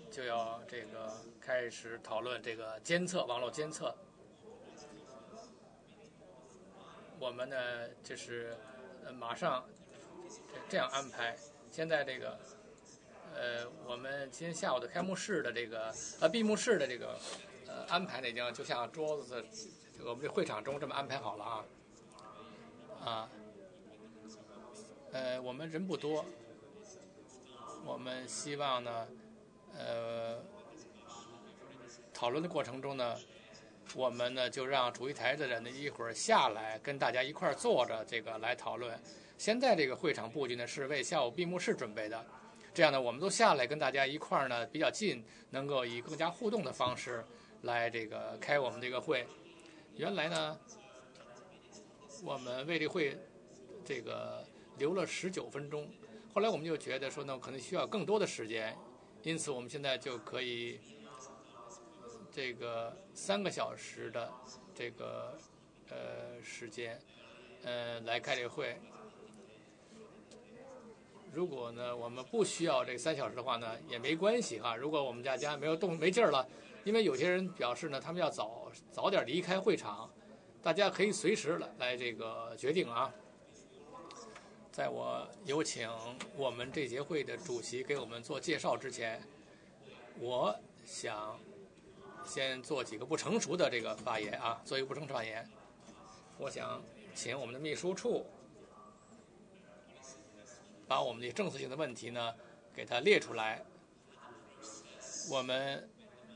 就要这个开始讨论这个监测网络监测。我们呢就是马上这样安排。现在这个我们今天下午的开幕式的这个闭幕式的这个安排呢，已经就像桌子我们这会场中这么安排好了啊。我们人不多，我们希望呢讨论的过程中呢，我们呢就让主席台的人呢一会儿下来跟大家一块儿坐着这个来讨论。现在这个会场布局呢是为下午闭幕式准备的，这样呢我们都下来跟大家一块儿呢比较近，能够以更加互动的方式来这个开我们这个会。原来呢我们为这会这个留了19分钟，后来我们就觉得说呢可能需要更多的时间，因此我们现在就可以这个3个小时的这个时间来开这个会。如果呢我们不需要这3小时的话呢也没关系哈。如果我们大家没劲儿了，因为有些人表示呢他们要早点离开会场，大家可以随时来这个决定啊。在我有请我们这节会的主席给我们做介绍之前，我想先做几个不成熟的这个发言啊，做一个不成熟发言。我想请我们的秘书处把我们的政策性的问题呢给它列出来。我们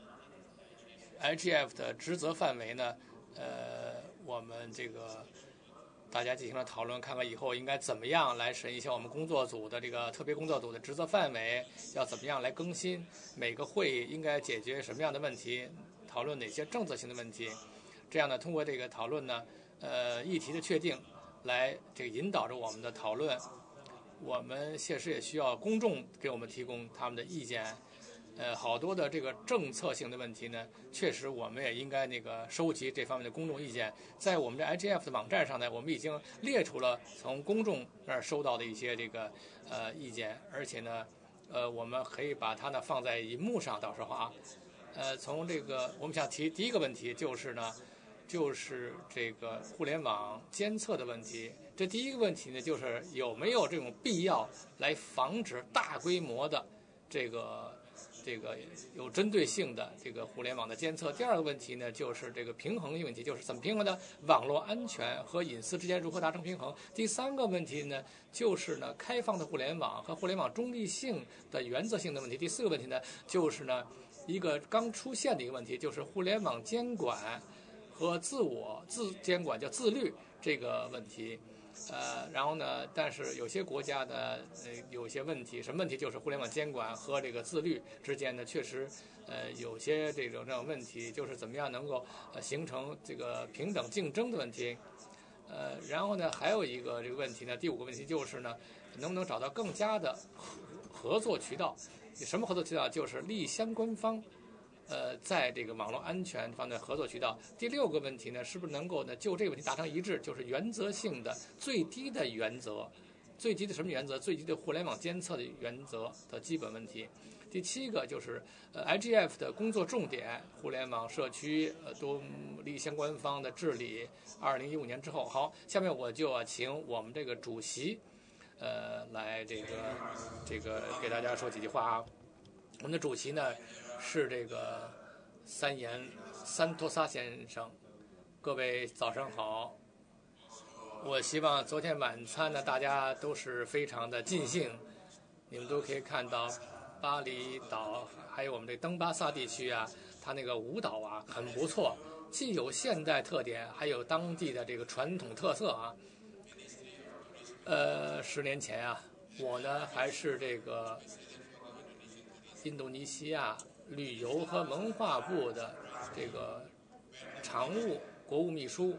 IGF 的职责范围呢我们这个大家进行了讨论，看看以后应该怎么样来审一下我们工作组的这个特别工作组的职责范围，要怎么样来更新，每个会议应该解决什么样的问题，讨论哪些政策性的问题。这样呢通过这个讨论呢议题的确定来这个引导着我们的讨论。我们确实也需要公众给我们提供他们的意见。好多的这个政策性的问题呢，确实我们也应该那个收集这方面的公众意见。在我们这 IGF 的网站上呢，我们已经列出了从公众那儿收到的一些这个意见，而且呢我们可以把它呢放在荧幕上，到时候啊从这个我们想提第一个问题就是这个互联网监测的问题。这第一个问题呢就是有没有这种必要来防止大规模的这个有针对性的这个互联网的监测。第二个问题呢就是这个平衡问题，就是怎么平衡呢网络安全和隐私之间如何达成平衡。第三个问题呢就是呢开放的互联网和互联网中立性的原则性的问题。第四个问题呢就是呢一个刚出现的一个问题，就是互联网监管和自监管叫自律这个问题。然后呢但是有些国家呢有些问题，什么问题，就是互联网监管和这个自律之间呢确实有些这种问题，就是怎么样能够形成这个平等竞争的问题。然后呢还有一个这个问题呢，第5个问题就是呢能不能找到更加的合作渠道。什么合作渠道？就是利益相关方在这个网络安全方面的合作渠道。第6个问题呢，是不是能够呢就这个问题达成一致，就是原则性的最低的原则，最低的什么原则？最低的互联网监测的原则的基本问题。第7个就是IGF 的工作重点，互联网社区多利益相关方的治理，2015年之后。好，下面我就要请我们这个主席来这个给大家说几句话啊。我们的主席呢是这个三托萨先生。各位早上好。我希望昨天晚餐呢大家都是非常的尽兴。你们都可以看到巴厘岛还有我们这登巴萨地区啊，它那个舞蹈啊很不错，既有现代特点，还有当地的这个传统特色啊。10年前啊，我呢还是这个印度尼西亚旅游和文化部的这个国务秘书。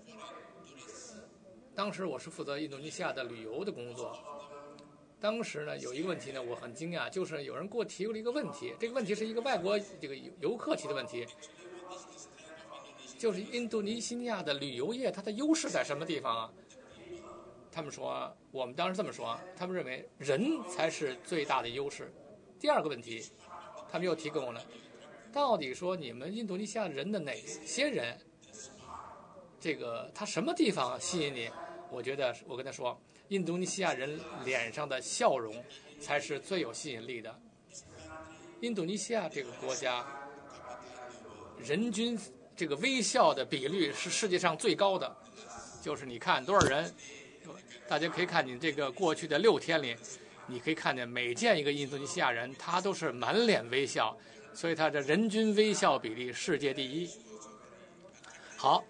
当时我是负责印度尼西亚的旅游的工作。当时呢有一个问题呢我很惊讶，就是有人给我提出了一个问题，这个问题是一个外国这个游客提的问题，就是印度尼西亚的旅游业它的优势在什么地方啊？他们说，我们当时这么说，他们认为人才是最大的优势。第二个问题， 他们又提供了，到底说你们印度尼西亚人的哪些人，这个他什么地方吸引你？我觉得我跟他说，印度尼西亚人脸上的笑容才是最有吸引力的。印度尼西亚这个国家，人均这个微笑的比率是世界上最高的，就是你看多少人，大家可以看你这个过去的6天里，你可以看见每见一个印度尼西亚人，他都是满脸微笑，所以他的人均微笑比例世界第一。好，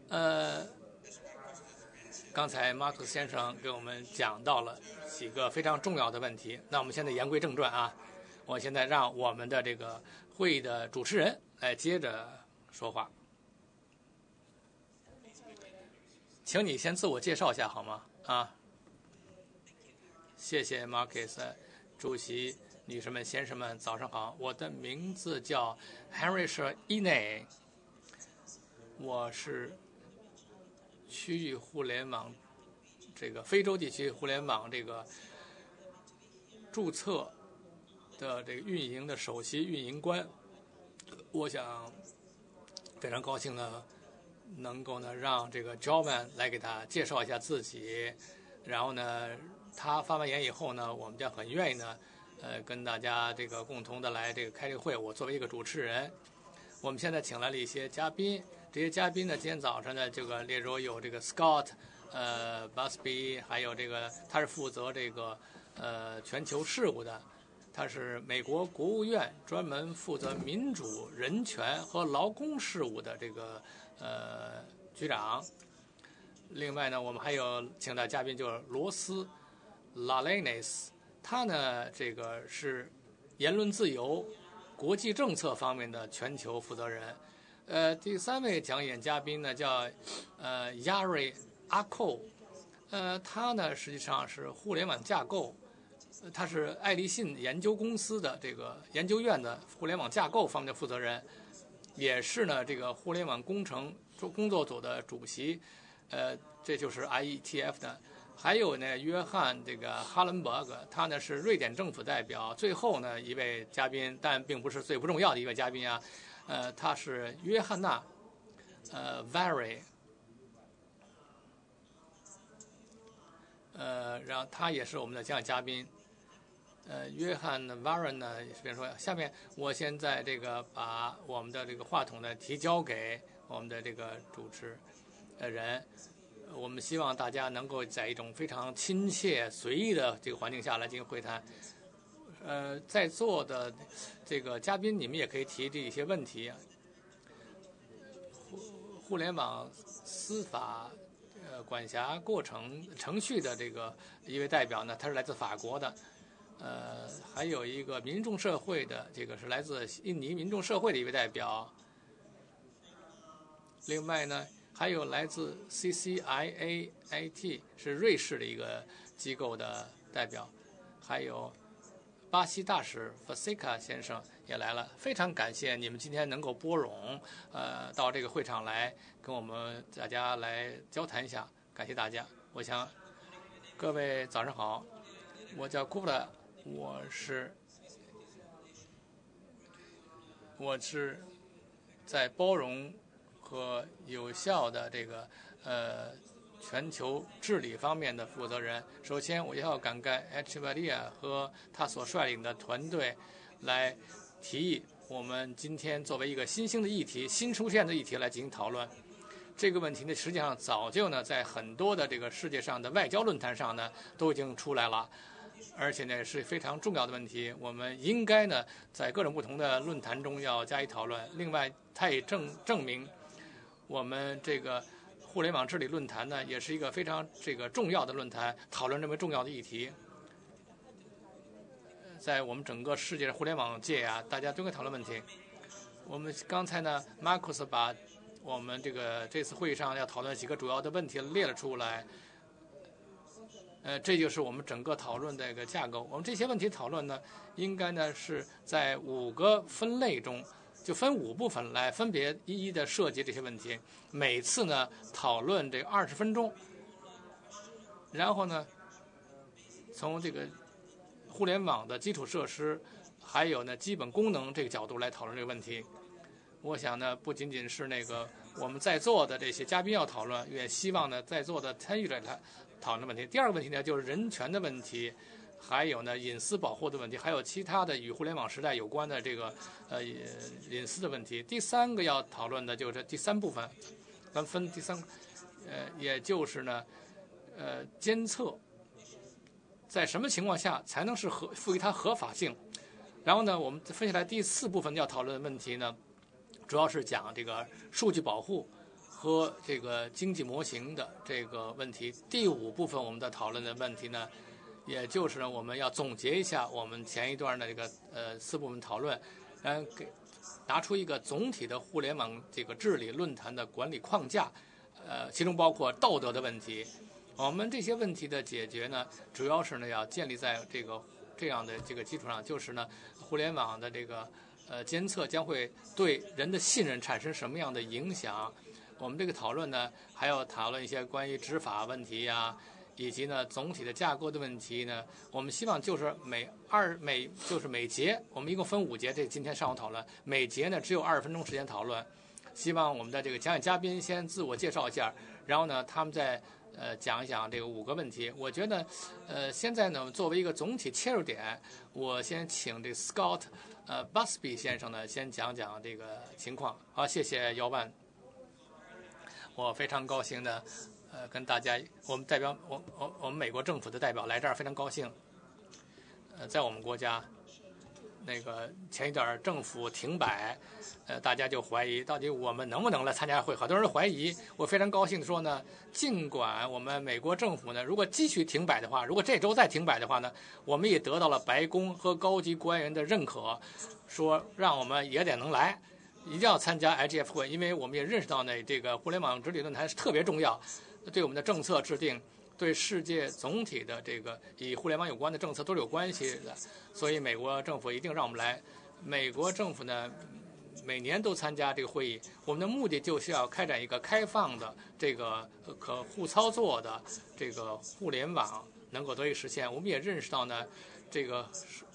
刚才马克思先生给我们讲到了几个非常重要的问题，那我们现在言归正传啊，我现在让我们的这个会议的主持人来接着说话，请你先自我介绍一下好吗？啊，谢谢马克思主席，女士们、先生们，早上好，我的名字叫 Harish Ine， 我是区域互联网这个非洲地区互联网这个注册的这个运营的首席运营官。我想非常高兴呢，能够呢让这个 Jovan 来给他介绍一下自己，然后呢他发完言以后呢，我们将很愿意呢跟大家这个共同的来这个开这个会。我作为一个主持人，我们现在请来了一些嘉宾，这些嘉宾呢，今天早上呢，这个例如有这个 Scott Busby， 还有这个他是负责这个全球事务的，他是美国国务院专门负责民主、人权和劳工事务的这个局长。另外呢，我们还有请到嘉宾就是罗斯拉雷内斯，他呢这个是言论自由、国际政策方面的全球负责人。第3位讲演嘉宾呢叫Yari Ako， 他呢实际上是互联网架构，他是爱立信研究公司的这个研究院的互联网架构方面的负责人，也是呢这个互联网工程工作组的主席，这就是 IGF 的。还有呢，约翰这个哈伦伯格，他呢是瑞典政府代表。最后呢一位嘉宾，但并不是最不重要的一位嘉宾啊，他是约翰娜Vary， 然后他也是我们的讲演嘉宾。约翰 Vary 呢，比如说，下面我现在这个把我们的这个话筒呢提交给我们的这个主持人。我们希望大家能够在一种非常亲切、随意的这个环境下来进行会谈。在座的这个嘉宾，你们也可以提这些问题。互联网司法管辖过程程序的这个一位代表呢，他是来自法国的。还有一个民众社会的，这个是来自印尼民众社会的一位代表。另外呢，还有来自 CCIAIT 是瑞士的一个机构的代表，还有巴西大使 Fasika 先生也来了。非常感谢你们今天能够拨冗到这个会场来跟我们大家来交谈一下，感谢大家。我想各位早上好，我叫 Kubla， 我是在包容和有效的这个全球治理方面的负责人。首先，我要感慨 Echevarria 和他所率领的团队来提议我们今天作为一个新兴的议题、新出现的议题来进行讨论。这个问题呢，实际上早就呢在很多的这个世界上的外交论坛上呢都已经出来了。而且呢是非常重要的问题，我们应该呢在各种不同的论坛中要加以讨论。另外，它也证明我们这个互联网治理论坛呢，也是一个非常这个重要的论坛，讨论这么重要的议题。在我们整个世界的互联网界啊，大家都会讨论问题。我们刚才呢，马库斯把我们这次会议上要讨论几个主要的问题列了出来。这就是我们整个讨论的一个架构。我们这些问题讨论呢，应该呢是在5个分类中，就分5部分来分别一一的涉及这些问题。每次呢讨论这20分钟，然后呢从这个互联网的基础设施， 还有呢基本功能这个角度来讨论这个问题。我想呢，不仅仅是我们在座的这些嘉宾要讨论，也希望呢在座的参与者来讨论问题。第二个问题呢，就是人权的问题，还有呢隐私保护的问题，还有其他的与互联网时代有关的隐私的问题。第三个要讨论的就是第三部分，咱分第三，也就是呢，监测在什么情况下才能是赋予它合法性。然后呢，我们分下来第四部分要讨论的问题呢，主要是讲这个数据保护和这个经济模型的这个问题。第五部分我们的讨论的问题呢，也就是呢我们要总结一下我们前一段的四部分讨论，拿出一个总体的互联网这个治理论坛的管理框架，其中包括道德的问题。我们这些问题的解决呢，主要是呢要建立在这样的这个基础上，就是呢互联网的监测将会对人的信任产生什么样的影响？我们这个讨论呢，还要讨论一些关于执法问题呀，以及呢总体的架构的问题呢。我们希望就是每节，我们一共分5节，这今天上午讨论，每节呢只有20分钟时间讨论。希望我们的这个讲演嘉宾先自我介绍一下，然后呢他们再讲一讲这个5个问题。我觉得现在呢作为一个总体切入点，我先请这 Scott Busby 先生呢先讲讲这个情况。好，谢谢姚万。我非常高兴的跟大家，我们代表我们美国政府的代表来这儿，非常高兴。在我们国家前一段政府停摆，大家就怀疑到底我们能不能来参加会，很多人怀疑。我非常高兴的说呢，尽管我们美国政府呢如果继续停摆的话，如果这周再停摆的话呢，我们也得到了白宫和高级官员的认可，说让我们也得能来，一定要参加 IGF 会，因为我们也认识到呢这个互联网治理论坛是特别重要，对我们的政策制定，对世界总体的与互联网有关的政策都是有关系的，所以美国政府一定让我们来。美国政府呢每年都参加这个会议，我们的目的就是要开展一个开放的可互操作的互联网能够得以实现。我们也认识到呢这个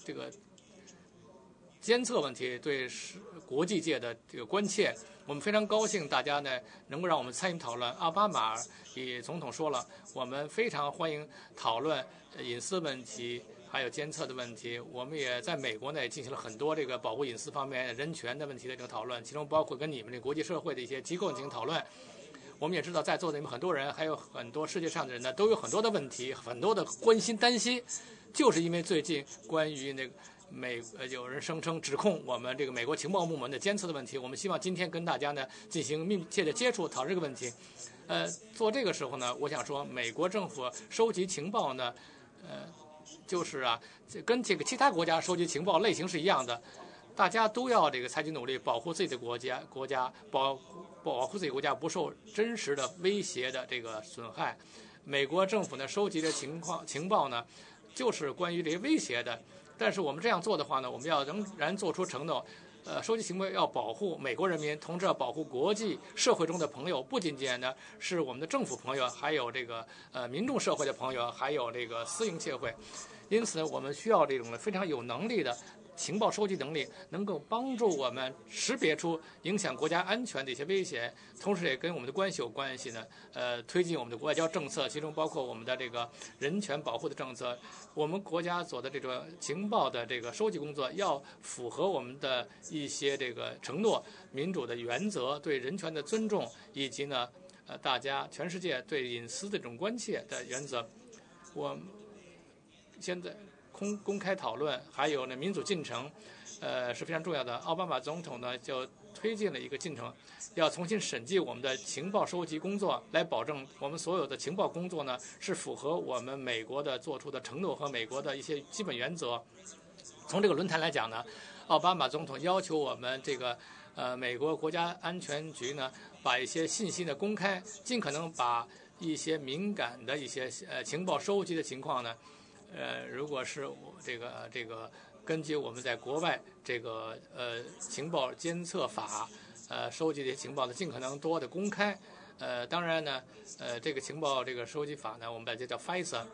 监测问题对国际界的关切，我们非常高兴大家呢能够让我们参与讨论。奥巴马总统说了，我们非常欢迎讨论隐私问题还有监测的问题。我们也在美国呢也进行了很多保护隐私方面人权的问题的讨论，其中包括跟你们国际社会的一些机构进行讨论。我们也知道在座的你们很多人，还有很多世界上的人呢都有很多的问题，很多的关心担心，就是因为最近关于有人声称指控我们美国情报部门的监测的问题。我们希望今天跟大家呢进行密切的接触，讨论这个问题。做这个时候呢，我想说美国政府收集情报呢就是跟其他国家收集情报类型是一样的，大家都要采取努力保护自己的国家保护自己国家不受真实的威胁的损害。美国政府呢收集的情报呢就是关于这些威胁的，但是我们这样做的话呢，我们要仍然做出承诺，收集情报要保护美国人民，同时要保护国际社会中的朋友，不仅仅呢是我们的政府朋友，还有民众社会的朋友，还有私营协会。因此我们需要这种非常有能力的情报收集能力，能够帮助我们识别出影响国家安全的一些威胁，同时也跟我们的关系有关系呢。推进我们的外交政策，其中包括我们的人权保护的政策。我们国家做的情报的收集工作要符合我们的一些承诺、民主的原则、对人权的尊重，以及呢大家全世界对隐私的这种关切的原则。我现在公开讨论，还有民主进程，是非常重要的。奥巴马总统呢就推进了一个进程，要重新审计我们的情报收集工作，来保证我们所有的情报工作呢是符合我们美国的做出的承诺和美国的一些基本原则。从这个论坛来讲呢，奥巴马总统要求我们美国国家安全局呢把一些信息呢公开，尽可能把一些敏感的一些情报收集的情况呢。如果是根据我们在国外情报监测法收集的情报呢，尽可能多的公开。当然呢，这个情报收集法呢，我们把这叫 FISA。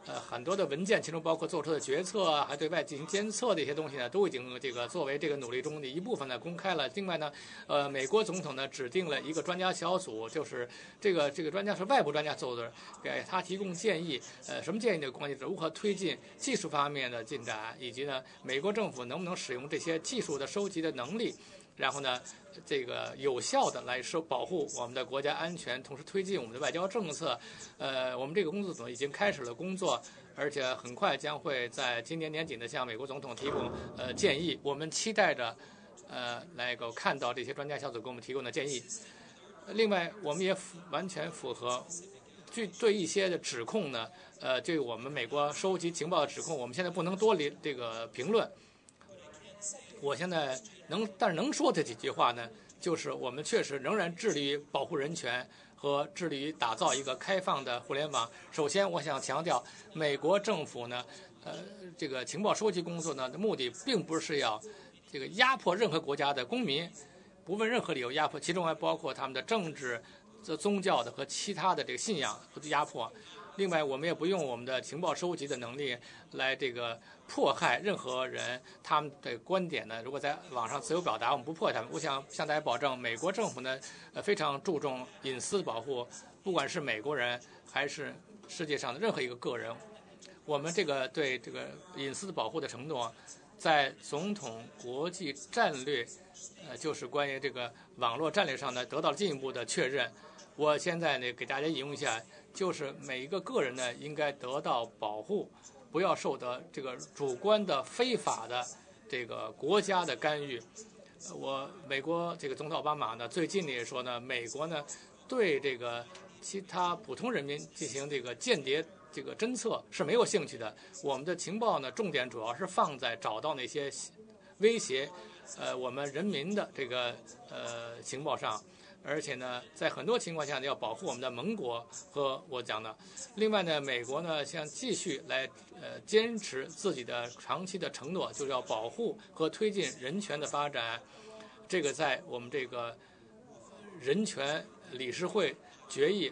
很多的文件，其中包括做出的决策啊，还对外进行监测的一些东西呢，都已经这个作为这个努力中的一部分呢公开了。另外呢，美国总统呢指定了一个专家小组，就是这个专家是外部专家做的，给他提供建议。什么建议呢？关于如何推进技术方面的进展，以及呢美国政府能不能使用这些技术的收集的能力，然后呢这个有效的来保护我们的国家安全，同时推进我们的外交政策。我们这个工作组已经开始了工作，而且很快将会在今年年底呢向美国总统提供建议。我们期待着来够看到这些专家小组给我们提供的建议。另外，我们也完全符合对一些的指控呢，对我们美国收集情报的指控，我们现在不能多这个评论。我现在但是能说这几句话呢，就是我们确实仍然致力于保护人权和致力于打造一个开放的互联网。首先，我想强调，美国政府呢，这个情报收集工作呢的目的，并不是要这个压迫任何国家的公民，不问任何理由压迫，其中还包括他们的政治、宗教的和其他的这个信仰的压迫。另外，我们也不用我们的情报收集的能力来这个迫害任何人，他们的观点呢，如果在网上自由表达，我们不迫害他们。我想向大家保证，美国政府呢，非常注重隐私保护，不管是美国人还是世界上的任何一个个人，我们这个对这个隐私保护的承诺，在总统国际战略，就是关于这个网络战略上呢，得到了进一步的确认。我现在呢，给大家引用一下。就是每一个个人呢，应该得到保护，不要受到这个主观的、非法的这个国家的干预。美国这个总统奥巴马呢，最近呢也说呢，美国呢对这个其他普通人民进行这个间谍这个侦测是没有兴趣的。我们的情报呢，重点主要是放在找到那些威胁我们人民的这个情报上。而且呢，在很多情况下呢，要保护我们的盟国和我讲的。另外呢，美国呢想继续来坚持自己的长期的承诺，就是要保护和推进人权的发展。这个在我们这个人权理事会决议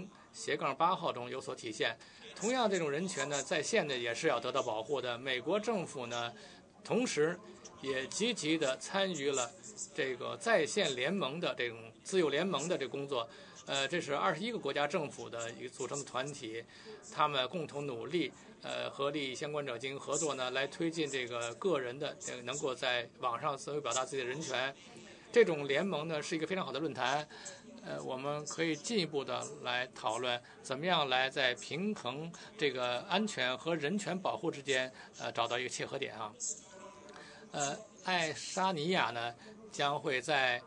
20/8号中有所体现。同样，这种人权呢，在线呢也是要得到保护的。美国政府呢，同时也积极地参与了这个在线联盟的这种自由联盟的这个工作，这是21个国家政府的一个组成的团体，他们共同努力，和利益相关者进行合作呢，来推进这个个人的能够在网上自由表达自己的人权。这种联盟呢是一个非常好的论坛，我们可以进一步的来讨论怎么样来在平衡这个安全和人权保护之间，找到一个切合点啊。爱沙尼亚呢将会在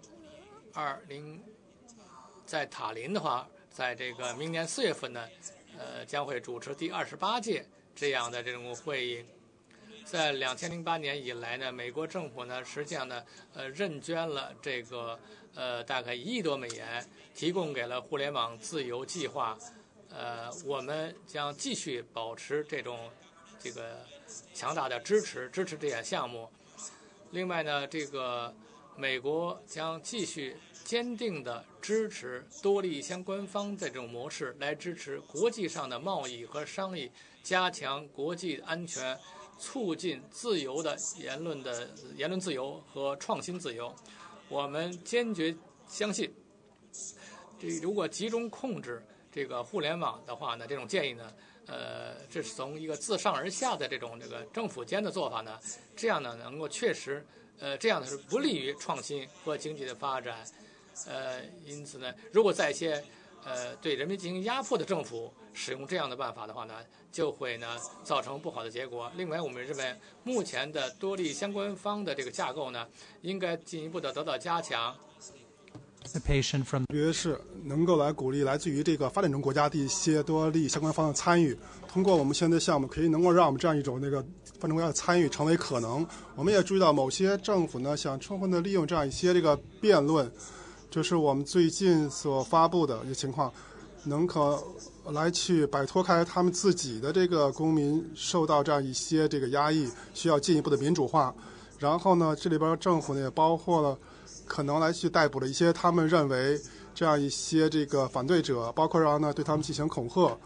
在塔林的话，在这个明年4月份呢，将会主持第28届这样的这种会议。在2008年以来呢，美国政府呢实际上呢，认捐了这个大概1亿多美元，提供给了互联网自由计划。我们将继续保持这个强大的支持这些项目。另外呢，这个美国将继续坚定地支持多利相关方的这种模式，来支持国际上的贸易和商议，加强国际安全，促进自由的言论自由和创新自由。我们坚决相信，如果集中控制这个互联网的话呢，这种建议呢，这是从一个自上而下的这个政府间的做法呢，这样呢能够确实，这样呢是不利于创新和经济的发展。因此呢，如果在一些对人民进行压迫的政府使用这样的办法的话呢，就会呢造成不好的结果。另外，我们认为目前的多利相关方的这个架构呢，应该进一步的得到加强。 特别是能够来鼓励来自于这个发展中国家的一些多利相关方的参与，通过我们现在的项目，可以能够让我们这样一种发展中国家的参与成为可能。我们也注意到某些政府呢，想充分的利用这样一些这个辩论，就是我们最近所发布的一些情况，能可来去摆脱开他们自己的这个公民受到这样一些这个压抑，需要进一步的民主化。然后呢，这里边政府呢也包括了可能来去逮捕了一些他们认为这样一些这个反对者，包括然后呢对他们进行恐吓。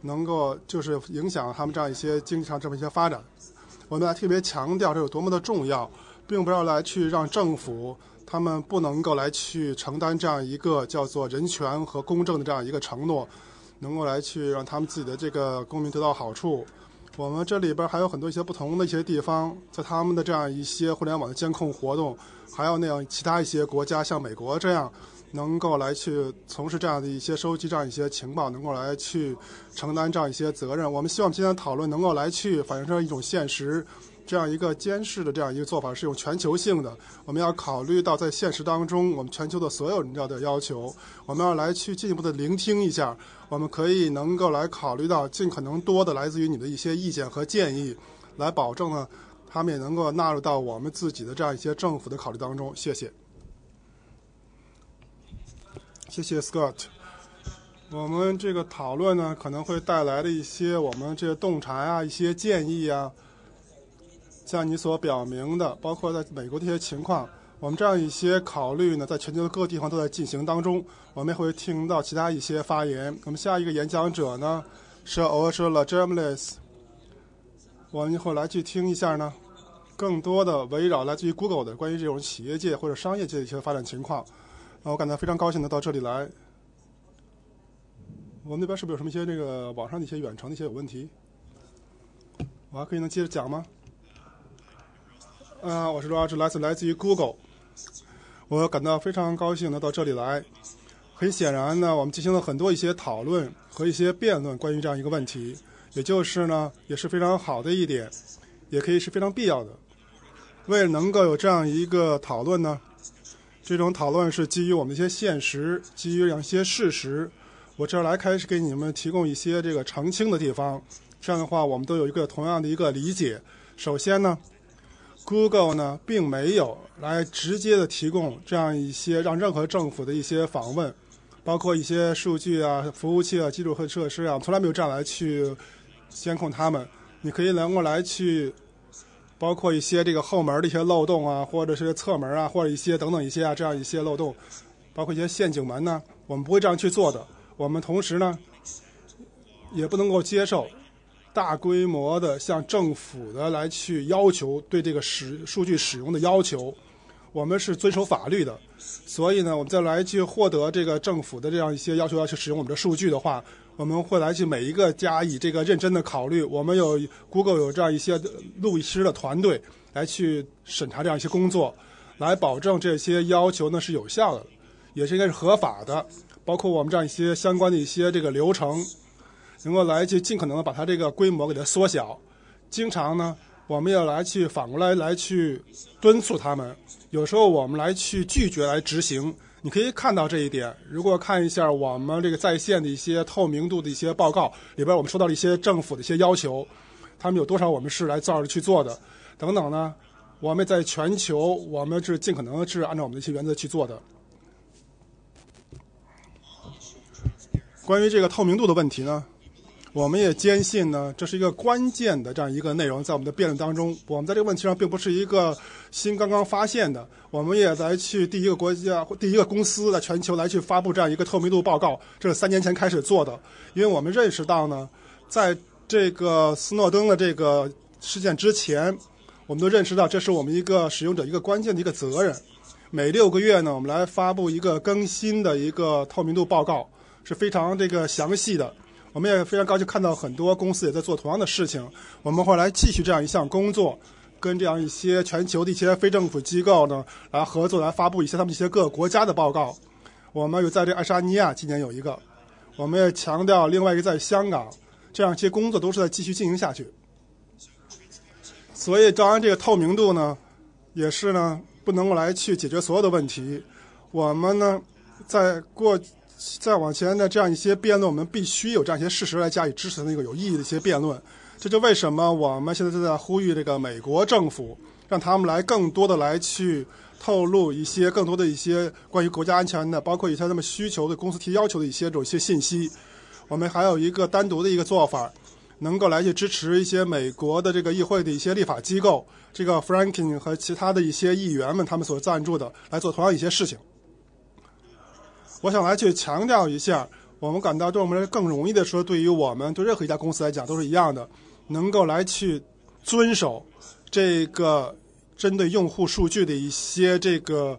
能够就是影响他们这样一些经济上这么一些发展。我们来特别强调这有多么的重要，并不要来去让政府他们不能够来去承担这样一个叫做人权和公正的这样一个承诺，能够来去让他们自己的这个公民得到好处。我们这里边还有很多一些不同的一些地方，在他们的这样一些互联网的监控活动，还有那样其他一些国家，像美国这样，能够来去从事这样的一些收集这样一些情报，能够来去承担这样一些责任。我们希望今天的讨论能够来去反映出一种现实，这样一个监视的这样一个做法是有全球性的。我们要考虑到在现实当中，我们全球的所有人的要求，我们要来去进一步的聆听一下。我们可以能够来考虑到尽可能多的来自于你的一些意见和建议，来保证呢，他们也能够纳入到我们自己的这样一些政府的考虑当中。谢谢。谢谢 Scott。我们这个讨论呢，可能会带来的一些我们这个洞察啊，一些建议啊，像你所表明的，包括在美国的一些情况，我们这样一些考虑呢，在全球的各个地方都在进行当中。我们也会听到其他一些发言。我们下一个演讲者呢是 Ursula Germles， 我们会来去听一下呢，更多的围绕来自于 Google 的关于这种企业界或者商业界的一些发展情况。我感到非常高兴的到这里来。我们那边是不是有什么一些这个网上的一些远程的一些有问题？我还可以能接着讲吗？我是 Roger， 来自于 Google。我感到非常高兴的到这里来。很显然呢，我们进行了很多一些讨论和一些辩论关于这样一个问题，也就是呢，也是非常好的一点，也可以是非常必要的。为了能够有这样一个讨论呢，这种讨论是基于我们的一些现实，基于一些事实。我这儿来开始给你们提供一些这个澄清的地方，这样的话我们都有一个同样的一个理解。首先呢， Google 呢并没有来直接的提供这样一些让任何政府的一些访问，包括一些数据啊、服务器啊、基础设施啊，从来没有这样来去监控他们。你可以能够来去包括一些这个后门的一些漏洞啊，或者是侧门啊，或者一些等等一些这样一些漏洞，包括一些陷阱门呢，我们不会这样去做的。我们同时呢，也不能够接受大规模的向政府的来去要求对这个数据使用的要求。我们是遵守法律的，所以呢，我们再来去获得这个政府的这样一些要求，要去使用我们的数据的话，我们会来去每一个加以这个认真的考虑。我们有 Google 有这样一些律师的团队来去审查这样一些工作，来保证这些要求呢是有效的，也是应该是合法的。包括我们这样一些相关的一些这个流程，能够来去尽可能的把它这个规模给它缩小。经常呢，我们要来去反过来去敦促他们，有时候我们来去拒绝来执行。你可以看到这一点。如果看一下我们这个在线的一些透明度的一些报告里边，我们收到了一些政府的一些要求，他们有多少我们是来照着去做的，等等呢，我们在全球我们是尽可能是按照我们的一些原则去做的。关于这个透明度的问题呢，我们也坚信呢，这是一个关键的这样一个内容，在我们的辩论当中，我们在这个问题上并不是一个新刚刚发现的，我们也来去第一个国家、第一个公司在全球来去发布这样一个透明度报告，这是3年前开始做的。因为我们认识到呢，在这个斯诺登的这个事件之前，我们都认识到这是我们一个使用者一个关键的一个责任。每6个月呢，我们来发布一个更新的一个透明度报告，是非常这个详细的。我们也非常高兴看到很多公司也在做同样的事情。我们会来继续这样一项工作，跟这样一些全球的一些非政府机构呢来合作，来发布一些他们一些各个国家的报告。我们有在这爱沙尼亚今年有一个，我们也强调另外一个在香港，这样一些工作都是在继续进行下去。所以当然这个透明度呢，也是呢不能够来去解决所有的问题。我们呢再往前的这样一些辩论，我们必须有这样一些事实来加以支持那个有意义的一些辩论。这就为什么我们现在在呼吁这个美国政府，让他们来更多的来去透露一些更多的一些关于国家安全的，包括一些他们需求的公司提要求的一些信息。我们还有一个单独的一个做法，能够来去支持一些美国的这个议会的一些立法机构，这个 Franklin 和其他的一些议员们他们所赞助的，来做同样一些事情。我想来去强调一下， 我们感到对我们更容易的说，对于我们对任何一家公司来讲都是一样的，能够来去遵守这个针对用户数据的一些这个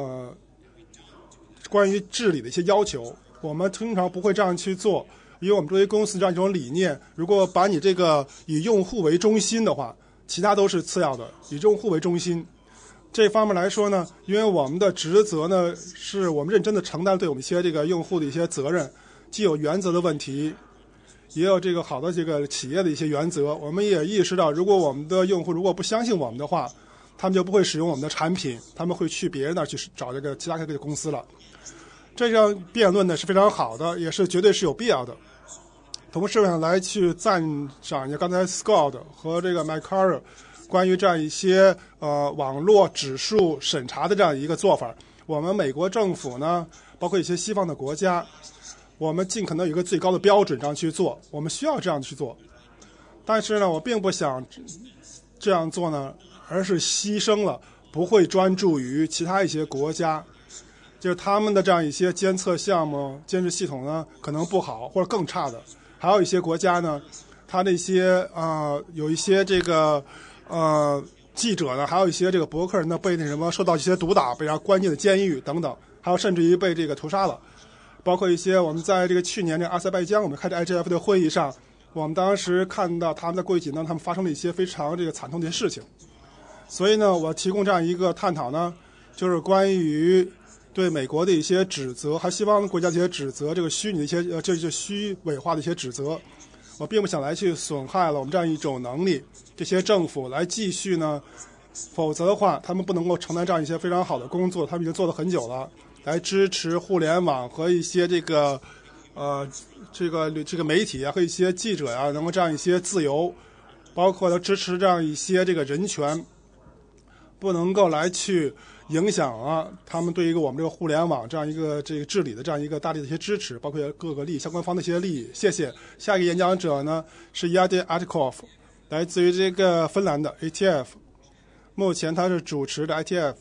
关于治理的一些要求。我们通常不会这样去做，因为我们作为公司这样一种理念，如果把你这个以用户为中心的话，其他都是次要的，以用户为中心。这方面来说呢，因为我们的职责呢，是我们认真的承担对我们一些这个用户的一些责任，既有原则的问题，也有这个好的这个企业的一些原则。我们也意识到，如果我们的用户如果不相信我们的话，他们就不会使用我们的产品，他们会去别人那儿去找这个其他这个公司了。这样辩论呢是非常好的，也是绝对是有必要的。同时呢，来去赞赏一下刚才 Scott 和这个 McCarr 关于这样一些网络指数审查的这样一个做法。我们美国政府呢，包括一些西方的国家，我们尽可能有一个最高的标准这样去做，我们需要这样去做。但是呢，我并不想这样做呢，而是牺牲了不会专注于其他一些国家，就是他们的这样一些监测项目、监视系统呢，可能不好或者更差的。还有一些国家呢，他那些有一些这个记者呢，还有一些这个博客人呢，被那什么受到一些毒打，被人关进了监狱等等，还有甚至于被这个屠杀了。包括一些我们在这个去年这个阿塞拜疆我们开这 IGF 的会议上，我们当时看到他们在过去几年他们发生了一些非常这个惨痛的事情。所以呢，我提供这样一个探讨呢，就是关于对美国的一些指责，还西方国家的一些指责，这个虚拟的一些这就虚伪化的一些指责，我并不想来去损害了我们这样一种能力，这些政府来继续呢，否则的话，他们不能够承担这样一些非常好的工作，他们已经做了很久了，来支持互联网和一些这个这个媒体啊和一些记者啊，能够这样一些自由，包括呢支持这样一些这个人权，不能够来去影响啊他们对一个我们这个互联网这样一个这个治理的这样一个大力的一些支持，包括各个利益相关方的一些利益。谢谢。下一个演讲者呢是 Yadi Atkov， 来自于这个芬兰的 ITF， 目前他是主持的 ITF。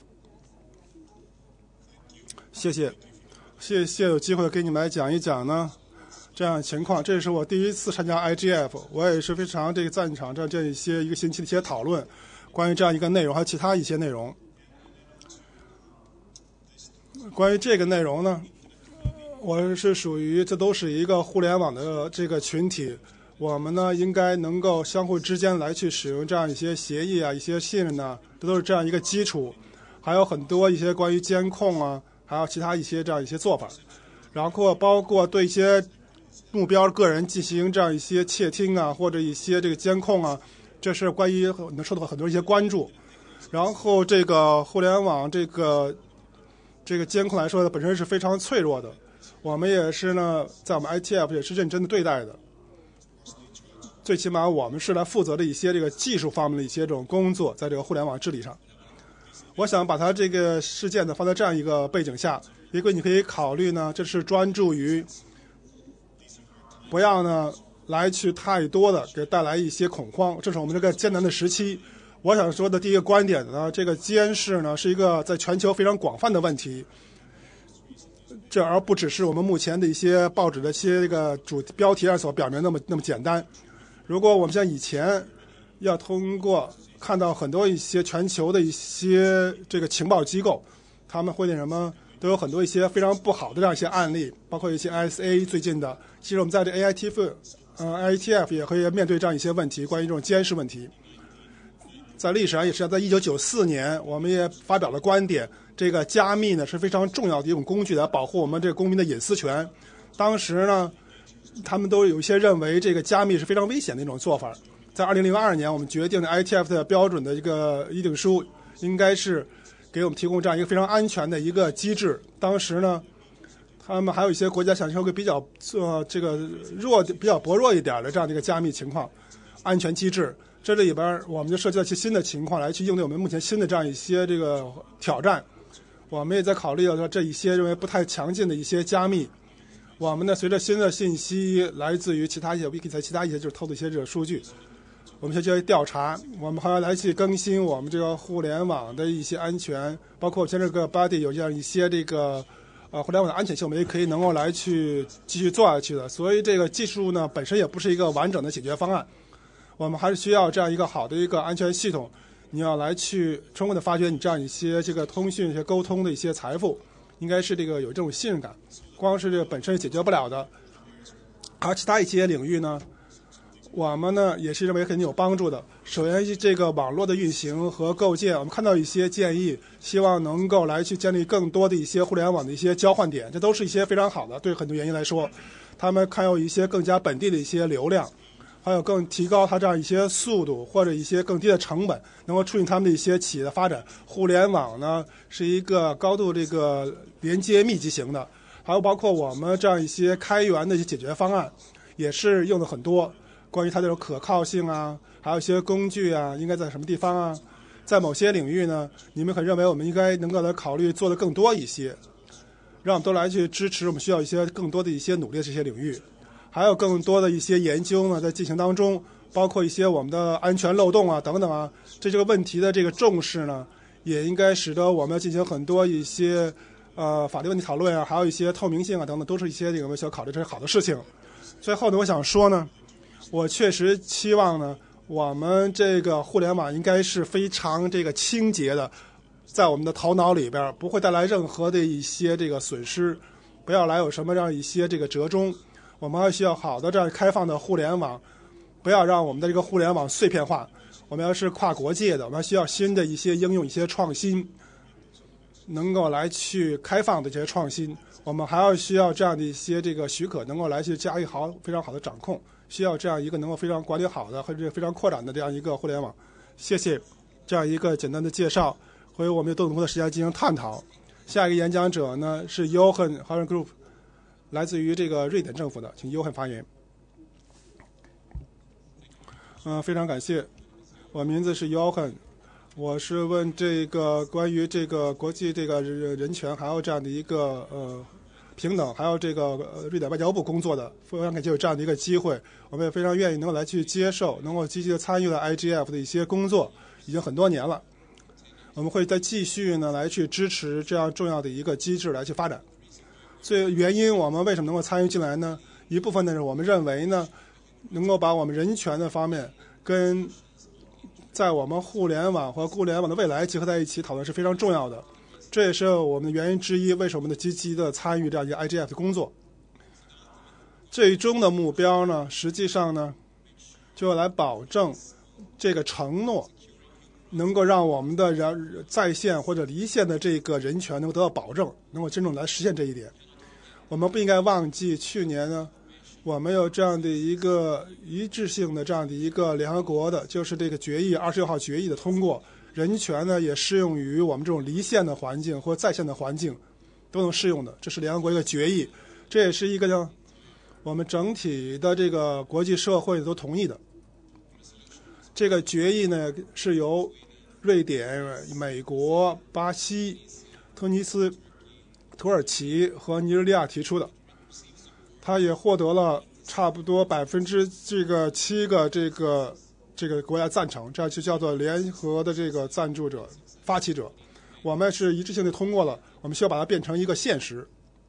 谢谢有机会给你们来讲一讲呢这样的情况。这是我第一次参加 IGF， 我也是非常这个赞赏这一些一个星期的一些讨论，关于这样一个内容还有其他一些内容。关于这个内容呢，我是属于这都是一个互联网的这个群体，我们呢应该能够相互之间来去使用这样一些协议啊，一些信任呢，这都是这样一个基础。还有很多一些关于监控啊，还有其他一些这样一些做法，然后包括对一些目标个人进行这样一些窃听啊，或者一些这个监控啊，这是关于能受到很多一些关注。然后这个互联网这个监控来说呢，本身是非常脆弱的，我们也是呢，在我们 ITF 也是认真的对待的。最起码我们是来负责的一些这个技术方面的一些这种工作，在这个互联网治理上。我想把它这个事件呢放在这样一个背景下，一个你可以考虑呢，这是专注于不要呢来去太多的给带来一些恐慌，这是我们这个艰难的时期。我想说的第一个观点呢，这个监视呢是一个在全球非常广泛的问题，这而不只是我们目前的一些报纸的一些这个主标题上所表明那么简单。如果我们像以前要通过看到很多一些全球的一些这个情报机构，他们会那什么都有很多一些非常不好的这样一些案例，包括一些 ISA 最近的，其实我们在这 ITF 也可以面对这样一些问题，关于这种监视问题。在历史上也是在1994年，我们也发表了观点，这个加密呢是非常重要的一种工具来保护我们这个公民的隐私权。当时呢，他们都有一些认为这个加密是非常危险的一种做法。在2002年，我们决定的 ITF 的标准的一个议定书，应该是给我们提供这样一个非常安全的一个机制。当时呢，他们还有一些国家想要个比较比较薄弱一点的这样的一个加密情况安全机制。这里边我们就涉及到一些新的情况来去应对我们目前新的这样一些这个挑战。我们也在考虑到这一些认为不太强劲的一些加密。我们呢，随着新的信息来自于其他一些 wiki 其他一些就是偷的一些这个数据，我们就要调查，我们还要来去更新我们这个互联网的一些安全，包括像这个 body 有这样一些这个互联网的安全性，我们也可以能够来去继续做下去的。所以这个技术呢本身也不是一个完整的解决方案，我们还是需要这样一个好的一个安全系统。你要来去充分的发掘你这样一些这个通讯、一些沟通的一些财富，应该是这个有这种信任感。光是这个本身是解决不了的，而其他一些领域呢，我们呢也是认为肯定有帮助的。首先是这个网络的运行和构建，我们看到一些建议，希望能够来去建立更多的一些互联网的一些交换点，这都是一些非常好的。对很多原因来说，他们看有一些更加本地的一些流量，还有更提高它这样一些速度或者一些更低的成本，能够促进他们的一些企业的发展。互联网呢是一个高度这个连接密集型的，还有包括我们这样一些开源的一些解决方案，也是用的很多。关于它这种可靠性啊，还有一些工具啊，应该在什么地方啊？在某些领域呢，你们可认为我们应该能够来考虑做的更多一些，让我们都来去支持。我们需要一些更多的一些努力的这些领域，还有更多的一些研究呢在进行当中，包括一些我们的安全漏洞啊等等啊，这个问题的这个重视呢，也应该使得我们要进行很多一些法律问题讨论啊，还有一些透明性啊等等，都是一些这个我们需要考虑这些好的事情。最后呢，我想说呢，我确实期望呢，我们这个互联网应该是非常这个清洁的，在我们的头脑里边不会带来任何的一些这个损失，不要来有什么这样一些这个折中。我们还需要好的这样开放的互联网，不要让我们的这个互联网碎片化。我们要是跨国界的，我们还需要新的一些应用、一些创新，能够来去开放的这些创新。我们还要需要这样的一些这个许可，能够来去加以非常好的掌控。需要这样一个能够非常管理好的或者非常扩展的这样一个互联网。谢谢这样一个简单的介绍，回我们有更多的时间进行探讨。下一个演讲者呢是 Johan Group， 来自于这个瑞典政府的，请 Johan 发言。非常感谢，我名字是 Johan， 我是问这个关于这个国际这个人权还有这样的一个平等，还有这个瑞典外交部工作的，非常感谢有这样的一个机会，我们也非常愿意能够来去接受，能够积极的参与了 IGF 的一些工作，已经很多年了。我们会再继续呢来去支持这样重要的一个机制来去发展。所以原因我们为什么能够参与进来呢？一部分呢是我们认为呢，能够把我们人权的方面跟在我们互联网和互联网的未来结合在一起讨论是非常重要的。这也是我们的原因之一，为什么我们的积极的参与这样一个 IGF 的工作。最终的目标呢，实际上呢，就要来保证这个承诺能够让我们的在线或者离线的这个人权能够得到保证，能够真正来实现这一点。我们不应该忘记去年呢，我们有这样的一个一致性的这样的一个联合国的，就是这个决议26号决议的通过。人权呢也适用于我们这种离线的环境或在线的环境都能适用的，这是联合国一个决议，这也是一个呢我们整体的这个国际社会都同意的。这个决议呢是由瑞典、美国、巴西、突尼斯、土耳其和尼日利亚提出的，它也获得了差不多7%这个国家赞成，这就叫做联合的这个赞助者、发起者。我们是一致性的通过了，我们需要把它变成一个现实。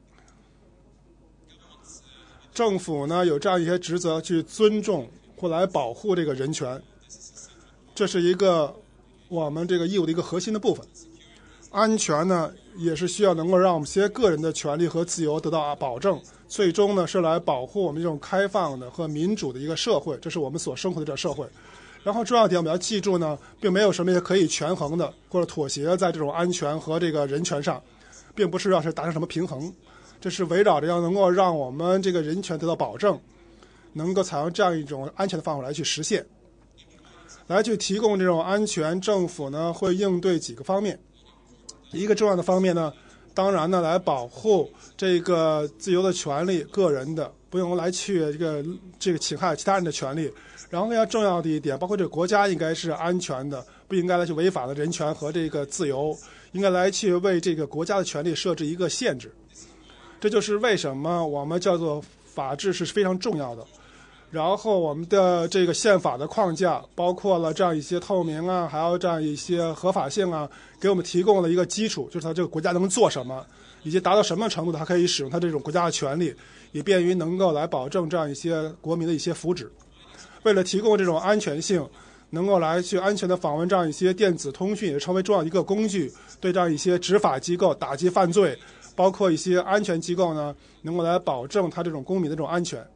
政府呢有这样一些职责去尊重或来保护这个人权，这是一个我们这个义务的一个核心的部分。安全呢也是需要能够让我们这些个人的权利和自由得到保证，最终呢是来保护我们这种开放的和民主的一个社会，这是我们所生活的这个社会。然后重要点我们要记住呢，并没有什么可以权衡的或者妥协在这种安全和这个人权上，并不是要是达成什么平衡，这是围绕着要能够让我们这个人权得到保证，能够采用这样一种安全的方法来去实现，来去提供这种安全。政府呢会应对几个方面，一个重要的方面呢，当然呢来保护这个自由的权利，个人的不用来去这个侵害其他人的权利。然后要重要的一点，包括这个国家应该是安全的，不应该来去违法的人权和这个自由，应该来去为这个国家的权利设置一个限制。这就是为什么我们叫做法治是非常重要的。 然后我们的这个宪法的框架包括了这样一些透明啊，还有这样一些合法性啊，给我们提供了一个基础，就是它这个国家能做什么，以及达到什么程度它可以使用它这种国家的权利，以便于能够来保证这样一些国民的一些福祉。为了提供这种安全性，能够来去安全的访问这样一些电子通讯，也成为重要的一个工具，对这样一些执法机构打击犯罪，包括一些安全机构呢，能够来保证它这种公民的这种安全。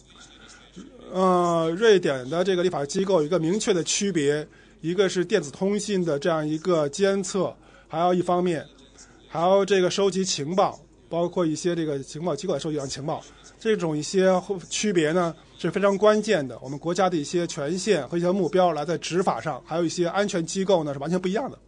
瑞典的这个立法机构有一个明确的区别，一个是电子通信的这样一个监测，还有一方面，还有这个收集情报，包括一些这个情报机构来收集情报，这种一些区别呢是非常关键的。我们国家的一些权限和一些目标来在执法上，还有一些安全机构呢是完全不一样的。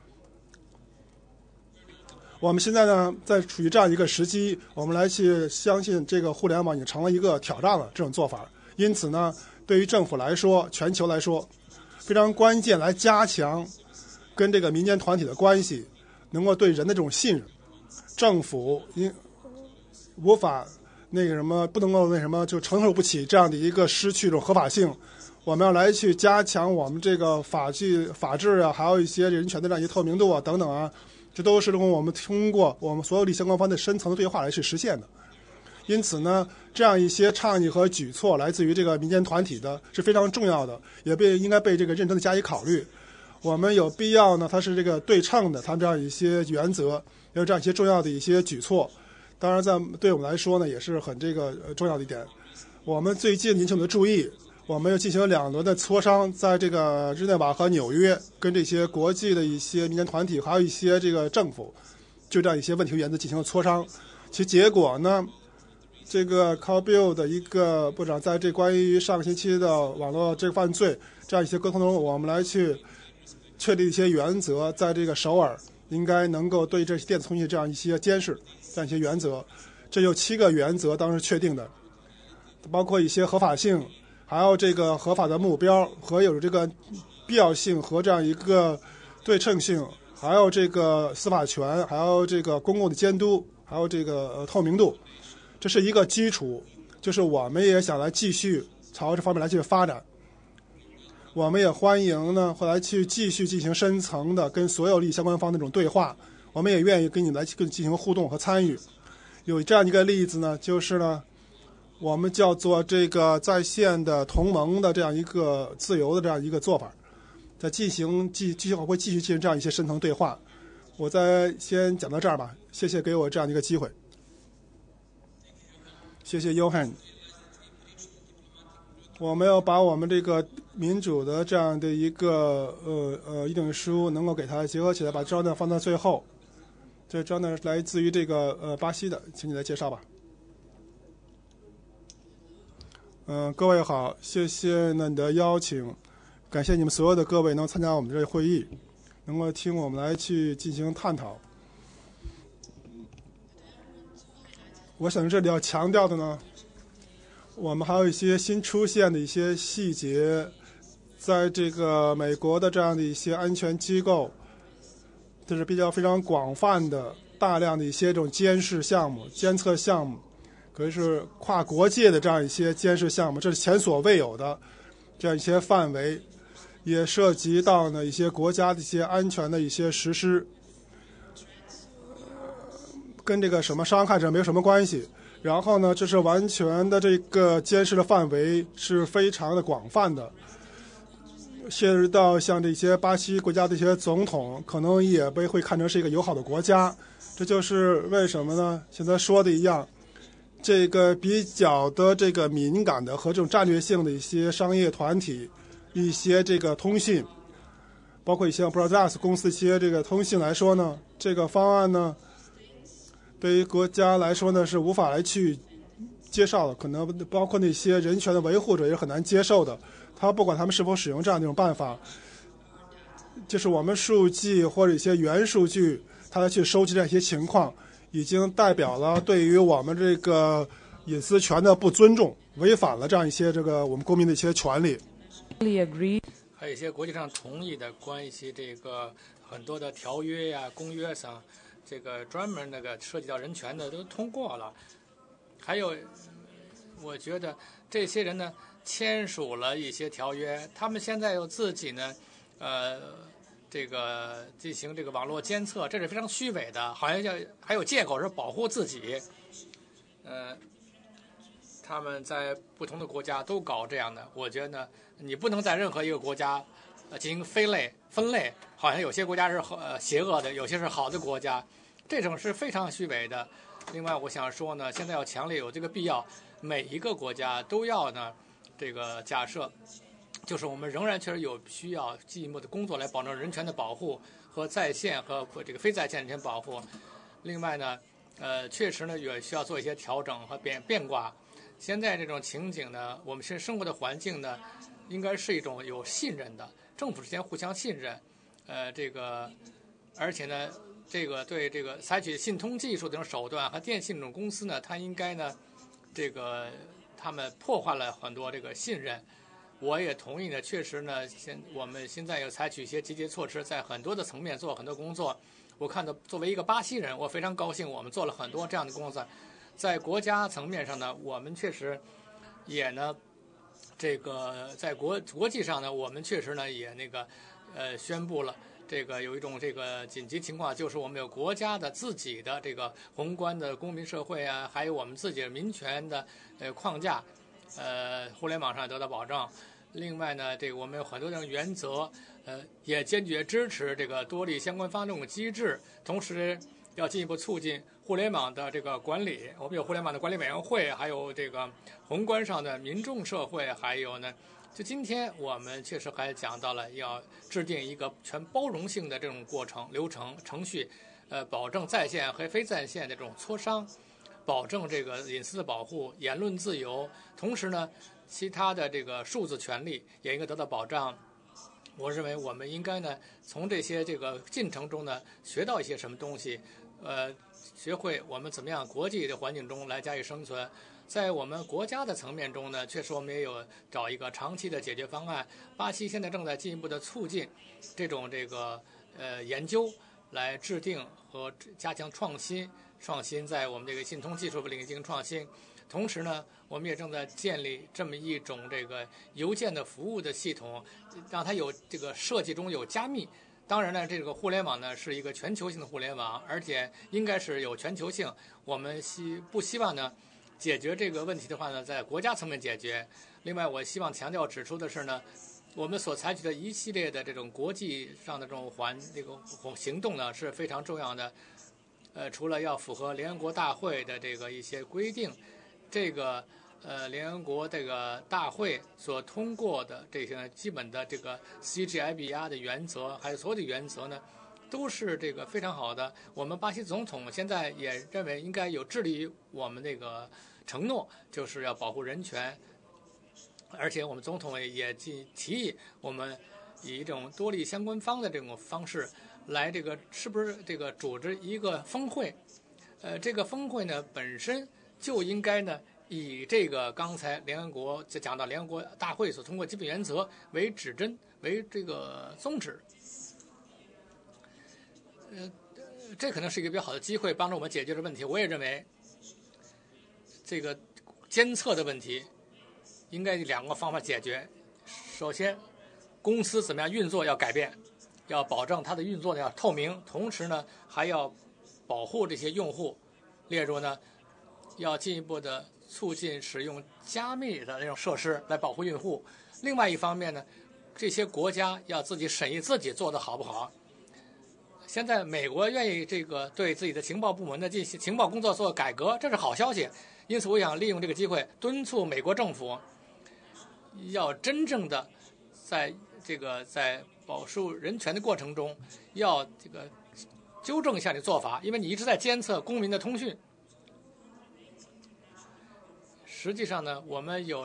我们现在呢在处于这样一个时机，我们来去相信这个互联网已经成了一个挑战了，这种做法。因此呢，对于政府来说，全球来说，非常关键来加强跟这个民间团体的关系，能够对人的这种信任。政府无法不能够就承受不起这样的一个失去这种合法性。我们要来去加强我们这个法治啊，还有一些人权的这样一些透明度啊等等啊，这都是我们通过我们所有利益相关方的深层的对话来去实现的。因此呢，这样一些倡议和举措来自于这个民间团体的是非常重要的，也应该被这个认真的加以考虑。我们有必要呢，它是这个对称的，它这样一些原则，也有这样一些重要的一些举措。当然，对我们来说呢，也是很重要的一点。我们最近引起我们的注意，我们又进行了2轮的磋商，在这个日内瓦和纽约，跟这些国际的一些民间团体，还有一些这个政府，就这样一些问题和原则进行了磋商。其结果呢，这个 Bill 的一个部长在这关于上个星期的网络这个犯罪这样一些沟通中，我们来去确立一些原则，在这个首尔应该能够对这些电子通信这样一些监视，这样一些原则。这有7个原则当时确定的，包括一些合法性，还有这个合法的目标，和有这个必要性和这样一个对称性，还有这个司法权，还有这个公共的监督，还有这个透明度。这是一个基础，就是我们也想来继续朝这方面来去发展。我们也欢迎呢，后来去继续进行深层的跟所有利益相关方的这种对话。我们也愿意跟你们来进行互动和参与。有这样一个例子呢，就是呢，我们叫做这个在线的同盟的这样一个自由的这样一个做法，在继续会继续进行这样一些深层对话。我先讲到这儿吧，谢谢给我这样一个机会。谢谢约翰。我们要把我们这个民主的这样的一个议定书能够给它结合起来，把这张呢放到最后。这张呢来自于这个巴西的，请你来介绍吧。各位好，谢谢你的邀请，感谢你们所有的各位能参加我们这个会议，能够听我们来去进行探讨。我想这里要强调的呢，我们还有一些新出现的一些细节，在这个美国的这样的一些安全机构，这是非常广泛的大量的一些这种监视项目、监测项目，可是跨国界的这样一些监视项目，这是前所未有的这样一些范围，也涉及到呢一些国家的一些安全的一些实施。跟这个什么伤害者没有什么关系，然后呢，这是完全的这个监视的范围是非常的广泛的，涉及到像这些巴西国家的一些总统，可能也被会看成是一个友好的国家。这就是为什么呢？现在说的一样，这个比较的这个敏感的和这种战略性的一些商业团体，一些这个通信，包括一些 Broadcast 公司一些这个通信来说呢，这个方案呢，对于国家来说呢是无法来去接受的，可能包括那些人权的维护者也很难接受的。他不管他们是否使用这样的一种办法，就是我们数据或者一些原数据，他来去收集这样一些情况，已经代表了对于我们这个隐私权的不尊重，违反了这样一些这个我们公民的一些权利。 还有一些国际上同意的关于一些这个很多的条约呀、公约上，这个专门那个涉及到人权的都通过了。还有，我觉得这些人呢， 签署了一些条约，他们现在又自己呢，这个进行这个网络监测，这是非常虚伪的，好像还有借口是保护自己。他们在不同的国家都搞这样的，我觉得呢，你不能在任何一个国家进行分类，好像有些国家是邪恶的，有些是好的国家，这种是非常虚伪的。另外，我想说呢，现在要强烈有这个必要，每一个国家都要呢，这个假设，就是我们仍然确实有需要进一步的工作来保证人权的保护和在线和这个非在线人权保护。另外呢，确实呢也需要做一些调整和变卦。现在这种情景呢，我们生活的环境呢，应该是一种有信任的，政府之间互相信任，而且呢，这个对这个采取信通技术这种手段和电信这种公司呢，它应该呢，他们破坏了很多这个信任。我也同意呢，确实呢，我们现在要采取一些积极措施，在很多的层面做很多工作。我看到作为一个巴西人，我非常高兴，我们做了很多这样的工作。在国家层面上呢，我们确实也呢，这个在国际上呢，我们确实呢也宣布了这个有一种这个紧急情况，就是我们有国家的自己的这个宏观的公民社会啊，还有我们自己的民权的框架，互联网上得到保障。另外呢，这个我们有很多这种原则，也坚决支持这个多利相关方这种机制，同时要进一步促进互联网的这个管理。我们有互联网的管理委员会，还有这个宏观上的民众社会，还有呢，就今天我们确实还讲到了要制定一个全包容性的这种过程、流程、程序，保证在线和非在线的这种磋商，保证这个隐私的保护、言论自由，同时呢，其他的这个数字权利也应该得到保障。我认为我们应该呢，从这个进程中呢，学到一些什么东西，学会我们怎么样国际的环境中来加以生存。在我们国家的层面中呢，确实我们也有找一个长期的解决方案。巴西现在正在进一步的促进这种研究，来制定和加强创新在我们这个信通技术领域进行创新。同时呢，我们也正在建立这么一种这个邮件的服务的系统，让它有这个设计中有加密。当然呢，这个互联网呢是一个全球性的互联网，而且应该是有全球性。我们不希望呢解决这个问题的话呢，在国家层面解决。另外，我希望强调指出的是呢，我们所采取的一系列的这种国际上的这种行动呢是非常重要的。除了要符合联合国大会的这个一些规定，联合国这个大会所通过的这些基本的这个 CGIBR 的原则，还有所有的原则呢，都是这个非常好的。我们巴西总统现在也认为应该有致力于我们那个承诺，就是要保护人权。而且我们总统也提议，我们以一种多利相关方的这种方式来是不是组织一个峰会？这个峰会呢本身就应该呢以刚才联合国就讲到联合国大会所通过基本原则为指针，为这个宗旨。这可能是一个比较好的机会，帮助我们解决这个问题。我也认为，这个监测的问题应该以2个方法解决。首先，公司怎么样运作要改变，要保证它的运作呢要透明，同时呢还要保护这些用户。例如呢，要进一步的促进使用加密的那种设施来保护用户。另外一方面呢，这些国家要自己审议自己做得好不好。现在美国愿意对自己的情报部门的进行情报工作做改革，这是好消息。因此，我想利用这个机会敦促美国政府要真正的在保护人权的过程中，要纠正一下你的做法，因为你一直在监测公民的通讯。实际上呢，我们有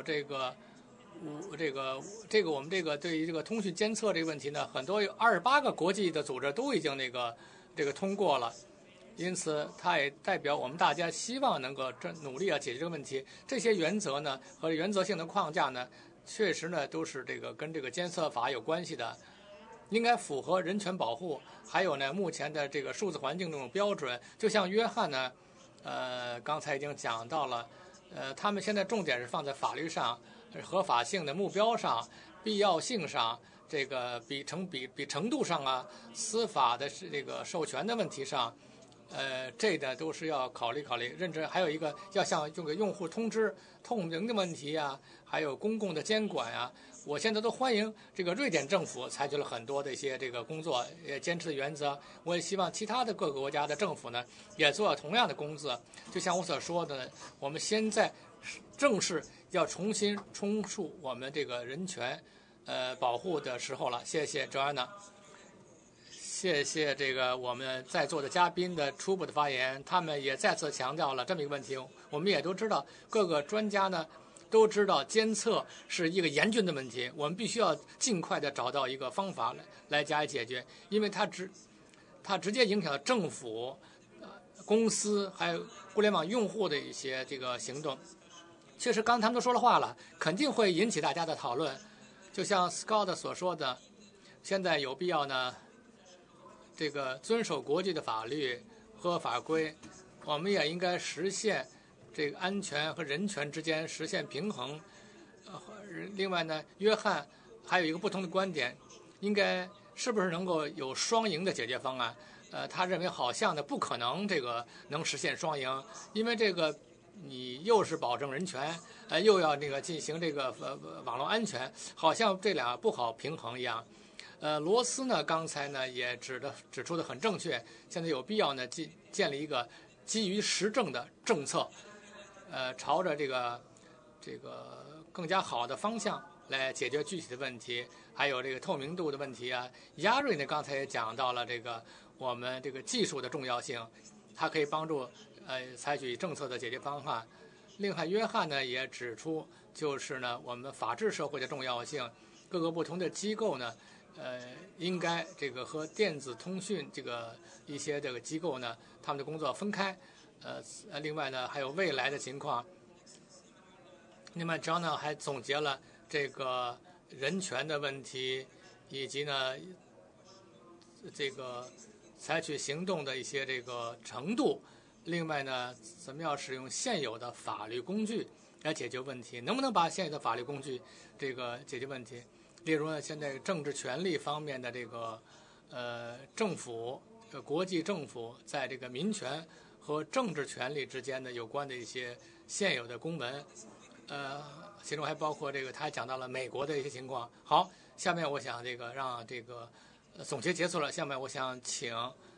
我们对于通讯监测这个问题呢，很多有28个国际的组织都已经通过了，因此它也代表我们大家希望能够努力解决这个问题。这些原则呢和原则性的框架呢，确实呢都是跟监测法有关系的。应该符合人权保护，还有呢目前的数字环境这种标准。就像约翰呢，刚才已经讲到了，他们现在重点是放在法律上， 合法性的目标上、必要性上，这个比程度上啊，司法的这个授权的问题上，这呢都是要考虑认真。还有一个要像这个用户通知透明的问题啊，还有公共的监管啊。我现在都欢迎这个瑞典政府采取了很多的一些这个工作，也坚持的原则。我也希望其他的各个国家的政府呢，也做同样的工作。就像我所说的，我们现在正是要重新重塑我们这个人权保护的时候了。谢谢 Joanna， 谢谢这个我们在座的嘉宾的初步的发言，他们也再次强调了这么一个问题。我们也都知道，各个专家呢都知道监测是一个严峻的问题，我们必须要尽快的找到一个方法来加以解决，因为它直接影响政府、公司还有互联网用户的一些这个行动。确实，刚才他们都说了话了，肯定会引起大家的讨论。就像 Scott 所说的，现在有必要呢，这个遵守国际的法律和法规，我们也应该实现这个安全和人权之间实现平衡。另外呢，约翰还有一个不同的观点，应该是不是能够有双赢的解决方案？他认为好像呢不可能这个能实现双赢，因为这个你又是保证人权，又要那个进行这个网络安全，好像这俩不好平衡一样。罗斯呢刚才呢也指出的很正确，现在有必要呢建立一个基于实证的政策。朝着这个更加好的方向来解决具体的问题，还有这个透明度的问题啊。亚瑞呢刚才也讲到了这个我们这个技术的重要性，它可以帮助采取政策的解决方案。另外，约翰呢也指出，就是呢我们法治社会的重要性，各个不同的机构呢应该这个和电子通讯这个一些这个机构呢他们的工作分开。另外呢，还有未来的情况。另外，John 呢还总结了这个人权的问题，以及呢这个采取行动的一些这个程度。另外呢，怎么样使用现有的法律工具来解决问题？能不能把现有的法律工具这个解决问题？例如呢，现在政治权利方面的这个政府、国际政府在这个民权和政治权利之间的有关的一些现有的公文，其中还包括这个，他还讲到了美国的一些情况。好，下面我想这个让这个总结结束了，下面我想请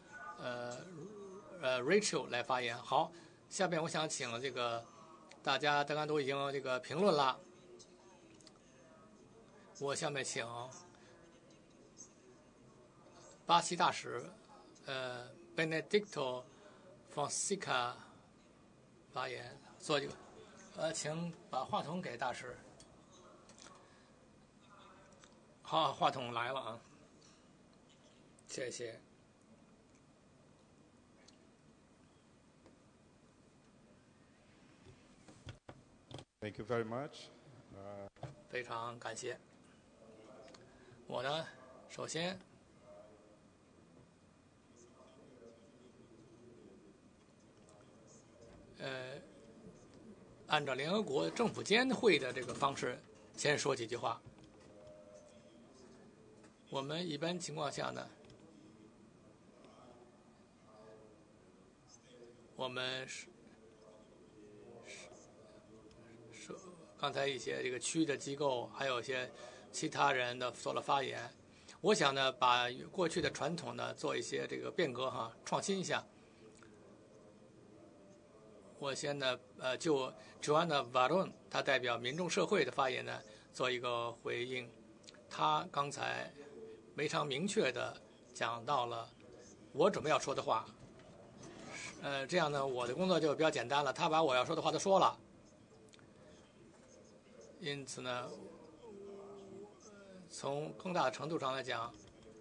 Rachel 来发言。好，下面我想请这个大家刚刚都已经这个评论了，我下面请巴西大使Benedicto Fonseca 发言，做这个，请把话筒给大使。好，话筒来了啊，谢谢。 Thank you very much. 非常感谢。我呢，首先按照联合国政府间会的这个方式，先说几句话。我们一般情况下呢，我们刚才一些这个区的机构，还有一些其他人的做了发言。我想呢，把过去的传统呢做一些这个变革哈，创新一下。我先呢，就 Joanna Varon 他代表民众社会的发言呢做一个回应。他刚才非常明确的讲到了我准备要说的话。这样呢，我的工作就比较简单了。他把我要说的话都说了。因此呢，从更大的程度上来讲，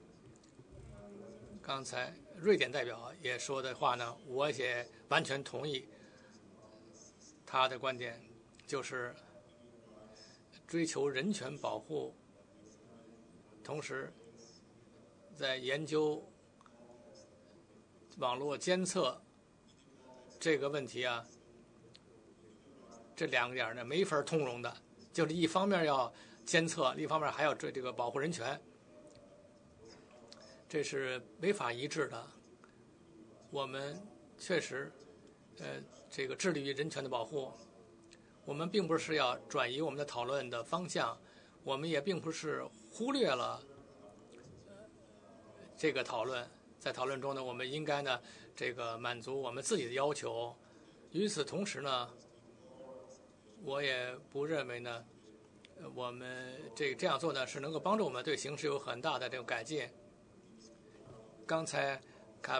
刚才瑞典代表也说的话呢，我也完全同意。他的观点就是追求人权保护，同时在研究网络监测这个问题啊，这两个点呢没法通融的。 就是一方面要监测，另一方面还要这个保护人权，这是没法一致的。我们确实，这个致力于人权的保护。我们并不是要转移我们的讨论的方向，我们也并不是忽略了这个讨论。在讨论中呢，我们应该呢，这个满足我们自己的要求。与此同时呢，我也不认为呢，我们这样做呢是能够帮助我们对形势有很大的这种改进。刚才卡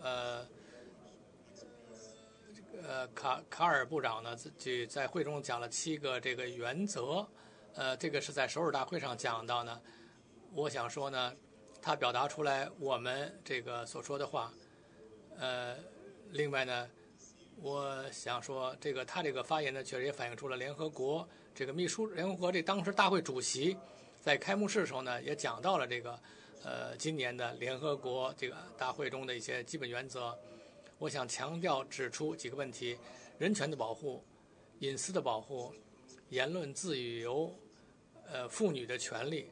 尔部长呢，在会中讲了7个这个原则，这个是在首尔大会上讲到呢。我想说呢，他表达出来我们这个所说的话，另外呢，我想说他这个发言呢，确实也反映出了联合国这个联合国当时大会主席在开幕式的时候呢，也讲到了这个今年的联合国这个大会中的一些基本原则。我想强调指出几个问题：人权的保护、隐私的保护、言论自由、妇女的权利。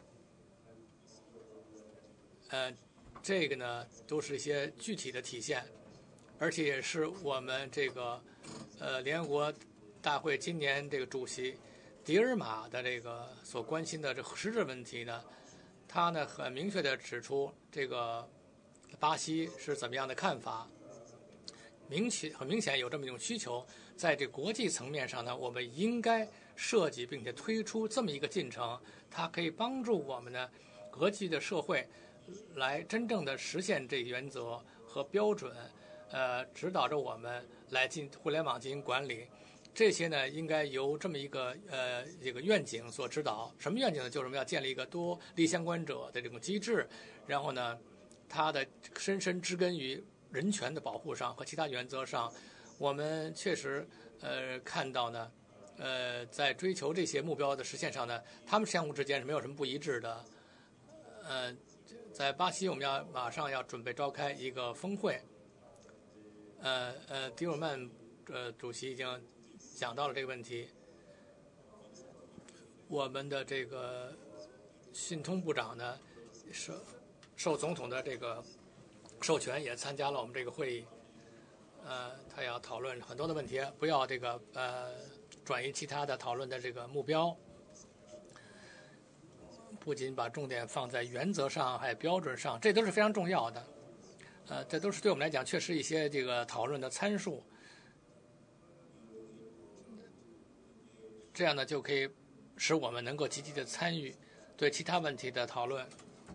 这个呢都是一些具体的体现，而且也是我们这个联合国大会今年这个主席迪尔玛的这个所关心的这实质问题呢，他呢很明确地指出这个巴西是怎么样的看法。很明显有这么一种需求，在这国际层面上呢，我们应该设计并且推出这么一个进程，它可以帮助我们呢国际的社会来真正的实现这原则和标准，指导着我们来互联网进行管理。这些呢应该由这么一个这个愿景所指导。什么愿景呢？就是我们要建立一个多利相关者的这种机制，然后呢，它的深深植根于人权的保护上和其他原则上。我们确实看到呢，在追求这些目标的实现上呢，他们相互之间是没有什么不一致的。在巴西，我们马上要准备召开一个峰会。迪尔曼主席已经讲到了这个问题。我们的这个信通部长呢，受总统的这个授权，也参加了我们这个会议。他要讨论很多的问题，不要这个转移其他的讨论的这个目标。不仅把重点放在原则上，还有标准上，这都是非常重要的。这都是对我们来讲确实一些这个讨论的参数。这样呢，就可以使我们能够积极的参与对其他问题的讨论。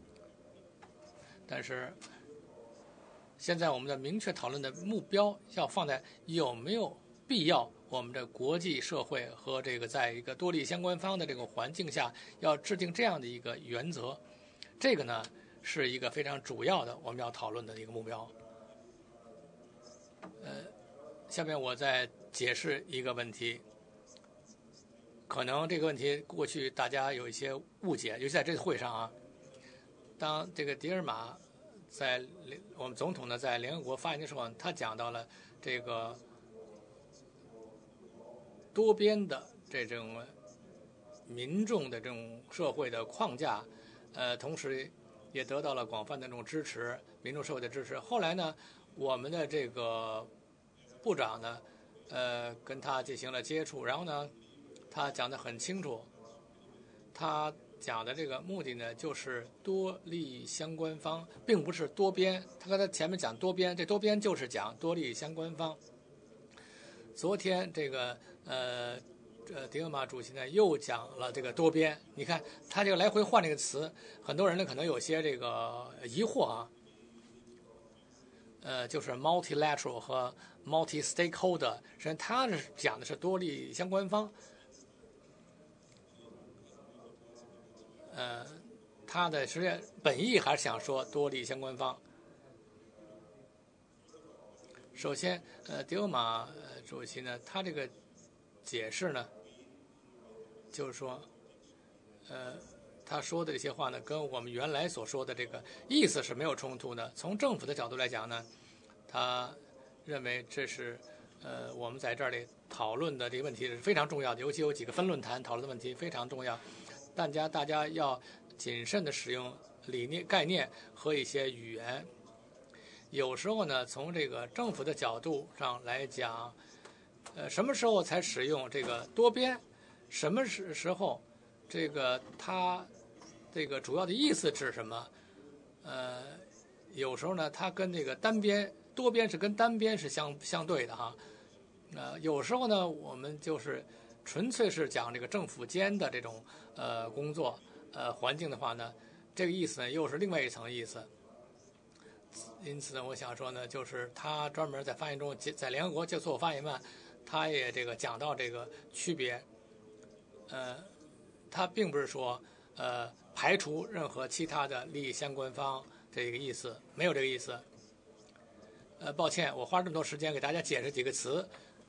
但是现在我们的明确讨论的目标要放在有没有必要我们的国际社会和这个在一个多利相关方的这个环境下要制定这样的一个原则。这个呢是一个非常主要的我们要讨论的一个目标。下面我再解释一个问题。可能这个问题过去大家有一些误解，尤其在这次会上啊，当这个迪尔玛我们总统呢在联合国发言的时候，他讲到了这个多边的这种民众的这种社会的框架，同时也得到了广泛的这种支持，民众社会的支持。后来呢，我们的这个部长呢，跟他进行了接触，然后呢，他讲得很清楚，他讲的这个目的呢，就是多利相关方，并不是多边。他刚才前面讲多边，这多边就是讲多利相关方。昨天这个迪尔玛主席呢又讲了这个多边。你看他这个来回换这个词，很多人呢可能有些这个疑惑啊。就是 multilateral 和 multi-stakeholder， 实际上他是讲的是多利相关方。他的实际本意还是想说多利相关方。首先，迪尔玛主席呢，他这个解释呢，就是说，他说的这些话呢，跟我们原来所说的这个意思是没有冲突的。从政府的角度来讲呢，他认为这是我们在这里讨论的这个问题是非常重要的，尤其有几个分论坛讨论的问题非常重要。大家要谨慎的使用理念、概念和一些语言。有时候呢，从这个政府的角度上来讲，什么时候才使用这个多边？什么时候这个它这个主要的意思指什么？有时候呢，它跟这个单边、多边是跟单边是相对的哈。有时候呢，我们就是纯粹是讲这个政府间的这种工作环境的话呢，这个意思呢又是另外一层意思。因此呢，我想说呢，就是他专门在发言中，在联合国就做发言嘛，他也这个讲到这个区别。他并不是说排除任何其他的利益相关方这个意思，没有这个意思。抱歉，我花这么多时间给大家解释几个词。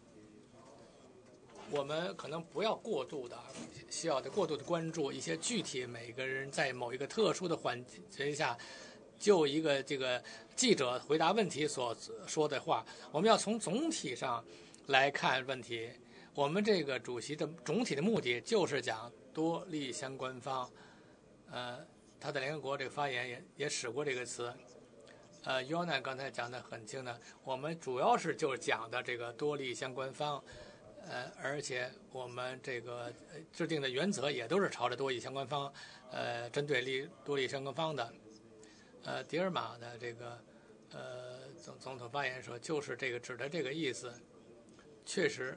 我们可能不要需要过度的关注一些具体每个人在某一个特殊的环节下，就一个这个记者回答问题所说的话，我们要从总体上来看问题。我们这个主席的总体的目的就是讲多利相关方。他在联合国这个发言也使过这个词。约翰刚才讲的很清的，我们主要是就是讲的这个多利相关方。而且我们这个制定的原则也都是朝着多利相关方，针对多利相关方的。迪尔玛的这个总统发言说，就是这个指的这个意思。确实，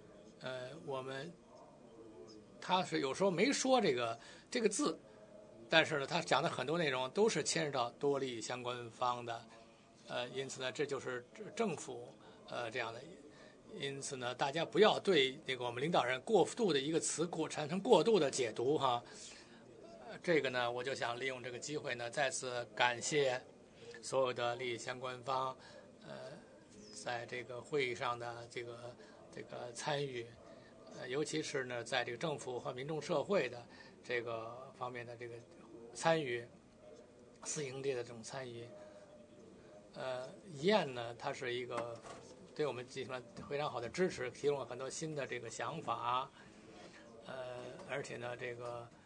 他是有时候没说这个字，但是呢，他讲的很多内容都是牵涉到多利相关方的。因此呢，这就是政府这样的。因此呢，大家不要对那个我们领导人过度的一个词产生过度的解读哈。这个呢，我就想利用这个机会呢，再次感谢所有的利益相关方，在这个会议上的这个参与，尤其是呢，在这个政府和民众社会的这个方面的这个参与，私营界的这种参与。EN呢，它是一个对我们进行了非常好的支持，提供了很多新的这个想法，而且呢，这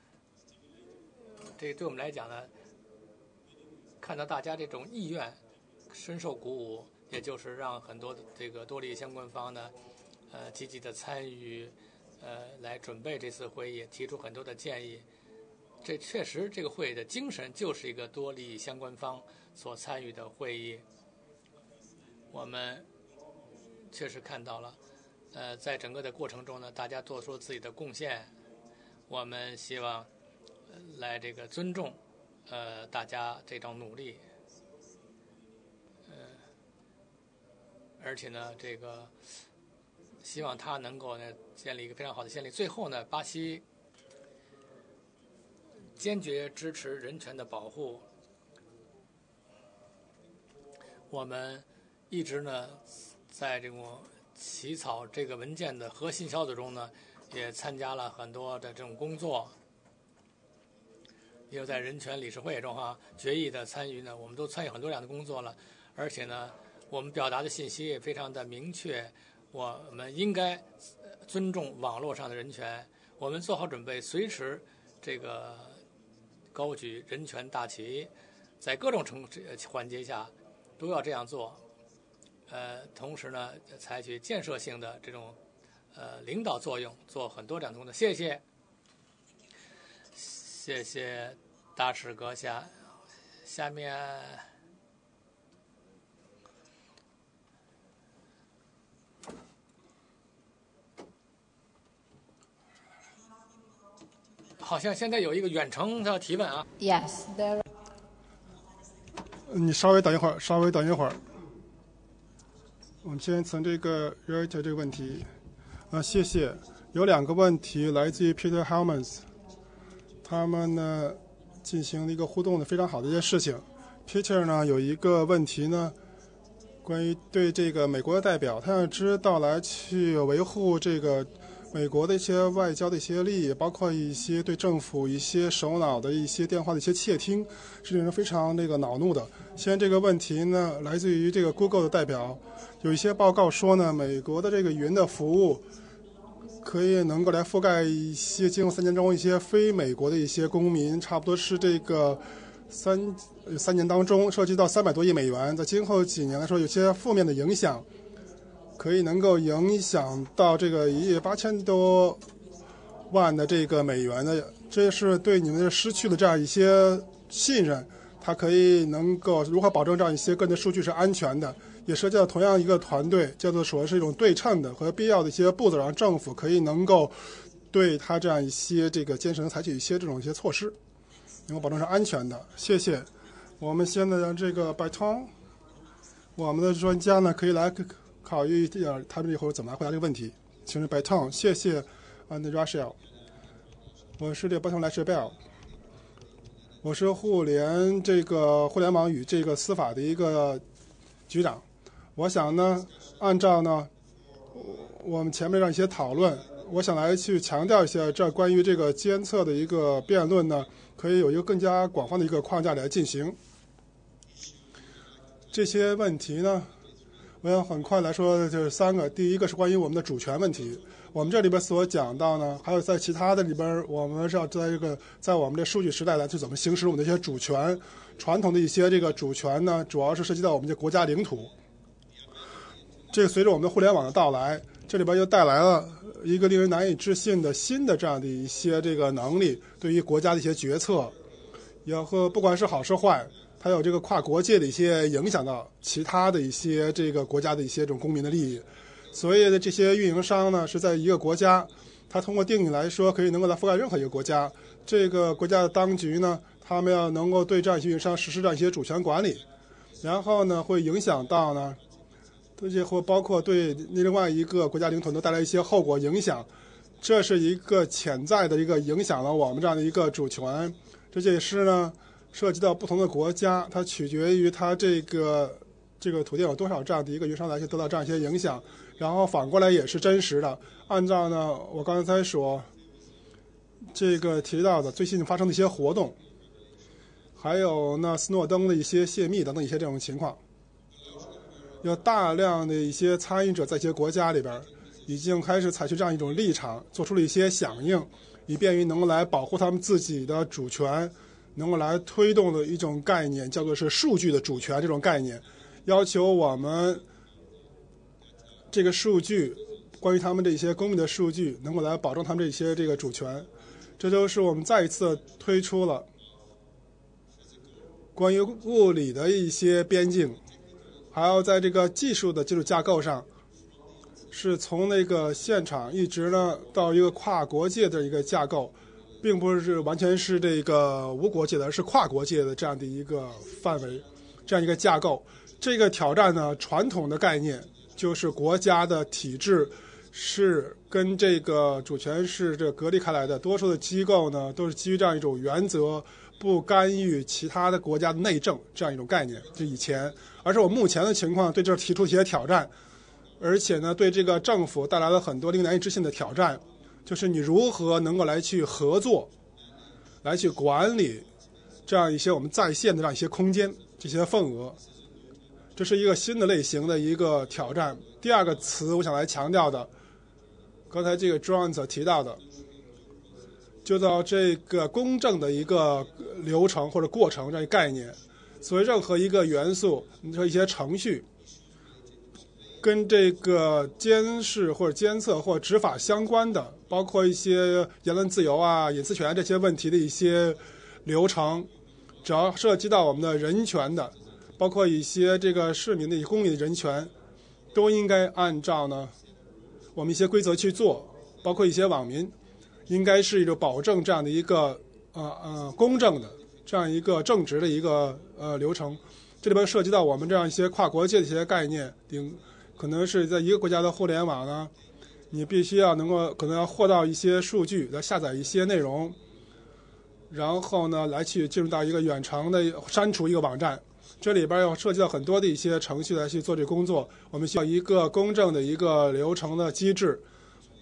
对我们来讲呢，看到大家这种意愿，深受鼓舞，也就是让很多这个多利益相关方呢，积极的参与，来准备这次会议，提出很多的建议。这确实，这个会议的精神就是一个多利益相关方所参与的会议。我们确实看到了，在整个的过程中呢，大家做出自己的贡献。我们希望来这个尊重大家这种努力，而且呢，这个希望他能够呢建立一个非常好的先例。最后呢，巴西坚决支持人权的保护。我们一直呢在这种起草这个文件的核心小组中呢，也参加了很多的这种工作。也有在人权理事会中决议的参与呢，我们都参与很多这样的工作了。而且呢，我们表达的信息也非常的明确，我们应该尊重网络上的人权，我们做好准备，随时这个高举人权大旗，在各种环节下都要这样做。同时呢，采取建设性的这种领导作用，做很多这样的工作。谢谢，谢谢大使阁下。下面好像现在有一个远程的提问啊。 Yes, there. 你稍微等一会儿。我们先从这个 Reuters 这个问题，谢谢。有2个问题来自于 Peter Helmans， 他们呢进行了一个互动的非常好的一件事情。Peter 呢有一个问题呢，关于对这个美国的代表，他想知道来去维护这个美国的一些外交的一些利益，包括一些对政府一些首脑的一些电话的一些窃听，是令人非常恼怒的。现在这个问题呢，来自于这个 Google 的代表，有一些报告说呢，美国的这个云的服务可以能够来覆盖一些今后3年中一些非美国的一些公民，差不多是这个三年当中涉及到300多亿美元，在今后几年来说有些负面的影响。可以能够影响到这个1亿8000多万的这个美元的，这是对你们失去的这样一些信任。它可以能够如何保证这样一些个人的数据是安全的，也涉及到同样一个团队，叫做说是一种对称的和必要的一些步骤，让政府可以能够对它这样一些这个监视采取一些措施，能够保证是安全的。谢谢。我们现在让这个拜通，我们的专家呢可以来考虑一下他们以后怎么来回答这个问题。请示拜通，谢谢Rachel。我是这个拜通莱舍贝尔，我是互联网与这个司法的一个局长。我想呢，按照呢我们前面这样一些讨论，我想来去强调一下，这关于这个监测的一个辩论呢，可以有一个更加广泛的一个框架来进行。这些问题呢，我想很快来说就是3个。第一个是关于我们的主权问题，我们这里边所讲到呢，还有在其他的里边，我们是要在我们这数据时代来去怎么行使我们的一些主权。传统的一些这个主权呢，主要是涉及到我们的国家领土。这个随着我们的互联网的到来，这里边又带来了一个令人难以置信的新的这样的一些这个能力，对于国家的一些决策，也和不管是好是坏，它有这个跨国界的一些影响到其他的一些这个国家的一些这种公民的利益。所以的这些运营商呢，是在一个国家，它通过定义来说，可以能够来覆盖任何一个国家。这个国家的当局呢，他们要能够对这样一些运营商实施这样一些主权管理，然后呢，会影响到呢，这些或包括对另外一个国家领土能带来一些后果影响。这是一个潜在的一个影响了我们这样的一个主权。这也是呢，涉及到不同的国家，它取决于它这个土地有多少这样的一个运营商来去得到这样一些影响。然后反过来也是真实的，按照呢我刚才所提到的最近发生的一些活动，还有呢斯诺登的一些泄密等等一些这种情况，有大量的一些参与者在一些国家里边已经开始采取这样一种立场，做出了一些响应，以便于能够来保护他们自己的主权，能够来推动的一种概念，叫做是数据的主权这种概念，要求我们这个数据，关于他们这些公民的数据，能够来保证他们这些这个主权。这就是我们再一次推出了关于物理的一些边境，还要在这个技术的基础架构上，是从那个现场一直呢到一个跨国界的一个架构，并不是完全是这个无国界的，而是跨国界的这样的一个范围，这样一个架构。这个挑战呢，传统的概念就是国家的体制是跟这个主权是隔离开来的，多数的机构呢都是基于这样一种原则，不干预其他的国家的内政这样一种概念。就以前，而是我目前的情况对这提出一些挑战，而且呢对这个政府带来了很多令人难以置信的挑战，就是你如何能够来去合作，来去管理这样一些我们在线的这样一些空间，这些份额。这是一个新的类型的一个挑战。第二个词我想来强调的，刚才这个 John 所提到的，就到这个公正的一个流程或者过程这一概念。所谓任何一个元素，你说一些程序，跟这个监视或者监测或者执法相关的，包括一些言论自由啊、隐私权这些问题的一些流程，只要涉及到我们的人权的，包括一些这个市民的公民的人权，都应该按照呢我们一些规则去做，包括一些网民应该是一个保证这样的一个公正的这样一个正直的一个流程。这里边涉及到我们这样一些跨国界的一些概念，可能是在一个国家的互联网呢，你必须要能够可能要获到一些数据，来下载一些内容，然后呢来去进入到一个远程的删除一个网站。这里边要涉及到很多的一些程序来去做这工作，我们需要一个公正的一个流程的机制，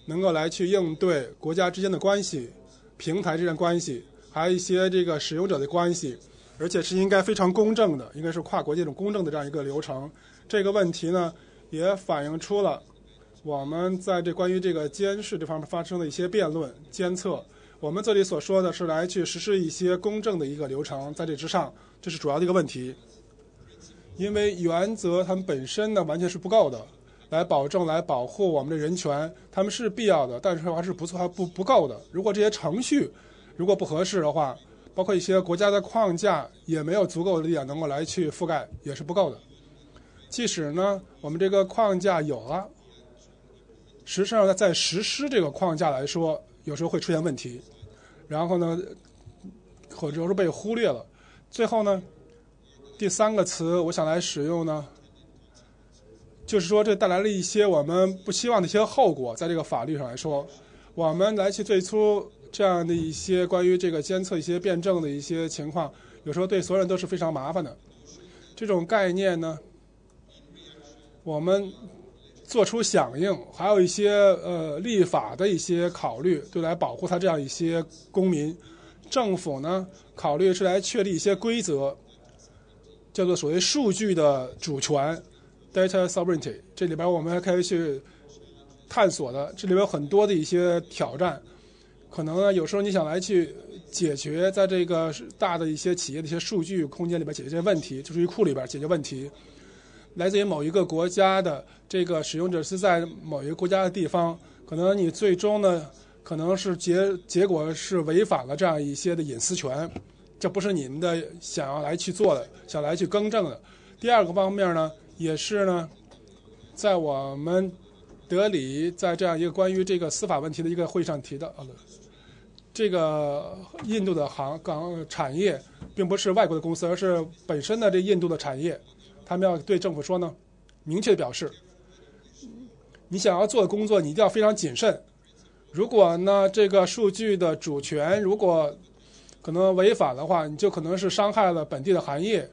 能够来去应对国家之间的关系、平台之间的关系，还有一些这个使用者的关系，而且是应该非常公正的，应该是跨国这种公正的这样一个流程。这个问题呢，也反映出了我们在这关于这个监视这方面发生的一些辩论、监测。我们这里所说的是来去实施一些公正的一个流程，在这之上，这是主要的一个问题。因为原则它们本身呢完全是不够的，来保证、来保护我们的人权，它们是必要的，但是还是不够的。如果这些程序如果不合适的话，包括一些国家的框架也没有足够的力量能够来去覆盖，也是不够的。即使呢我们这个框架有了，实际上在实施这个框架来说，有时候会出现问题，然后呢或者是被忽略了。最后呢，第三个词我想来使用呢，就是说这带来了一些我们不希望的一些后果。在这个法律上来说，我们来去最初这样的一些关于这个监测一些辩证的一些情况，有时候对所有人都是非常麻烦的。这种概念呢，我们做出响应，还有一些立法的一些考虑，对来保护他这样一些公民。政府呢考虑是来确立一些规则，叫做所谓数据的主权 （data sovereignty）。这里边我们还可以去探索的，这里边有很多的一些挑战。可能呢有时候你想来去解决在这个大的一些企业的一些数据空间里边解决这些问题，就数据库里边解决问题。来自于某一个国家的这个使用者是在某一个国家的地方，可能你最终呢可能是结果是违反了这样一些的隐私权，这不是你们的想要来去做的，想来去更正的。第二个方面呢，也是呢在我们德里在这样一个关于这个司法问题的一个会议上提到了，这个印度的产业并不是外国的公司，而是本身的这印度的产业，他们要对政府说呢，明确的表示，你想要做的工作你一定要非常谨慎。如果呢这个数据的主权如果可能违反的话，你就可能是伤害了本地的行业，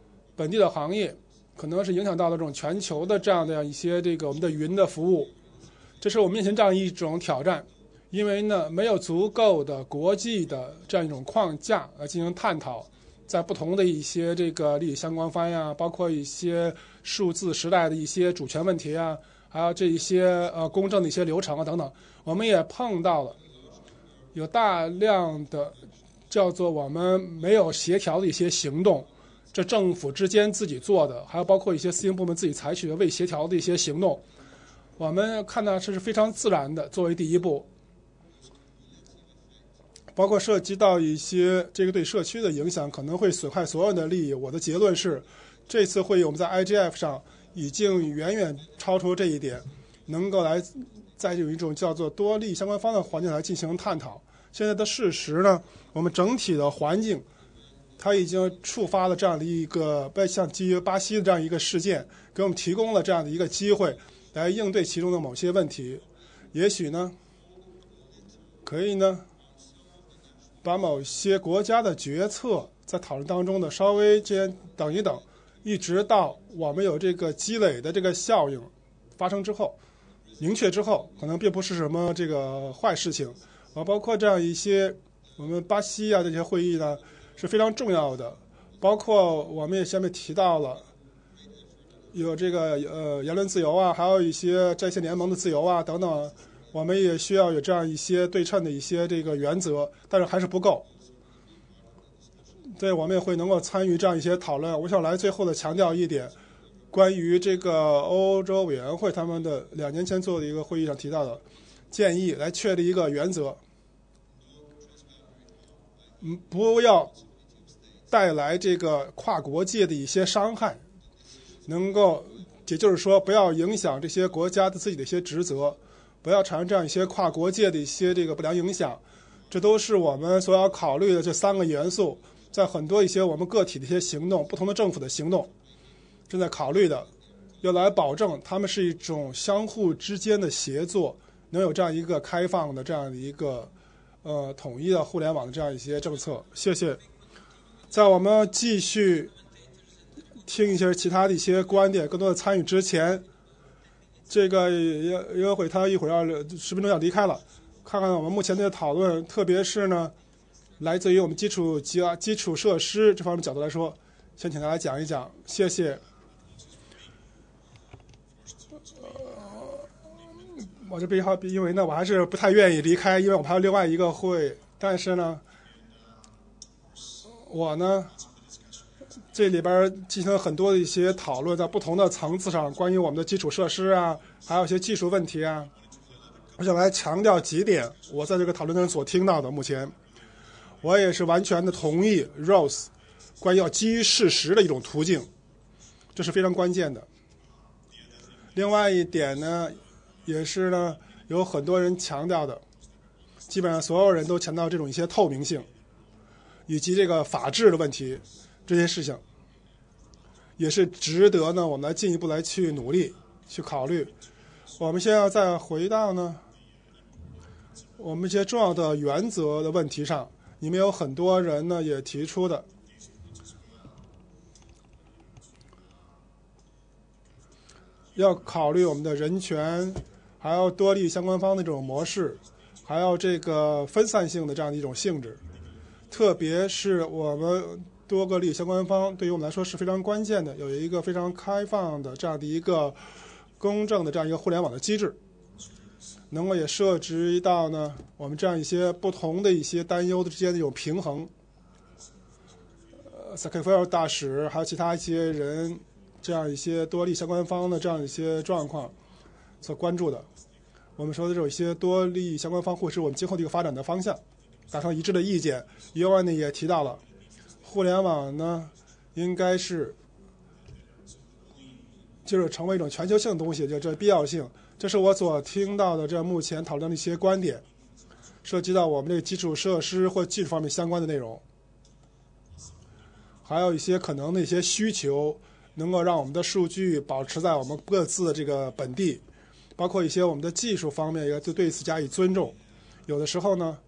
可能是影响到了这种全球的这样的一些这个我们的云的服务。这是我们面前这样一种挑战，因为呢没有足够的国际的这样一种框架来进行探讨，在不同的一些这个利益相关方呀，包括一些数字时代的一些主权问题啊，还有这一些公正的一些流程啊等等，我们也碰到了有大量的叫做我们没有协调的一些行动，这政府之间自己做的，还有包括一些私营部门自己采取的未协调的一些行动，我们看到这是非常自然的作为第一步，包括涉及到一些这个对社区的影响，可能会损害所有的利益。我的结论是，这次会议我们在 IGF 上已经远远超出这一点，能够来在有一种叫做多利益相关方的环境来进行探讨。现在的事实呢，我们整体的环境它已经触发了这样的一个像基于巴西的这样一个事件，给我们提供了这样的一个机会来应对其中的某些问题。也许呢可以呢把某些国家的决策在讨论当中的稍微先等一等，一直到我们有这个积累的这个效应发生之后，明确之后，可能并不是什么这个坏事情。包括这样一些我们巴西啊这些会议呢是非常重要的，包括我们也下面提到了有这个言论自由啊，还有一些在线联盟的自由啊等等，我们也需要有这样一些对称的一些这个原则，但是还是不够。对，我们也会能够参与这样一些讨论。我想来最后的强调一点，关于这个欧洲委员会他们的2年前做的一个会议上提到的建议，来确立一个原则，不要带来这个跨国界的一些伤害，能够也就是说不要影响这些国家的自己的一些职责，不要产生这样一些跨国界的一些这个不良影响。这都是我们所要考虑的这3个元素，在很多一些我们个体的一些行动，不同的政府的行动正在考虑的，要来保证他们是一种相互之间的协作，能有这样一个开放的这样的一个统一的互联网的这样一些政策。谢谢。在我们继续听一些其他的一些观点，更多的参与之前， 这个约会他一会儿要10分钟要离开了，看看我们目前的讨论，特别是呢，来自于我们基础设施这方面角度来说，先请大家讲一讲，谢谢。我这边因为呢，我还是不太愿意离开，因为我还有另外一个会。但是呢，我呢，这里边进行了很多的一些讨论，在不同的层次上，关于我们的基础设施啊，还有一些技术问题啊，我想来强调几点。我在这个讨论中所听到的，目前我也是完全的同意 Rose 关于要基于事实的一种途径，这是非常关键的。另外一点呢，也是呢，有很多人强调的，基本上所有人都强调这种一些透明性，以及这个法治的问题，这些事情也是值得呢我们来进一步来去努力去考虑。我们现在再回到呢我们一些重要的原则的问题上，你们有很多人呢也提出的，要考虑我们的人权，还要多利益相关方的这种模式，还要这个分散性的这样的一种性质，特别是我们多个利益相关方对于我们来说是非常关键的，有一个非常开放的这样的一个公正的这样一个互联网的机制，能够也涉及到呢我们这样一些不同的一些担忧之间的一种平衡。萨克菲尔大使还有其他一些人，这样一些多利益相关方的这样一些状况所关注的，我们说的这种一些多利益相关方会是我们今后的一个发展的方向，达成一致的意见。另外呢也提到了互联网呢应该是就是成为一种全球性的东西，就这必要性，这是我所听到的这目前讨论的一些观点，涉及到我们这个基础设施或技术方面相关的内容，还有一些可能的一些需求，能够让我们的数据保持在我们各自的这个本地，包括一些我们的技术方面也对此加以尊重。有的时候呢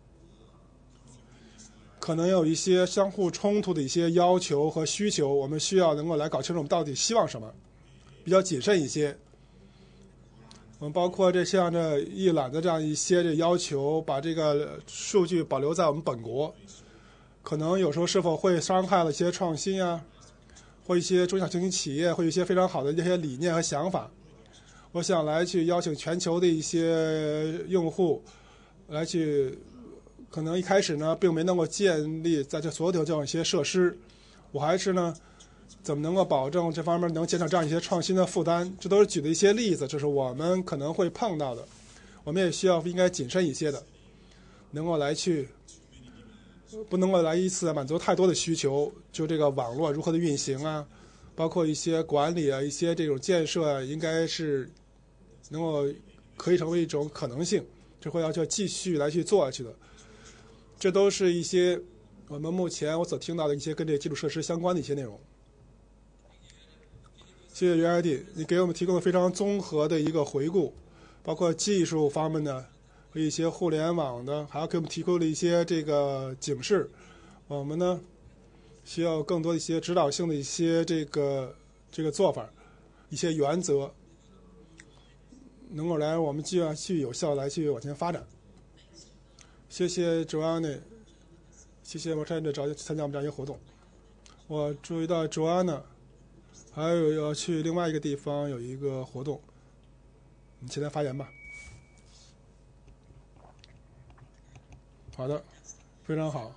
可能有一些相互冲突的一些要求和需求，我们需要能够来搞清楚我们到底希望什么，比较谨慎一些。我们包括像这一揽的这样一些这要求，把这个数据保留在我们本国，可能有时候是否会伤害了一些创新啊，或一些中小型企业，或一些非常好的这些理念和想法。我想来去邀请全球的一些用户来去，可能一开始呢并没能够建立在这所有的这样一些设施，我还是呢怎么能够保证这方面能减少这样一些创新的负担，这都是举的一些例子，这是我们可能会碰到的，我们也需要应该谨慎一些的，能够来去不能够来一次满足太多的需求，就这个网络如何的运行啊，包括一些管理啊，一些这种建设啊，应该是能够可以成为一种可能性，这会要继续来去做下去的。这都是一些我们目前我所听到的一些跟这个基础设施相关的一些内容。谢谢袁爱弟，你给我们提供了非常综合的一个回顾，包括技术方面的和一些互联网的，还要给我们提供了一些这个警示。我们呢需要更多的一些指导性的一些这个做法，一些原则，能够来我们继续有效来去往前发展。谢谢 Joanna， 谢谢我参加我们这样一个活动。我注意到 Joanna 还有要去另外一个地方有一个活动，你现在发言吧。好的，非常好。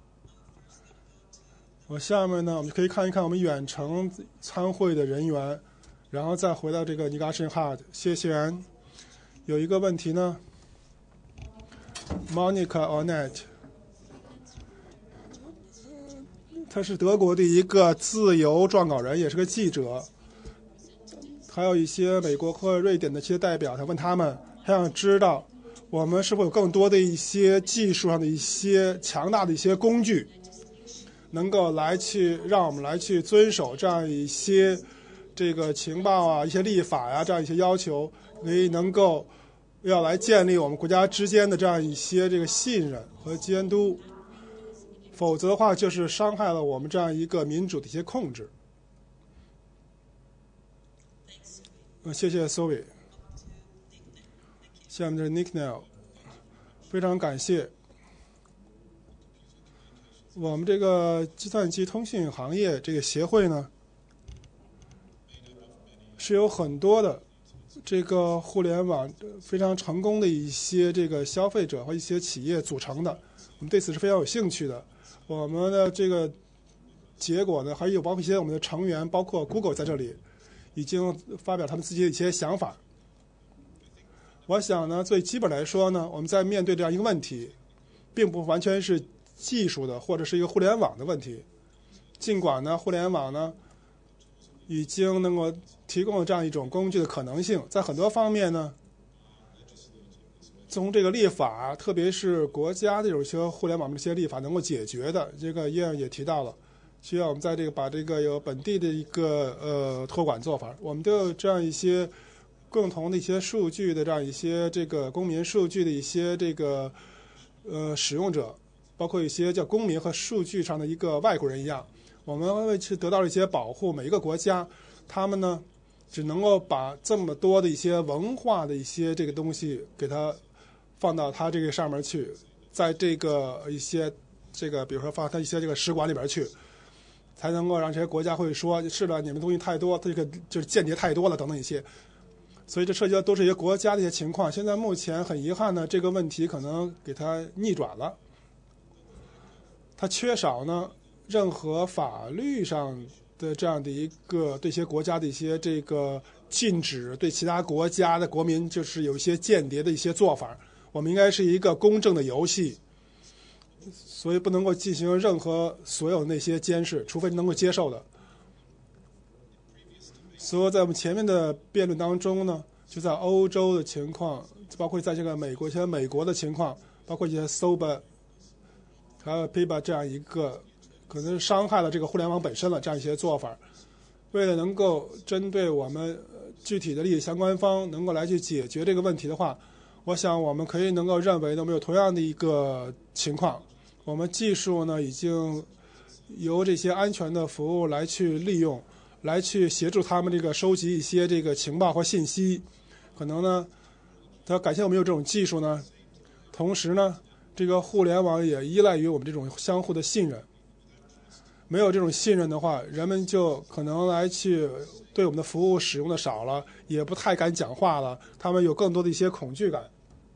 我下面呢，我们可以看一看我们远程参会的人员，然后再回到这个尼加申哈德。谢谢。有一个问题呢 ，Monica Ornette， 他是德国的一个自由撰稿人，也是个记者。还有一些美国和瑞典的一些代表，他问他们，他想知道我们是否有更多的一些技术上的一些强大的一些工具，能够来去让我们来去遵守这样一些这个情报啊、一些立法呀、这样一些要求，可以能够要来建立我们国家之间的这样一些这个信任和监督，否则的话就是伤害了我们这样一个民主的一些控制。谢谢 Sophie。 下面是 Nick Nell， 非常感谢。我们这个计算机通信行业这个协会呢，是有很多的这个互联网非常成功的一些这个消费者和一些企业组成的，我们对此是非常有兴趣的。我们的这个结果呢，还有包括一些我们的成员，包括 Google 在这里已经发表他们自己的一些想法。我想呢，最基本来说呢，我们在面对这样一个问题，并不完全是技术的或者是一个互联网的问题。尽管呢，互联网呢已经能够提供了这样一种工具的可能性，在很多方面呢，从这个立法，特别是国家的有些互联网的这些立法能够解决的，这个叶也提到了，需要我们在这个把这个有本地的一个托管做法，我们都有这样一些共同的一些数据的这样一些这个公民数据的一些这个使用者，包括一些叫公民和数据上的一个外国人一样，我们会去得到一些保护。每一个国家，他们呢只能够把这么多的一些文化的一些这个东西给它放到它这个上面去，在这个一些这个比如说放它一些这个使馆里边去，才能够让这些国家会说是的，你们东西太多，这个就是间谍太多了等等一些。所以这涉及到都是一些国家的一些情况。现在目前很遗憾呢，这个问题可能给它逆转了，它缺少呢任何法律上的这样的一个对一些国家的一些这个禁止对其他国家的国民就是有一些间谍的一些做法。我们应该是一个公正的游戏，所以不能够进行任何所有那些监视，除非能够接受的。所以在我们前面的辩论当中呢，就在欧洲的情况，包括在这个美国一些美国的情况，包括一些 SOBA 还有 PIBA 这样一个可能是伤害了这个互联网本身了这样一些做法，为了能够针对我们具体的利益相关方能够来去解决这个问题的话，我想我们可以能够认为呢，我们有同样的一个情况，我们技术呢已经由这些安全的服务来去利用，来去协助他们这个收集一些这个情报和信息。可能呢，他感谢我们有这种技术呢，同时呢，这个互联网也依赖于我们这种相互的信任。没有这种信任的话，人们就可能来去对我们的服务使用的少了，也不太敢讲话了，他们有更多的一些恐惧感。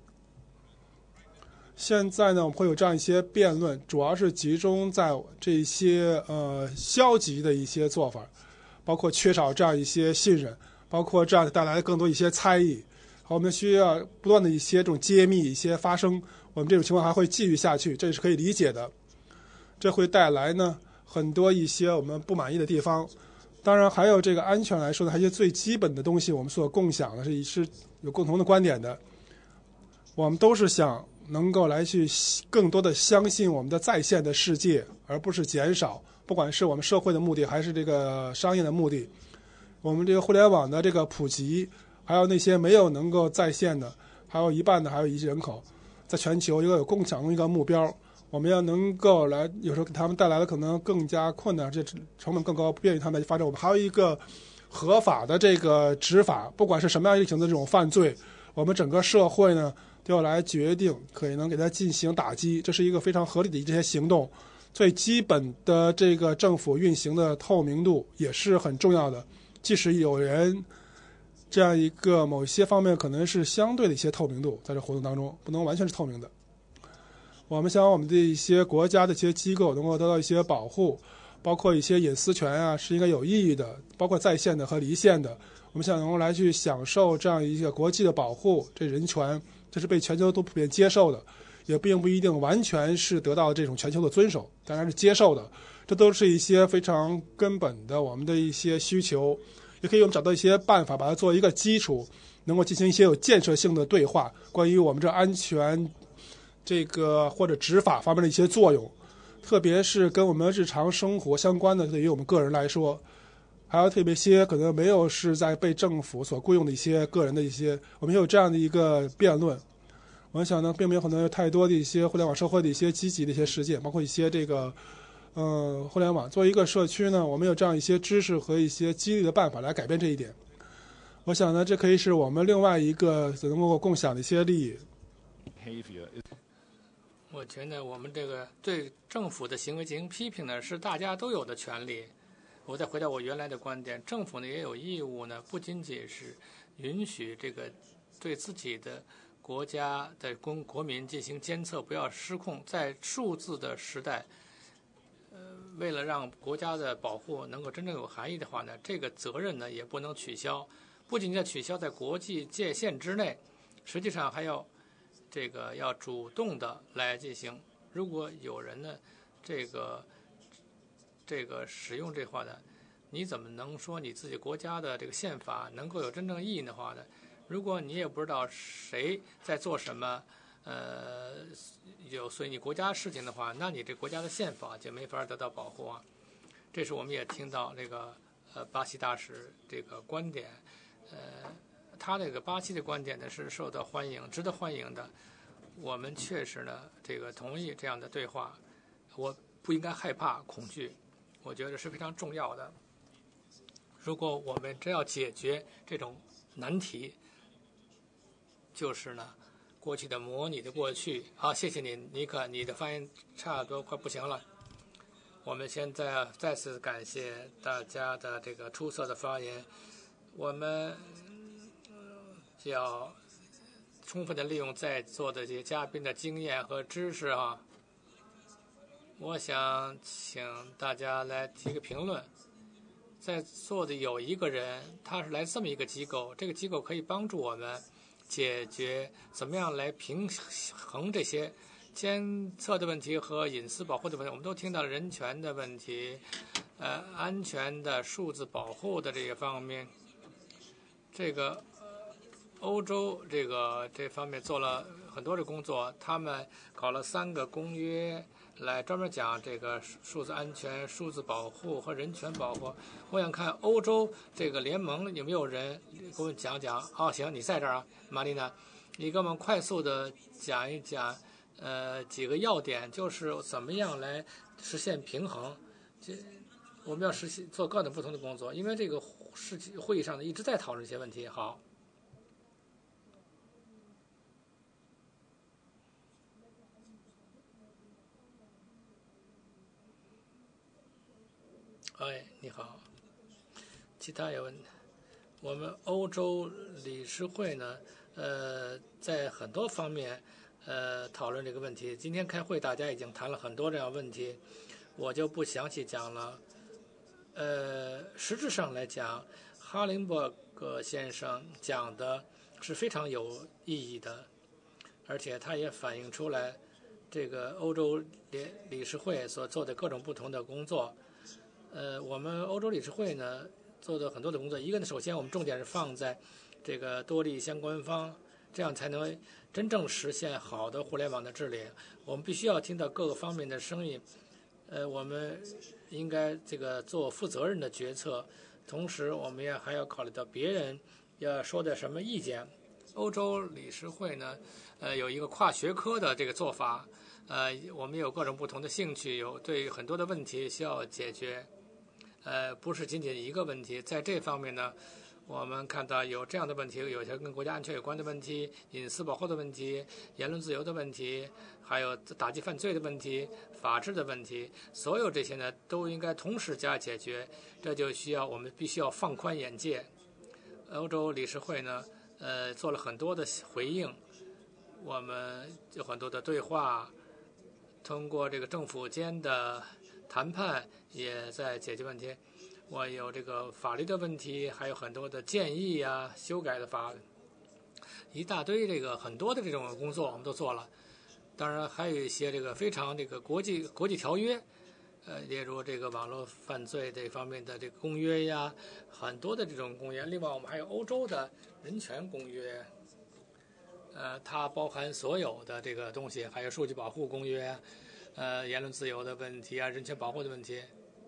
现在呢，我们会有这样一些辩论，主要是集中在这些消极的一些做法，包括缺少这样一些信任，包括这样带来更多一些猜疑。我们需要不断的一些这种揭秘一些发生，我们这种情况还会继续下去，这是可以理解的。这会带来呢很多一些我们不满意的地方。当然还有这个安全来说呢，还有一些最基本的东西我们所共享的是有共同的观点的。我们都是想能够来去更多的相信我们的在线的世界，而不是减少，不管是我们社会的目的还是这个商业的目的。我们这个互联网的这个普及，还有那些没有能够在线的，还有一半的还有1亿人口，在全球一个有共享的一个目标，我们要能够来，有时候给他们带来了可能更加困难，这成本更高，不便于他们来发展。我们还有一个合法的这个执法，不管是什么样类型的这种犯罪，我们整个社会呢都要来决定，可能给它进行打击，这是一个非常合理的这些行动。最基本的这个政府运行的透明度也是很重要的，即使有人这样一个某些方面可能是相对的一些透明度，在这活动当中不能完全是透明的。我们想我们的一些国家的一些机构能够得到一些保护，包括一些隐私权啊是应该有意义的，包括在线的和离线的，我们想能够来去享受这样一个国际的保护，这人权这是被全球都普遍接受的，也并不一定完全是得到这种全球的遵守，当然是接受的，这都是一些非常根本的我们的一些需求，也可以我们找到一些办法把它作为一个基础，能够进行一些有建设性的对话，关于我们这安全这个或者执法方面的一些作用，特别是跟我们日常生活相关的，对于我们个人来说，还有特别些可能没有是在被政府所雇佣的一些个人的一些，我们有这样的一个辩论。我想呢，并没有可能有太多的一些互联网社会的一些积极的一些事件，包括一些这个互联网作为一个社区呢，我们有这样一些知识和一些激励的办法来改变这一点。 我想呢，这可以是我们另外一个能够共享的一些利益。 我觉得我们这个对政府的行为进行批评呢，是大家都有的权利。我再回到我原来的观点，政府呢也有义务呢，不仅仅是允许这个对自己的国家的国民进行监测，不要失控。在数字的时代，为了让国家的保护能够真正有含义的话呢，这个责任呢也不能取消。不仅要取消在国际界限之内，实际上还要要主动的来进行。如果有人呢，这个使用这话呢，你怎么能说你自己国家的这个宪法能够有真正意义的话呢？如果你也不知道谁在做什么，有随你国家事情的话，那你这国家的宪法就没法得到保护啊。这是我们也听到这个巴西大使这个观点。他这个巴西的观点呢是受到欢迎、值得欢迎的。我们确实呢同意这样的对话。我不应该害怕、恐惧，我觉得是非常重要的。如果我们真要解决这种难题，就是呢过去的模拟的过去。好，谢谢你，尼克，你的发言差不多快不行了。我们现在再次感谢大家的这个出色的发言。我们要充分的利用在座的这些嘉宾的经验和知识啊。我想请大家来提个评论。在座的有一个人，他是来自这么一个机构，这个机构可以帮助我们解决怎么样来平衡这些监测的问题和隐私保护的问题。我们都听到了人权的问题，安全的数字保护的这个方面。欧洲这方面做了很多的工作，他们搞了3个公约来专门讲这个数字安全、数字保护和人权保护。我想看欧洲这个联盟有没有人给我们讲讲。行，你在这儿啊，玛丽娜，你给我们快速的讲一讲，几个要点，就是怎么样来实现平衡。我们要做各种不同的工作，因为这个会议上呢一直在讨论这些问题。好。你好。其他有问题？我们欧洲理事会呢，在很多方面，讨论这个问题。今天开会，大家已经谈了很多这样问题，我就不详细讲了。实质上来讲，哈林伯格先生讲的是非常有意义的，而且他也反映出来这个欧洲理事会所做的各种不同的工作。我们欧洲理事会呢做的很多的工作，一个呢，首先我们重点是放在这个多利相关方，这样才能真正实现好的互联网的治理。我们必须要听到各个方面的声音，我们应该做负责任的决策，同时我们还要考虑到别人要说的什么意见。欧洲理事会呢，有一个跨学科的这个做法，我们有各种不同的兴趣，有对很多的问题需要解决。不是仅仅一个问题。在这方面呢，我们看到有这样的问题，有些跟国家安全有关的问题，隐私保护的问题，言论自由的问题，还有打击犯罪的问题，法治的问题，所有这些呢都应该同时加以解决。这就需要我们必须要放宽眼界。欧洲理事会呢，做了很多的回应，我们有很多的对话，通过这个政府间的谈判也在解决问题。我有这个法律的问题，还有很多的建议啊，修改的一大堆很多的这种工作我们都做了。当然还有一些非常国际条约，例如网络犯罪这方面的公约呀，很多的这种公约。另外我们还有欧洲的人权公约，它包含所有的东西，还有数据保护公约，言论自由的问题啊，人权保护的问题。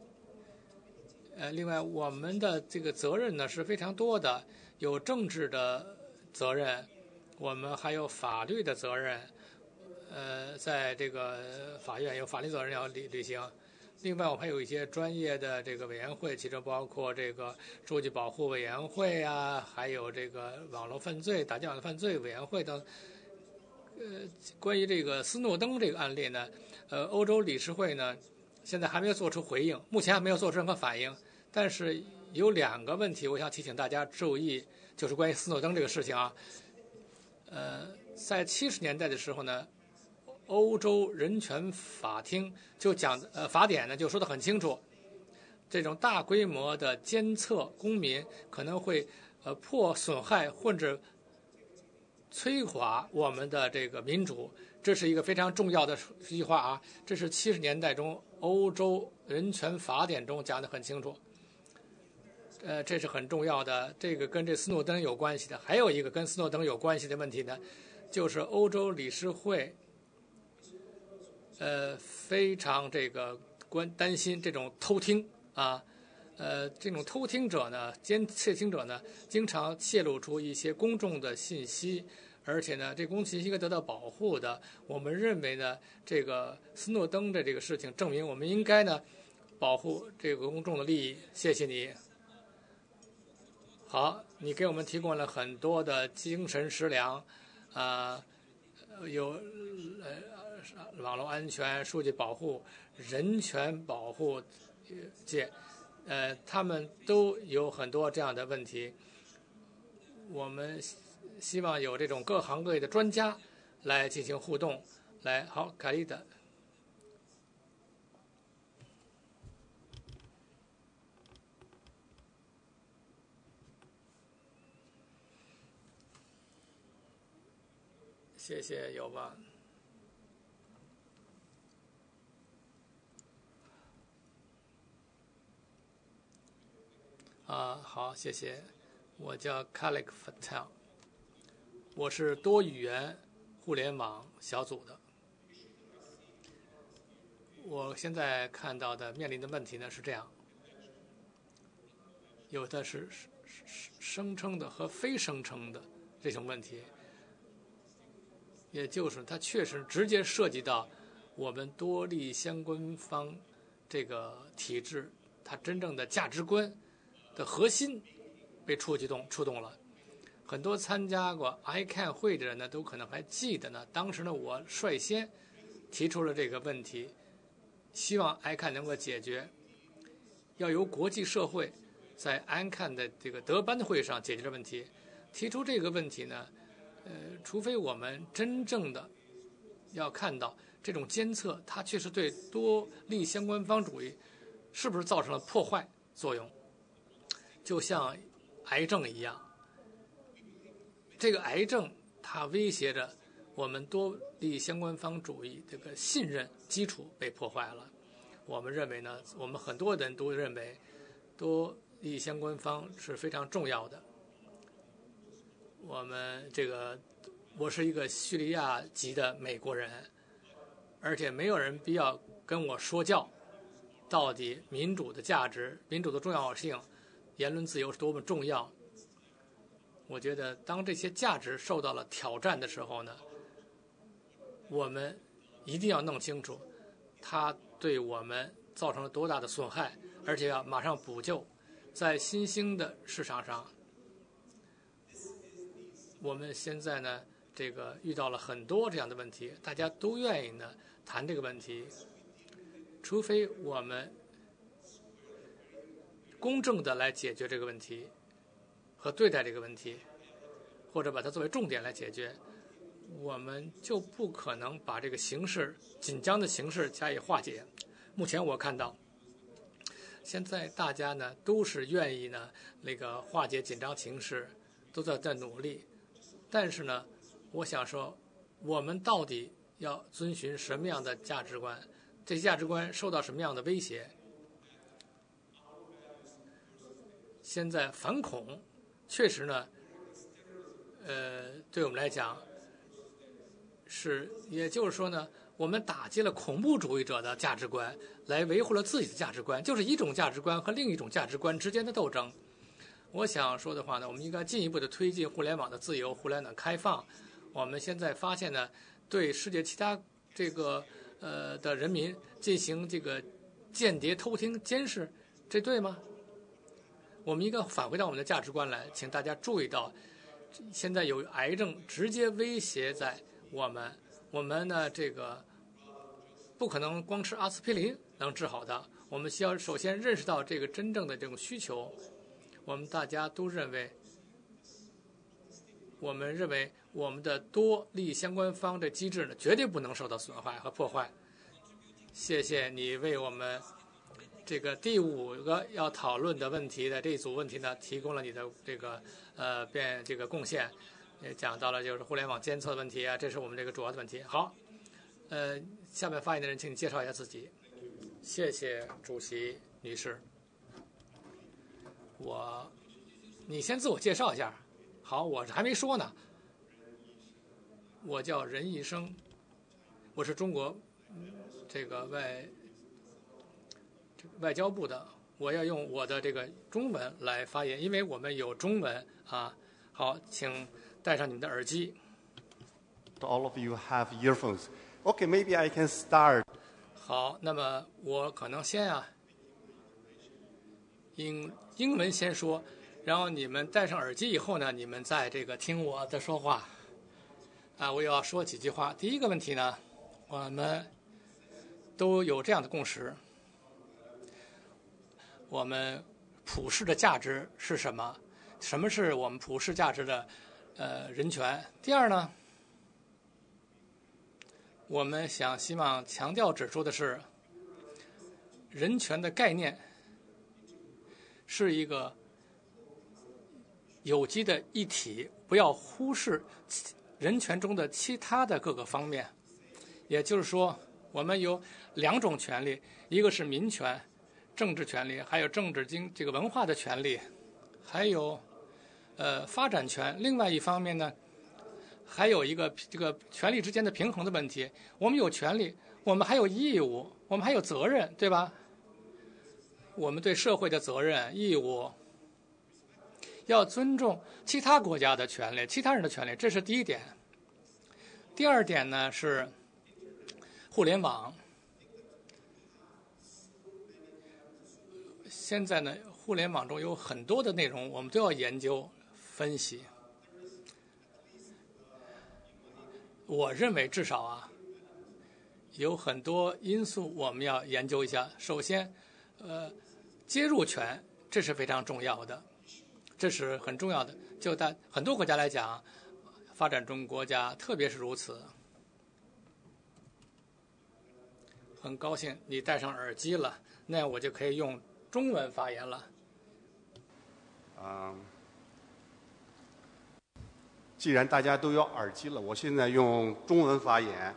另外我们的责任呢是非常多的，有政治的责任，我们还有法律的责任。在法院有法律责任要履行。 另外，我们还有一些专业的这个委员会，其中包括这个数据保护委员会啊，还有这个网络犯罪、打击网络犯罪委员会等。关于这个斯诺登这个案例呢，欧洲理事会呢现在还没有做出回应，目前还没有做出任何反应。但是有2个问题，我想提醒大家注意，就是关于斯诺登这个事情啊。在70年代的时候呢，欧洲人权法庭就讲法典呢就说得很清楚，这种大规模的监测公民可能会损害或者摧垮我们的这个民主，这是一个非常重要的一句话啊。这是70年代中欧洲人权法典中讲得很清楚。这是很重要的，这个跟这斯诺登有关系的。还有一个跟斯诺登有关系的问题呢，就是欧洲理事会非常这个担心这种偷听啊。这种偷听者呢，窃听者呢，经常泄露出一些公众的信息，而且呢，这公众信息应该得到保护的。我们认为呢，这个斯诺登的这个事情证明，我们应该呢保护这个公众的利益。谢谢你。好，你给我们提供了很多的精神食粮，有网络安全、数据保护、人权保护界。他们都有很多这样的问题，我们希望有这种各行各业的专家来进行互动。好，凯丽的。谢谢尤巴。好，谢谢。我叫 Khalek Fatel， 我是多语言互联网小组的。我现在看到的面临的问题呢是这样，有的是声称的和非声称的这种问题，也就是它确实直接涉及到我们多利相关方这个体制它真正的价值观的核心被触动了。很多参加过 ICANN 会的人呢，都可能还记得呢。当时呢，我率先提出了这个问题，希望 ICANN 能够解决，要由国际社会在 ICANN 的这个德班会上解决这问题。提出这个问题呢，除非我们真正的要看到这种监测，它确实对多利相关方主义是不是造成了破坏作用，就像癌症一样。这个癌症它威胁着我们多利相关方主义这个信任基础被破坏了。我们认为呢，我们很多人都认为多利相关方是非常重要的。我是一个叙利亚籍的美国人，而且没有人必要跟我说教，到底民主的价值、民主的重要性、言论自由是多么重要。我觉得当这些价值受到了挑战的时候呢，我们一定要弄清楚它对我们造成了多大的损害，而且要马上补救。在新兴的市场上，我们现在呢遇到了很多这样的问题，大家都愿意呢谈这个问题，除非我们公正的来解决这个问题和对待这个问题，或者把它作为重点来解决，我们就不可能把这个紧张的形势加以化解。目前我看到，现在大家呢都是愿意呢化解紧张形势，都在努力。但是呢，我想说，我们到底要遵循什么样的价值观？这些价值观受到什么样的威胁？现在反恐确实呢，对我们来讲也就是说呢，我们打击了恐怖主义者的价值观，来维护了自己的价值观，就是一种价值观和另一种价值观之间的斗争。我想说的话呢，我们应该进一步的推进互联网的自由、互联网开放。我们现在发现呢，对世界其他的人民进行间谍偷听监视，这对吗？我们应该返回到我们的价值观来，请大家注意到，现在有癌症直接威胁在我们呢这个不可能光吃阿司匹林能治好的，我们需要首先认识到这个真正的这种需求。我们大家都认为，我们的多利相关方的机制呢，绝对不能受到损害和破坏。谢谢你为我们这个第5个要讨论的问题的这一组问题呢，提供了你的这个贡献，也讲到了就是互联网监测的问题啊，这是我们这个主要的问题。好，下面发言的人，请你介绍一下自己。谢谢主席女士。你先自我介绍一下。好，我还没说呢。我叫任义生，我是中国这个外交部的。我要用我的这个中文来发言，因为我们有中文啊。好，请戴上你们的耳机。 All of you have earphones. Okay, maybe I can start. 好，那么我可能先英文先说，然后你们戴上耳机以后呢，你们再这个听我的说话。我要说几句话。第一个问题呢，我们都有这样的共识：我们普世的价值是什么？什么是我们普世价值的人权？第二呢，我们希望强调指出的是，人权的概念是一个有机的一体，不要忽视人权中的其他的各个方面。也就是说，我们有2种权利，一个是民权、政治权利，还有政治这个文化的权利，还有发展权。另外一方面呢，还有一个这个权利之间的平衡的问题。我们有权利，我们还有义务，我们还有责任，对吧？我们对社会的责任、义务，要尊重其他国家的权利、其他人的权利，这是第一点。第二点呢是互联网。现在呢，互联网中有很多的内容，我们都要研究、分析。我认为至少有很多因素我们要研究一下。首先，接入权，这是非常重要的，这是很重要的。就在很多国家来讲，发展中国家特别是如此。很高兴你戴上耳机了，那样我就可以用中文发言了。 既然大家都有耳机了，我现在用中文发言。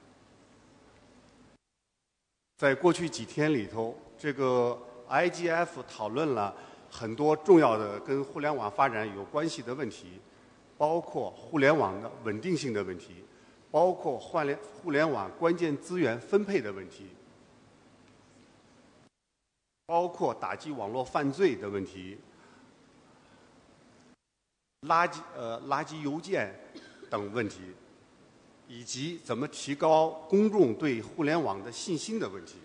在过去几天里头，这个 IGF 讨论了很多重要的跟互联网发展有关系的问题，包括互联网的稳定性的问题，包括互联网关键资源分配的问题，包括打击网络犯罪的问题，垃圾邮件等问题，以及怎么提高公众对互联网的信心的问题。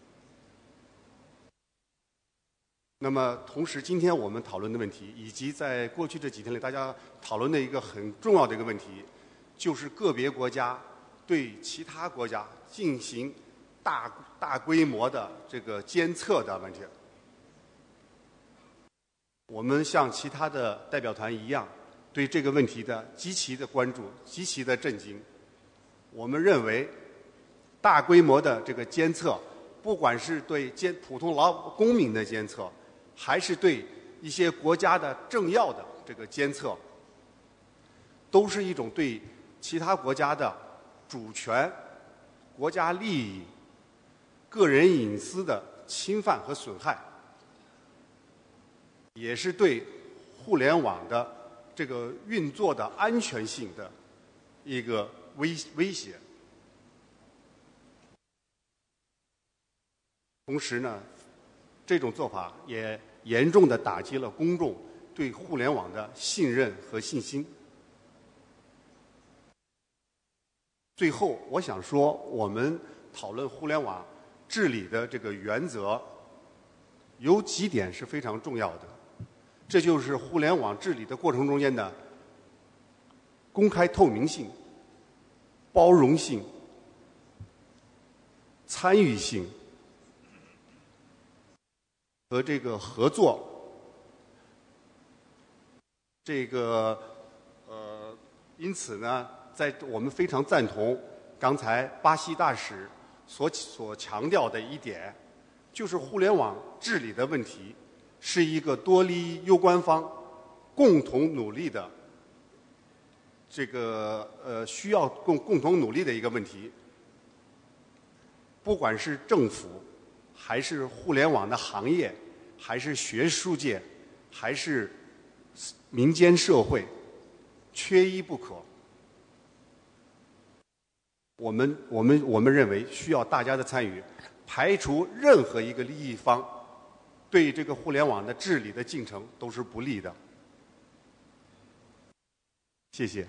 那么，同时，今天我们讨论的问题，以及在过去这几天里大家讨论的一个很重要的一个问题，就是个别国家对其他国家进行大规模的这个监测的问题。我们像其他的代表团一样，对这个问题的极其的关注，极其的震惊。我们认为，大规模的这个监测，不管是对普通公民的监测，还是对一些国家的政要的这个监测，都是一种对其他国家的主权、国家利益、个人隐私的侵犯和损害，也是对互联网的这个运作的安全性的一个威胁。同时呢，这种做法也严重地打击了公众对互联网的信任和信心。最后，我想说，我们讨论互联网， 治理的这个原则有几点是非常重要的，这就是互联网治理的过程中间的公开透明性、包容性、参与性和这个合作。因此呢，我们非常赞同刚才巴西大使所强调的一点，就是互联网治理的问题是一个多利益攸关方共同努力的需要共同努力的一个问题。不管是政府，还是互联网的行业，还是学术界，还是民间社会，缺一不可。我们认为需要大家的参与，排除任何一个利益方对这个互联网的治理的进程都是不利的。谢谢。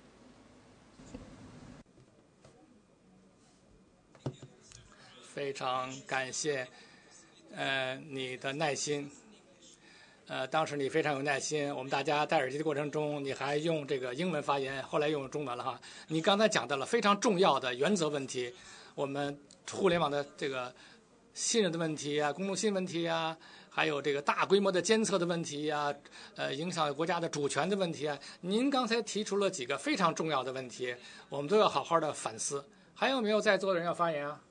非常感谢你的耐心。当时你非常有耐心，我们大家戴耳机的过程中，你还用这个英文发言，后来用中文了哈。你刚才讲到了非常重要的原则问题，我们互联网的这个信任的问题啊，公众信问题啊，还有这个大规模的监测的问题啊，影响国家的主权的问题啊。您刚才提出了几个非常重要的问题，我们都要好好的反思。还有没有在座的人要发言啊？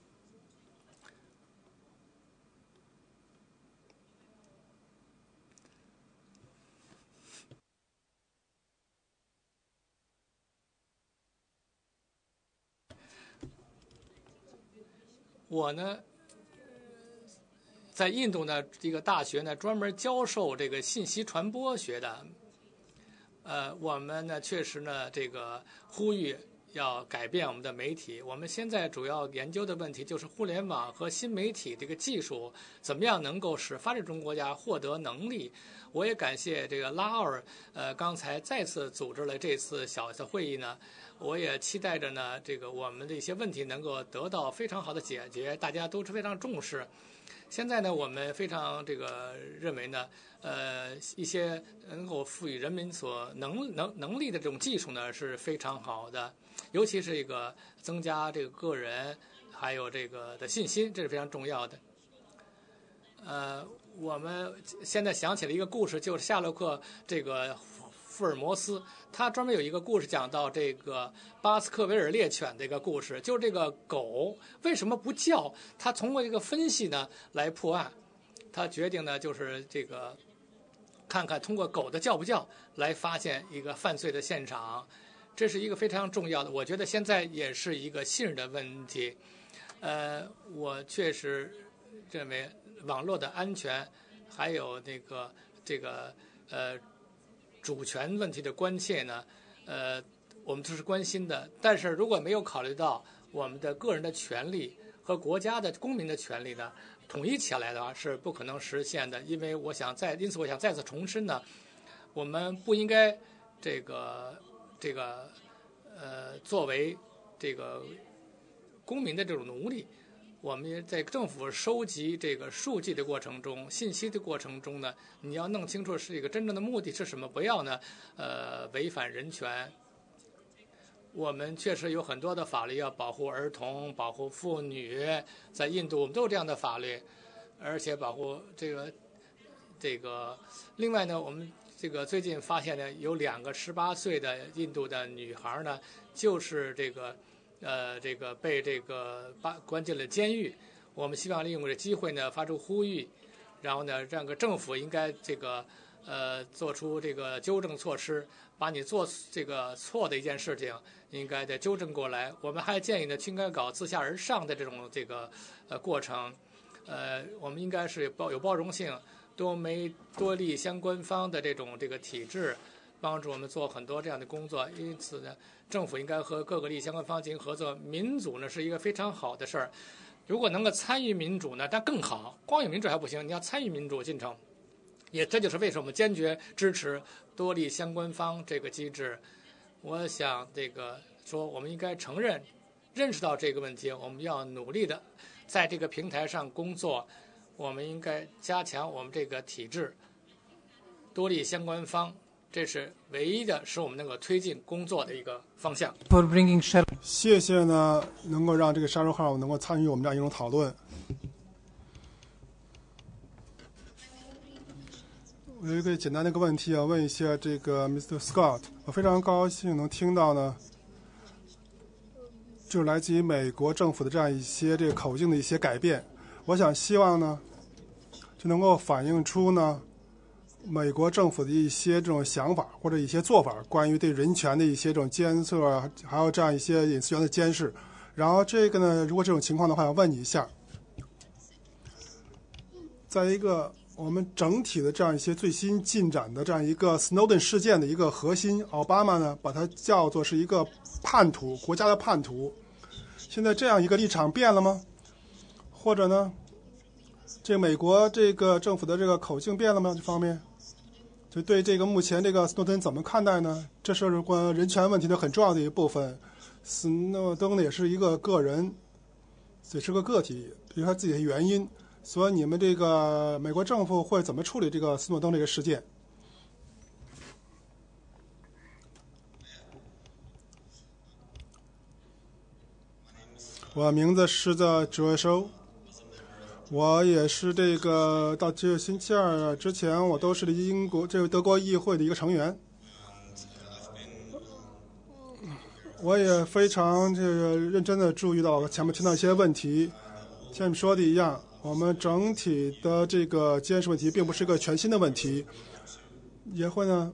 我呢，在印度呢，这个大学呢专门教授这个信息传播学的。我们呢确实呢这个呼吁要改变我们的媒体。我们现在主要研究的问题就是互联网和新媒体这个技术怎么样能够使发展中国家获得能力。我也感谢这个拉奥尔刚才再次组织了这次小的会议呢。我也期待着呢，这个我们的一些问题能够得到非常好的解决，大家都是非常重视。现在呢，我们非常认为呢，一些能够赋予人民所能力的这种技术呢是非常好的，尤其是增加这个个人还有这个的信心，这是非常重要的。我们现在想起了一个故事，就是夏洛克这个福尔摩斯，他专门有一个故事讲到这个巴斯克维尔猎犬的一个故事，就是这个狗为什么不叫？他通过这个分析呢来破案，他决定呢就是看看通过狗的叫不叫来发现一个犯罪的现场，这是一个非常重要的。我觉得现在也是一个信任的问题。我确实认为网络的安全还有主权问题的关切呢，我们都是关心的。但是如果没有考虑到我们的个人的权利和国家的公民的权利呢，统一起来的话是不可能实现的。因此我想再次重申呢，我们不应该作为这个公民的这种奴隶。我们在政府收集这个数据的过程中、信息的过程中呢，你要弄清楚是一个真正的目的是什么，不要呢违反人权。我们确实有很多的法律要保护儿童、保护妇女，在印度我们都有这样的法律，而且保护这个。另外呢，我们最近发现呢，有2个18岁的印度的女孩呢，就是被关进了监狱。我们希望利用这机会呢，发出呼吁，然后呢，让政府应该做出纠正措施，把你做错的一件事情应该得纠正过来。我们还建议呢，应该搞自下而上的这种过程。我们应该是有包容性，多利相关方的这个体制，帮助我们做很多这样的工作。因此呢，政府应该和各个利益相关方进行合作。民主呢是一个非常好的事儿，如果能够参与民主呢，那更好。光有民主还不行，你要参与民主进程。这就是为什么我们坚决支持多利相关方这个机制。我想说，我们应该认识到这个问题，我们要努力的在这个平台上工作，我们应该加强我们这个体制，多利相关方，这是唯一的使我们能够推进工作的一个方向。 谢谢呢，能够让这个沙洲号能够参与我们这样一种讨论。我有一个简单的一个问题要问一下这个 Mr. Scott， 我非常高兴能听到呢，就是来自于美国政府的这样一些这个口径的一些改变。我想希望呢，就能够反映出呢，美国政府的一些这种想法或者一些做法，关于对人权的一些这种监测，还有这样一些隐私权的监视。然后这个呢，如果这种情况的话，要问你一下，在一个我们整体的这样一些最新进展的这样一个 Snowden 事件的一个核心，奥巴马呢把它叫做是一个叛徒，国家的叛徒。现在这样一个立场变了吗？或者呢，这美国这个政府的这个口径变了吗？这方面，就对这个目前这个 Snowden 怎么看待呢？这是关人权问题的很重要的一部分。Snowden 呢也是一个个人，也是个个体，有他自己的原因。所以你们这个美国政府会怎么处理这个斯诺登这个事件？我名字是在哲收，我也是这个到这个星期二之前，我都是这个德国议会的一个成员。我也非常这个认真的注意到前面听到一些问题，像你们说的一样。我们整体的这个监视问题并不是一个全新的问题，也会呢，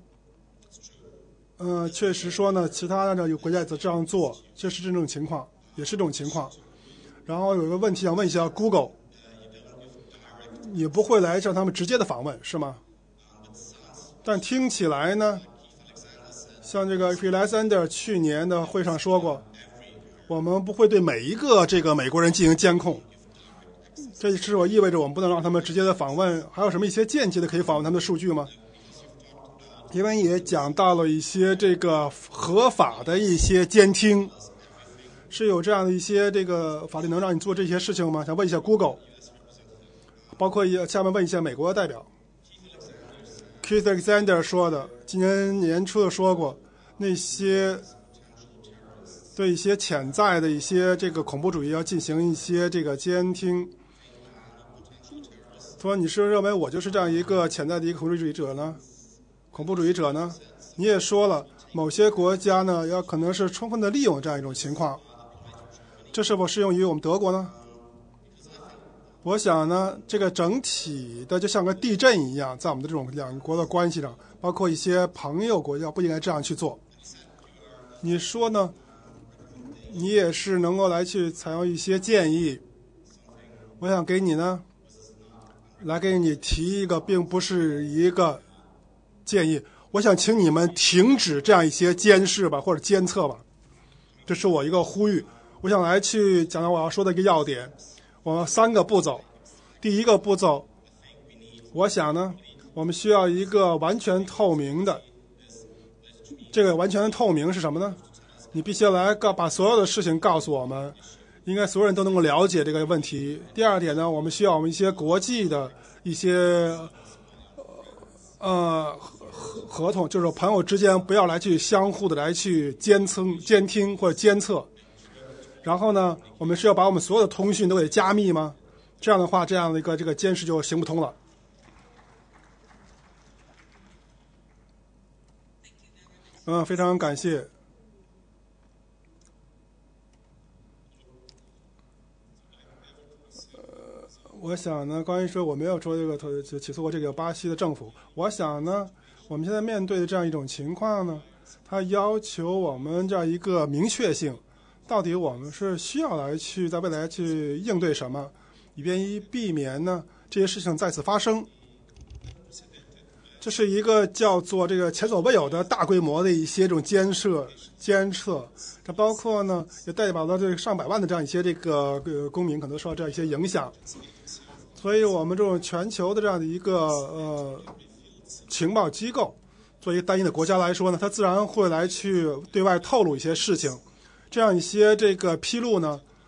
确实说呢，其他的有国家也在这样做，确实这种情况，也是这种情况。然后有一个问题想问一下 Google， 你不会来向他们直接的访问是吗？但听起来呢，像这个 Alexander 去年的会上说过，我们不会对每一个这个美国人进行监控。这是否意味着我们不能让他们直接的访问？还有什么一些间接的可以访问他们的数据吗？因为也讲到了一些这个合法的一些监听，是有这样的一些这个法律能让你做这些事情吗？想问一下 Google， 包括下面问一下美国的代表 Keith Alexander 说的，今年年初的说过，那些对一些潜在的一些这个恐怖主义要进行一些这个监听。说你是认为我就是这样一个潜在的一个恐怖主义者呢？恐怖主义者呢？你也说了，某些国家呢要可能是充分的利用这样一种情况，这是否适用于我们德国呢？我想呢，这个整体的就像个地震一样，在我们的这种两国的关系上，包括一些朋友国家不应该这样去做。你说呢？你也是能够来去采用一些建议，我想给你呢，来给你提一个，并不是一个建议。我想请你们停止这样一些监视吧，或者监测吧，这是我一个呼吁。我想来去讲讲我要说的一个要点。我3个步骤。第一个步骤，我想呢，我们需要一个完全透明的。这个完全透明是什么呢？你必须来把所有的事情告诉我们，应该所有人都能够了解这个问题。第二点呢，我们需要我们一些国际的一些合同，就是朋友之间不要来去相互的来去监听或者监测。然后呢，我们是要把我们所有的通讯都给加密吗？这样的话，这样的一个这个监视就行不通了。非常感谢。我想呢，关于说我没有说这个起诉过这个巴西的政府，我想呢，我们现在面对的这样一种情况呢，它要求我们这样一个明确性，到底我们是需要来去在未来去应对什么，以便于避免呢这些事情再次发生。这是一个叫做这个前所未有的大规模的一些这种监测，这包括呢也代表了这个上百万的这样一些这个公民可能受到这样一些影响。所以我们这种全球的这样的一个情报机构，作为单一的国家来说呢，它自然会来去对外透露一些事情，这样一些这个披露呢，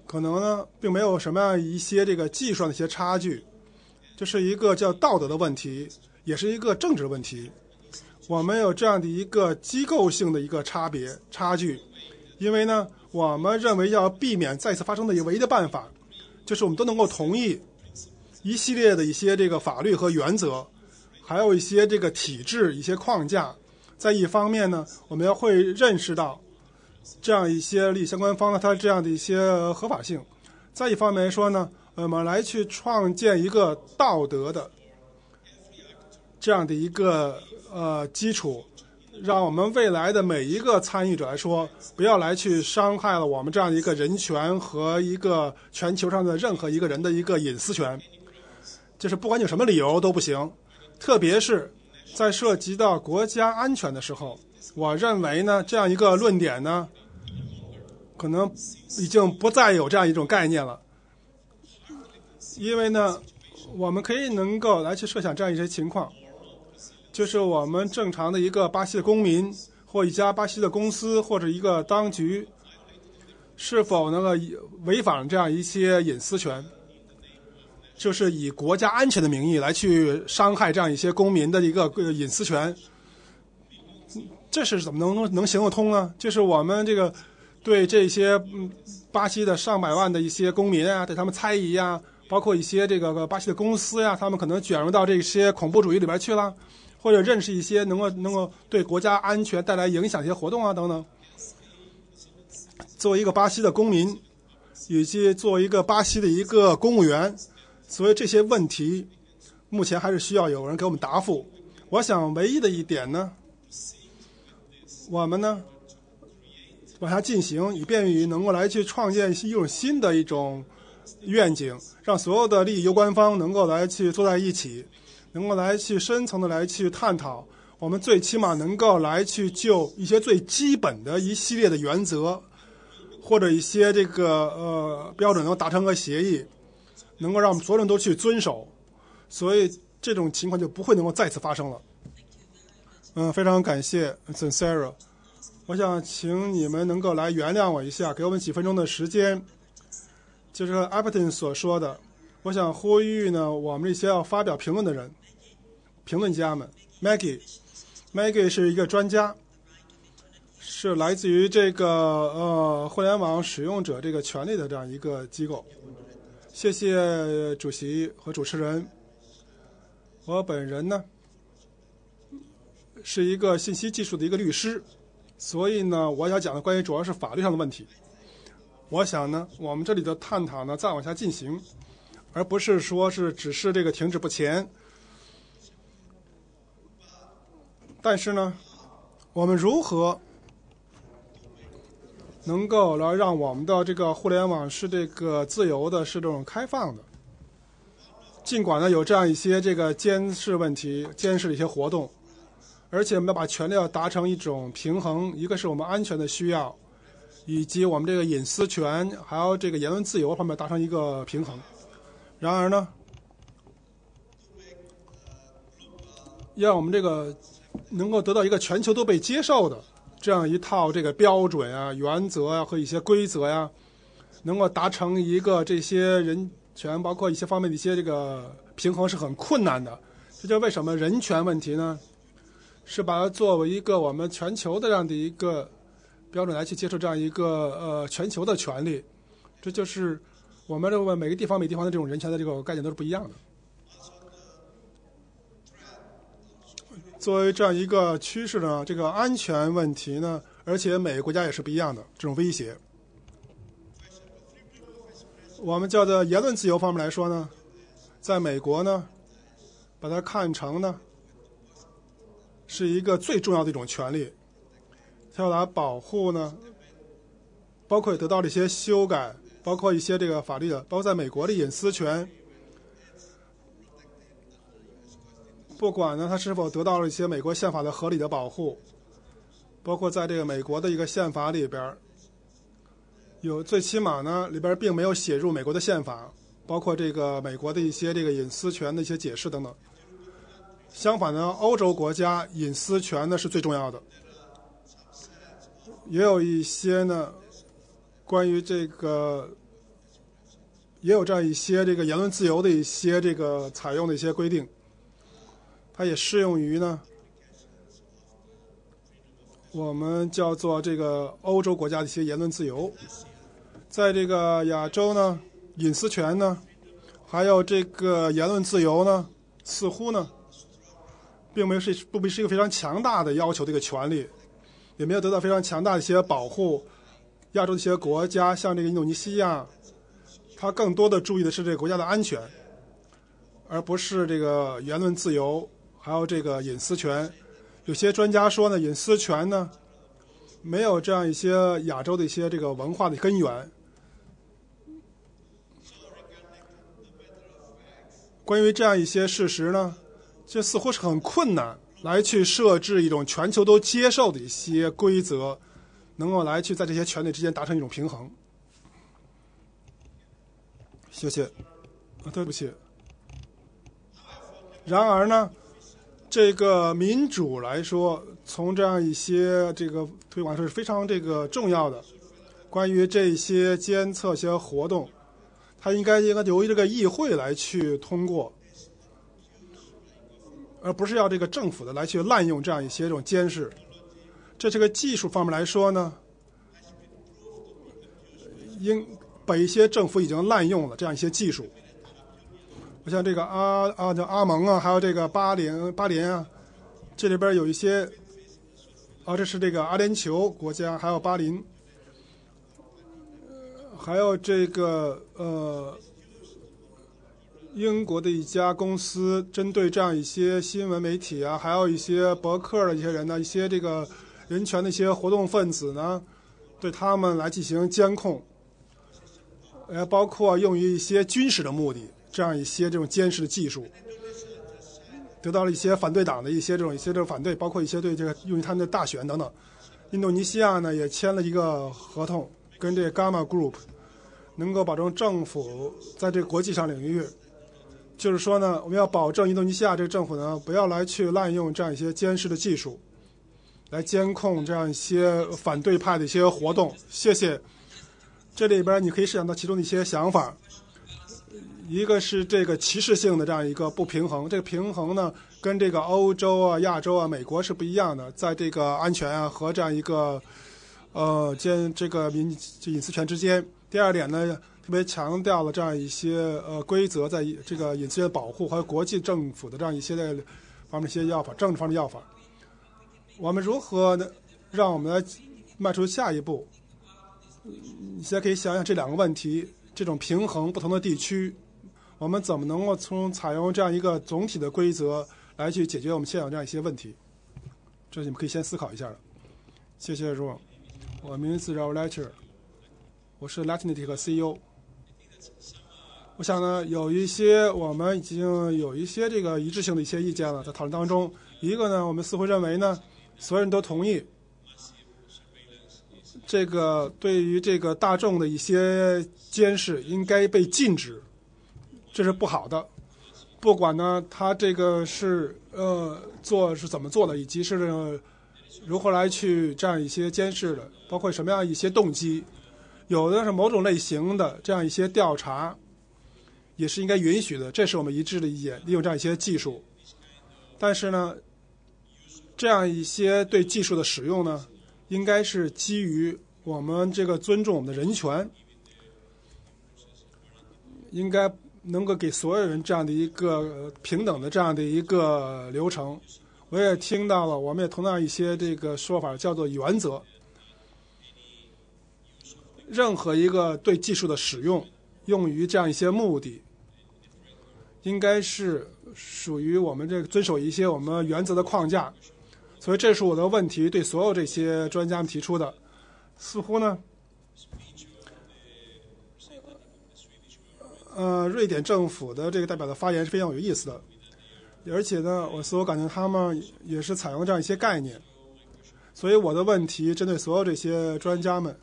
可能呢并没有什么样一些这个技术上的一些差距，这是一个叫道德的问题，也是一个政治问题。我们有这样的一个机构性的一个差距，因为呢我们认为要避免再次发生的唯一的办法，就是我们都能够同意一系列的一些这个法律和原则，还有一些这个体制、一些框架。在一方面呢，我们要会认识到这样一些利益相关方呢，它这样的一些合法性。再一方面来说呢，我们来去创建一个道德的这样的一个基础，让我们未来的每一个参与者来说，不要来去伤害了我们这样的一个人权和一个全球上的任何一个人的一个隐私权。就是不管你有什么理由都不行，特别是在涉及到国家安全的时候，我认为呢，这样一个论点呢，可能已经不再有这样一种概念了。因为呢，我们可以能够来去设想这样一些情况，就是我们正常的一个巴西的公民，或一家巴西的公司，或者一个当局，是否能够违反这样一些隐私权，就是以国家安全的名义来去伤害这样一些公民的一个隐私权，这是怎么能行得通呢？就是我们这个对这些巴西的上百万的一些公民啊，对他们猜疑啊，包括一些这个巴西的公司呀，他们可能卷入到这些恐怖主义里边去了，或者认识一些能够对国家安全带来影响的一些活动啊等等。作为一个巴西的公民，以及作为一个巴西的一个公务员，所以这些问题目前还是需要有人给我们答复。我想唯一的一点呢，我们呢往下进行，以便于能够来去创建一种新的一种愿景，让所有的利益攸关方能够来去坐在一起，能够来去深层的来去探讨，我们最起码能够来去就一些最基本的一系列的原则，或者一些这个标准能够达成个协议，能够让我们所有人都去遵守，所以这种情况就不会能够再次发生了。非常感谢 Sincera， 我想请你们能够来原谅我一下，给我们几分钟的时间。就是 Albertin 所说的，我想呼吁呢，我们这些要发表评论的人，评论家们。Maggie 是一个专家，是来自于这个互联网使用者这个权利的这样一个机构。谢谢主席和主持人。我本人呢是一个信息技术的一个律师，所以呢，我要讲的关于主要是法律上的问题。我想呢，我们这里的探讨呢再往下进行，而不是说是只是这个停止不前。但是呢，我们如何能够来让我们的这个互联网是这个自由的，是这种开放的？尽管呢有这样一些这个监视问题、监视的一些活动，而且我们要把权利要达成一种平衡，一个是我们安全的需要，以及我们这个隐私权还有这个言论自由方面达成一个平衡。然而呢，要我们这个能够得到一个全球都被接受的这样一套这个标准啊、原则啊和一些规则呀，能够达成一个这些人权包括一些方面的一些这个平衡是很困难的。这就是为什么人权问题呢，是把它作为一个我们全球的这样的一个标准来去接受这样一个全球的权利。这就是我们这每个地方的这种人权的这个概念都是不一样的。作为这样一个趋势呢，这个安全问题呢，而且每个国家也是不一样的这种威胁。我们叫做言论自由方面来说呢，在美国呢，把它看成呢是一个最重要的一种权利，它要来保护呢，包括得到了一些修改，包括一些这个法律的，包括在美国的隐私权，不管呢它是否得到了一些美国宪法的合理的保护，包括在这个美国的一个宪法里边，有最起码呢里边并没有写入美国的宪法，包括这个美国的一些这个隐私权的一些解释等等。相反呢，欧洲国家隐私权呢是最重要的，也有一些呢关于这个也有这样一些这个言论自由的一些这个采用的一些规定，它也适用于呢我们叫做这个欧洲国家的一些言论自由。在这个亚洲呢，隐私权呢，还有这个言论自由呢，似乎呢并不是一个非常强大的要求的一个权利，也没有得到非常强大的一些保护。亚洲的一些国家，像这个印度尼西亚，它更多的注意的是这个国家的安全，而不是这个言论自由，还有这个隐私权。有些专家说呢，隐私权呢没有这样一些亚洲的一些这个文化的根源。关于这样一些事实呢，这似乎是很困难来去设置一种全球都接受的一些规则，能够来去在这些权利之间达成一种平衡。谢谢。对不起。然而呢，这个民主来说，从这样一些这个推广是非常这个重要的。关于这些监测一些活动，它应该由这个议会来去通过，而不是要这个政府的来去滥用这样一些这种监视。这个技术方面来说呢，被一些政府已经滥用了这样一些技术。像这个阿蒙啊，还有这个巴林啊，这里边有一些这是这个阿联酋国家，还有巴林，还有这个英国的一家公司，针对这样一些新闻媒体啊，还有一些博客的一些人呢，一些这个人权的一些活动分子呢，对他们来进行监控，包括用于一些军事的目的，这样一些这种监视的技术，得到了一些反对党的一些这种反对，包括一些对这个用于他们的大选等等。印度尼西亚呢也签了一个合同，跟这个 Gamma Group， 能够保证政府在这个国际上领域，就是说呢，我们要保证印度尼西亚这个政府呢不要来去滥用这样一些监视的技术，来监控这样一些反对派的一些活动。谢谢。这里边你可以设想到其中的一些想法，一个是这个歧视性的这样一个不平衡，这个平衡呢跟这个欧洲啊、亚洲啊、美国是不一样的，在这个安全啊和这样一个这个隐私权之间。第二点呢，特别强调了这样一些规则，在这个隐私权的保护和国际政府的这样一些方面一些要法，政治方面的要法。我们如何呢让我们来迈出下一步？你现在可以想想这两个问题，这种平衡不同的地区，我们怎么能够采用这样一个总体的规则来去解决我们现有这样一些问题？这你们可以先思考一下的。谢谢朱总，我名字是 Raul Lecter， 我是 Latinic CEO。我想呢，我们已经有一些这个一致性的一些意见了，在讨论当中。一个呢，我们似乎认为呢，所有人都同意，这个对于这个大众的一些监视应该被禁止，这是不好的。不管呢，他这个是是怎么做的，以及是如何来去这样一些监视的，包括什么样一些动机，有的是某种类型的这样一些调查，也是应该允许的，这是我们一致的意见。利用这样一些技术，但是呢，这样一些对技术的使用呢，应该是基于我们这个尊重我们的人权，应该能够给所有人这样的一个平等的这样的一个流程。我也听到了，我们也同样一些这个说法，叫做原则。任何一个对技术的使用，用于这样一些目的，应该是属于我们这个遵守一些我们原则的框架。所以这是我的问题，对所有这些专家们提出的。似乎呢，瑞典政府的这个代表的发言是非常有意思的，而且呢，我似乎感觉他们也是采用这样一些概念。所以我的问题针对所有这些专家们，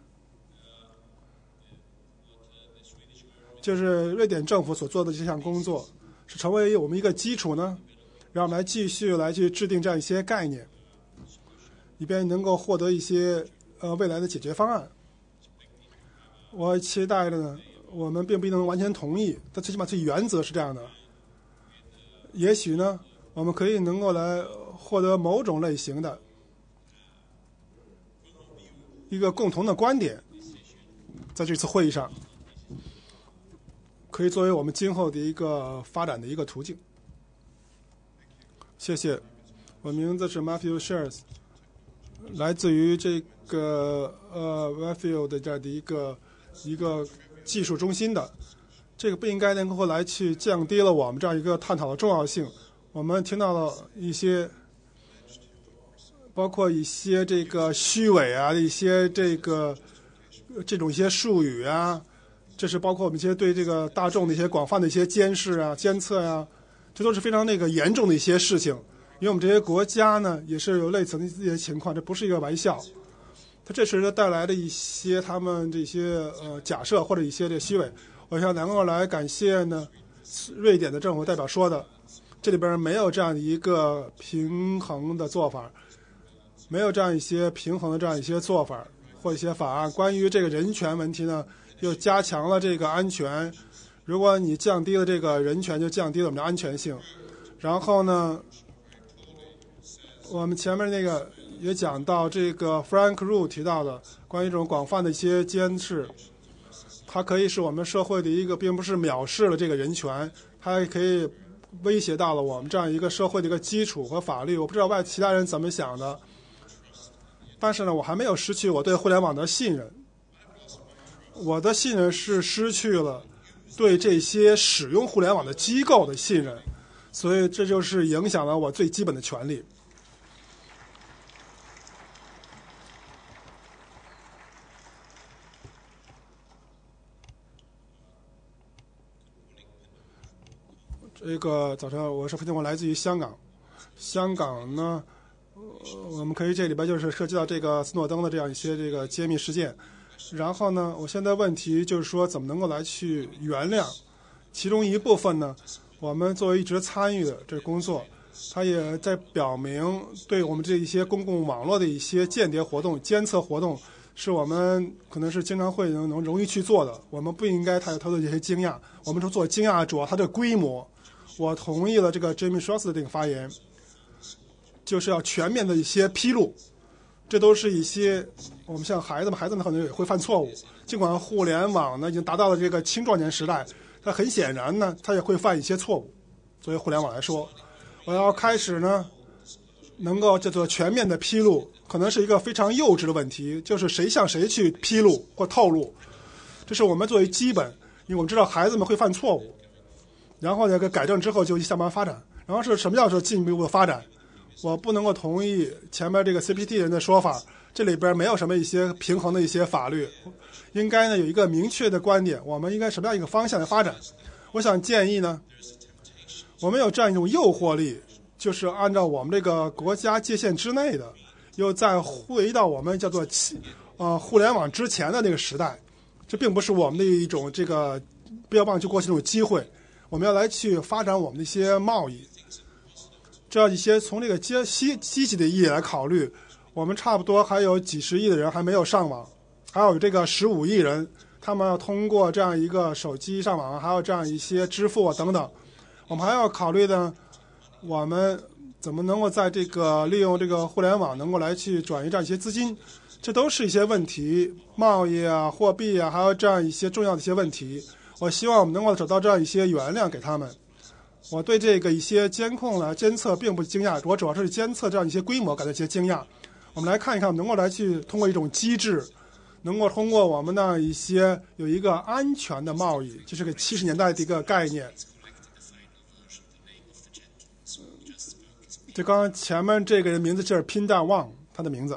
就是瑞典政府所做的这项工作是成为我们一个基础呢，让我们来继续来去制定这样一些概念，以便能够获得一些未来的解决方案。我期待的呢， 我们并不能完全同意，但最起码这原则是这样的。也许呢，我们可以能够来获得某种类型的一个共同的观点，在这次会议上，可以作为我们今后的一个发展的一个途径。谢谢，我名字是 Matthew Shares， 来自于这个Westfield 的这样的一个技术中心的。这个不应该能够来去降低了我们这样一个探讨的重要性。我们听到了一些，包括一些这个虚伪啊，一些这种一些术语啊，这是包括我们一些对这个大众的一些广泛的一些监视啊、监测啊，这都是非常严重的一些事情。因为我们这些国家呢，也是有类似的一些情况，这不是一个玩笑。它这时带来的一些他们这些假设或者一些这虚伪。我想能够来感谢呢，瑞典的政府代表说的，这里边没有这样一个平衡的做法，没有这样一些平衡的这样一些做法或一些法案。关于这个人权问题呢，又加强了这个安全。如果你降低了这个人权，就降低了我们的安全性。然后呢，我们前面那个也讲到这个 Frank Ru 提到的关于这种广泛的一些监视。它可以是我们社会的一个，并不是藐视了这个人权，它也可以威胁到了我们这样一个社会的一个基础和法律。我不知道其他人怎么想的，但是呢，我还没有失去我对互联网的信任。我的信任是失去了对这些使用互联网的机构的信任，所以这就是影响了我最基本的权利。这个早上我是我来自于香港，香港呢，我们可以这里边就是涉及到这个斯诺登的这样一些这个揭秘事件。然后呢，我现在问题就是说怎么能够来去原谅，其中一部分呢，我们作为一直参与的这个工作，它也在表明对我们这一些公共网络的一些间谍活动、监测活动，是我们可能是经常会能容易去做的。我们不应该太多的这些惊讶，我们是做惊讶主要它的规模。我同意了这个 Jamie Schwartz 的这个发言，就是要全面的一些披露。这都是一些我们像孩子们可能也会犯错误，尽管互联网呢已经达到了这个青壮年时代，它很显然呢它也会犯一些错误。作为互联网来说，我要开始呢能够叫做全面的披露，可能是一个非常幼稚的问题，就是谁向谁去披露或透露，这是我们作为基本，因为我们知道孩子们会犯错误。然后呢，改正之后就向前发展。然后是什么叫做进一步的发展？我不能够同意前面这个 CPT 人的说法，这里边没有什么一些平衡的一些法律，应该呢有一个明确的观点，我们应该什么样一个方向来发展？我想建议呢，我们有这样一种诱惑力，就是按照我们这个国家界限之内的，又再回到我们叫做互联网之前的那个时代，这并不是我们的一种这个不要忘记过去这种机会。我们要来去发展我们的一些贸易，这样一些从这个积极的意义来考虑，我们差不多还有几十亿的人还没有上网，还有这个15亿人，他们要通过这样一个手机上网，还有这样一些支付等等。我们还要考虑呢，我们怎么能够在这个利用这个互联网能够来去转移这样一些资金，这都是一些问题，贸易啊、货币啊，还有这样一些重要的一些问题。我希望我们能够找到这样一些原谅给他们。我对这个一些监控呢、监测并不惊讶，我主要是监测这样一些规模感到一些惊讶。我们来看一看，能够来去通过一种机制，能够通过我们的一些有一个安全的贸易，这是个70年代的一个概念。就刚刚前面这个人名字就是拼大旺，他的名字。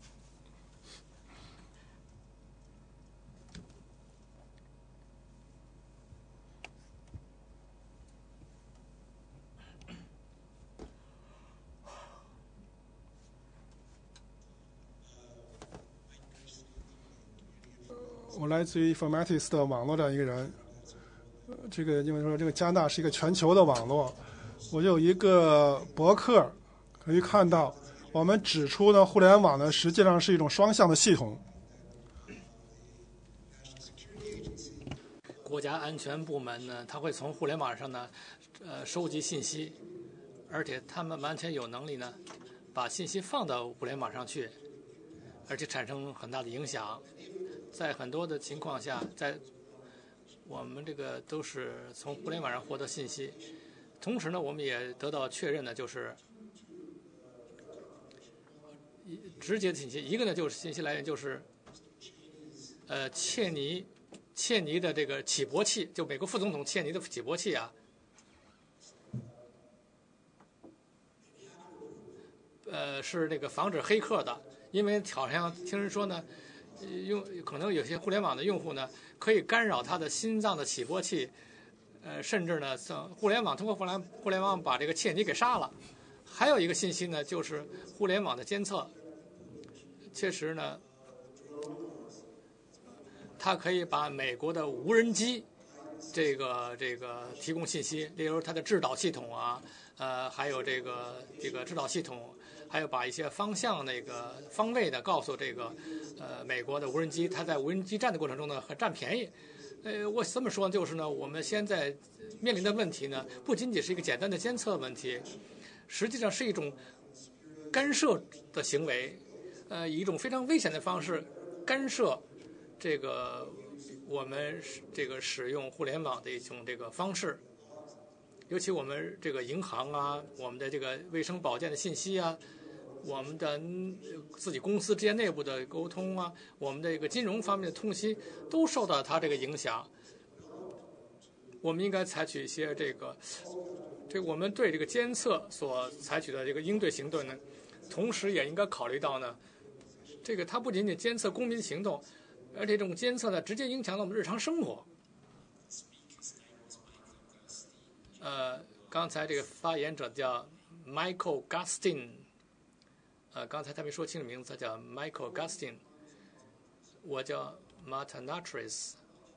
我来自于 Informatics 的网络这样一个人，这个因为说这个加拿大是一个全球的网络，我有一个博客可以看到，我们指出呢，互联网呢实际上是一种双向的系统。 国家安全部门呢，它会从互联网上呢，收集信息，而且他们完全有能力呢，把信息放到互联网上去，而且产生很大的影响。在很多的情况下，在我们这个都是从互联网上获得信息，同时呢，我们也得到确认的就是直接的信息，一个呢就是信息来源就是切尼的这个起搏器，就美国副总统切尼的起搏器啊，是这个防止黑客的，因为好像听人说呢，可能有些互联网的用户呢，可以干扰他的心脏的起搏器，甚至呢，通过互联网把这个切尼给杀了。还有一个信息呢，就是互联网的监测，确实呢，它可以把美国的无人机这个提供信息，例如它的制导系统啊，还有这个制导系统，还有把一些方位的告诉这个美国的无人机，它在无人机战的过程中呢很占便宜。我这么说就是呢，我们现在面临的问题呢，不仅仅是一个简单的监测问题，实际上是一种干涉的行为，以一种非常危险的方式干涉这个我们这个使用互联网的一种这个方式。尤其我们这个银行啊，我们的这个卫生保健的信息啊，我们的自己公司之间内部的沟通啊，我们的这个金融方面的通信都受到它这个影响。我们应该采取一些这个我们对这个监测所采取的这个应对行动呢，同时也应该考虑到呢，这个它不仅仅监测公民行动，而且这种监测呢，直接影响到我们日常生活。刚才这个发言者叫 Michael Gustin， 刚才他没说清楚名字，叫 Michael Gustin， 我叫 Marta Natris，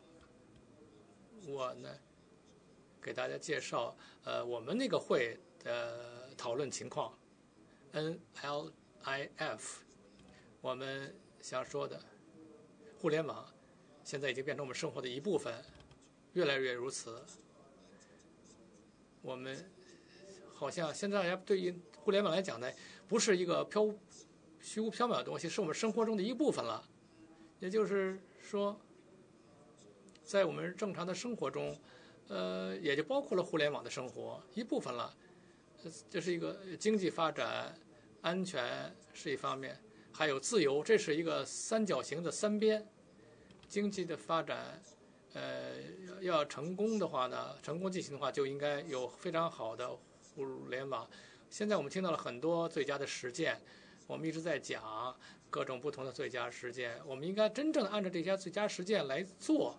我呢给大家介绍我们那个会的讨论情况。NLIF， 我们想说的，互联网现在已经变成我们生活的一部分，越来越如此。我们好像现在大家对于互联网来讲呢，不是一个虚无缥缈的东西，是我们生活中的一部分了。也就是说，在我们正常的生活中，也就包括了互联网的生活一部分了。这是一个经济发展、安全是一方面，还有自由，这是一个三角形的三边。经济的发展，要成功的话呢，成功进行的话，就应该有非常好的互联网。现在我们听到了很多最佳的实践，我们一直在讲各种不同的最佳实践，我们应该真正按照这些最佳实践来做。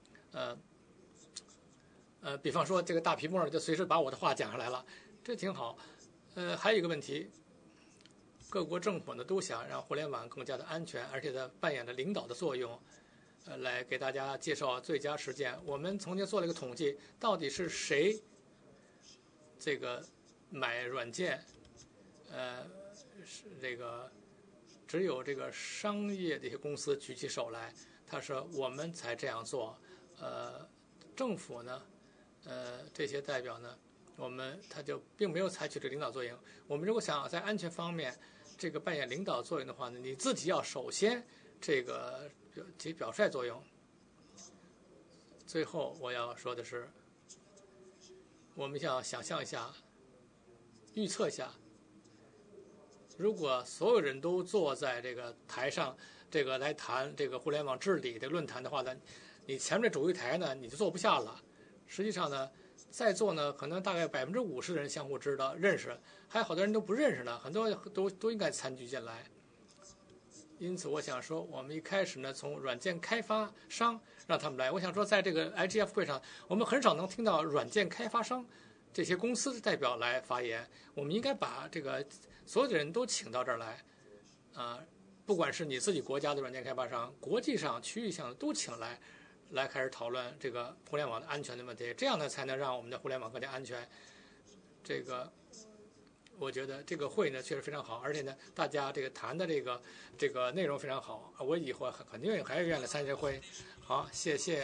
比方说这个大屏幕就随时把我的话讲下来了，这挺好。还有一个问题，各国政府呢都想让互联网更加的安全，而且它扮演着领导的作用。来给大家介绍最佳实践。我们曾经做了一个统计，到底是谁这个买软件，是这个只有这个商业的一些公司举起手来，他说我们才这样做。政府呢，这些代表呢，他就并没有采取这个领导作用。我们如果想在安全方面这个扮演领导作用的话呢，你自己要首先这个起表率作用。最后我要说的是，我们要想象一下，预测一下，如果所有人都坐在这个台上，这个来谈这个互联网治理的论坛的话呢，你前面主席台呢你就坐不下了。实际上呢，在座呢可能大概50%的人相互知道认识，还有好多人都不认识呢，很多都应该参与进来。因此我想说，我们一开始呢从软件开发商让他们来。我想说，在这个 IGF 会上，我们很少能听到软件开发商这些公司的代表来发言。我们应该把这个所有的人都请到这儿来，不管是你自己国家的软件开发商，国际上、区域上都请来开始讨论这个互联网的安全的问题。这样呢，才能让我们的互联网更加安全。这个我觉得这个会呢确实非常好，而且呢，大家这个谈的这个内容非常好。我以后肯定还愿意参加会。好，谢谢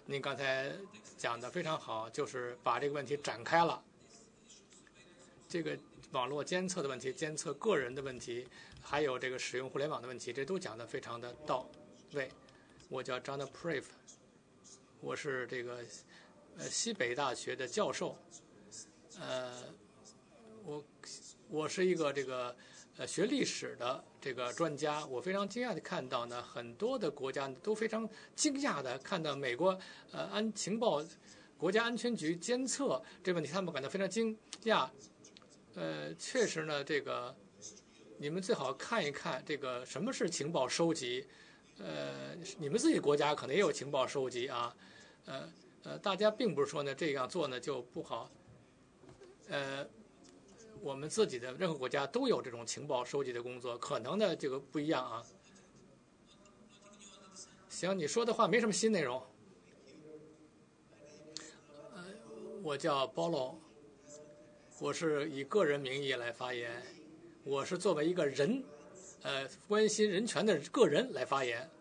您刚才讲的非常好，就是把这个问题展开了。这个网络监测的问题、监测个人的问题，还有这个使用互联网的问题，这都讲得非常的到位。我叫 John Priv， 我是这个西北大学的教授。我是一个这个学历史的这个专家，我非常惊讶地看到呢，很多的国家都非常惊讶地看到美国情报国家安全局监测这问题，他们感到非常惊讶。确实呢，这个你们最好看一看这个什么是情报收集。你们自己国家可能也有情报收集啊。大家并不是说呢这样做呢就不好。我们自己的任何国家都有这种情报收集的工作，可能的这个不一样啊。行，你说的话没什么新内容。我叫包龙，我是以个人名义来发言，我是作为一个人，关心人权的个人来发言。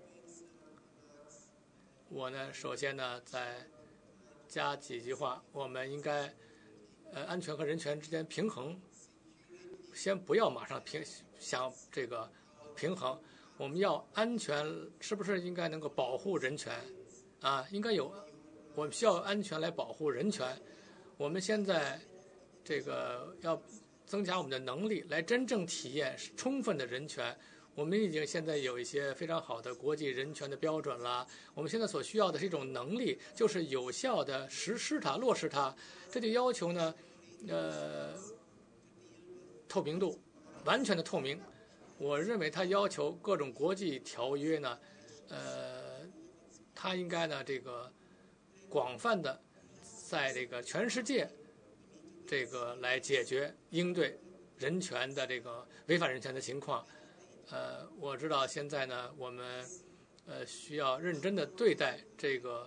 我呢，首先呢，再加几句话，我们应该。安全和人权之间平衡，先不要马上想这个平衡。我们要安全，是不是应该能够保护人权？应该有，我们需要安全来保护人权。我们现在这个要增加我们的能力，来真正体验充分的人权。我们已经现在有一些非常好的国际人权的标准了。我们现在所需要的是一种能力，就是有效的实施它、落实它。这就要求呢，透明度，完全的透明。我认为它要求各种国际条约呢，它应该呢这个广泛的在这个全世界这个来解决应对人权的这个违反人权的情况。我知道现在呢，我们需要认真的对待这个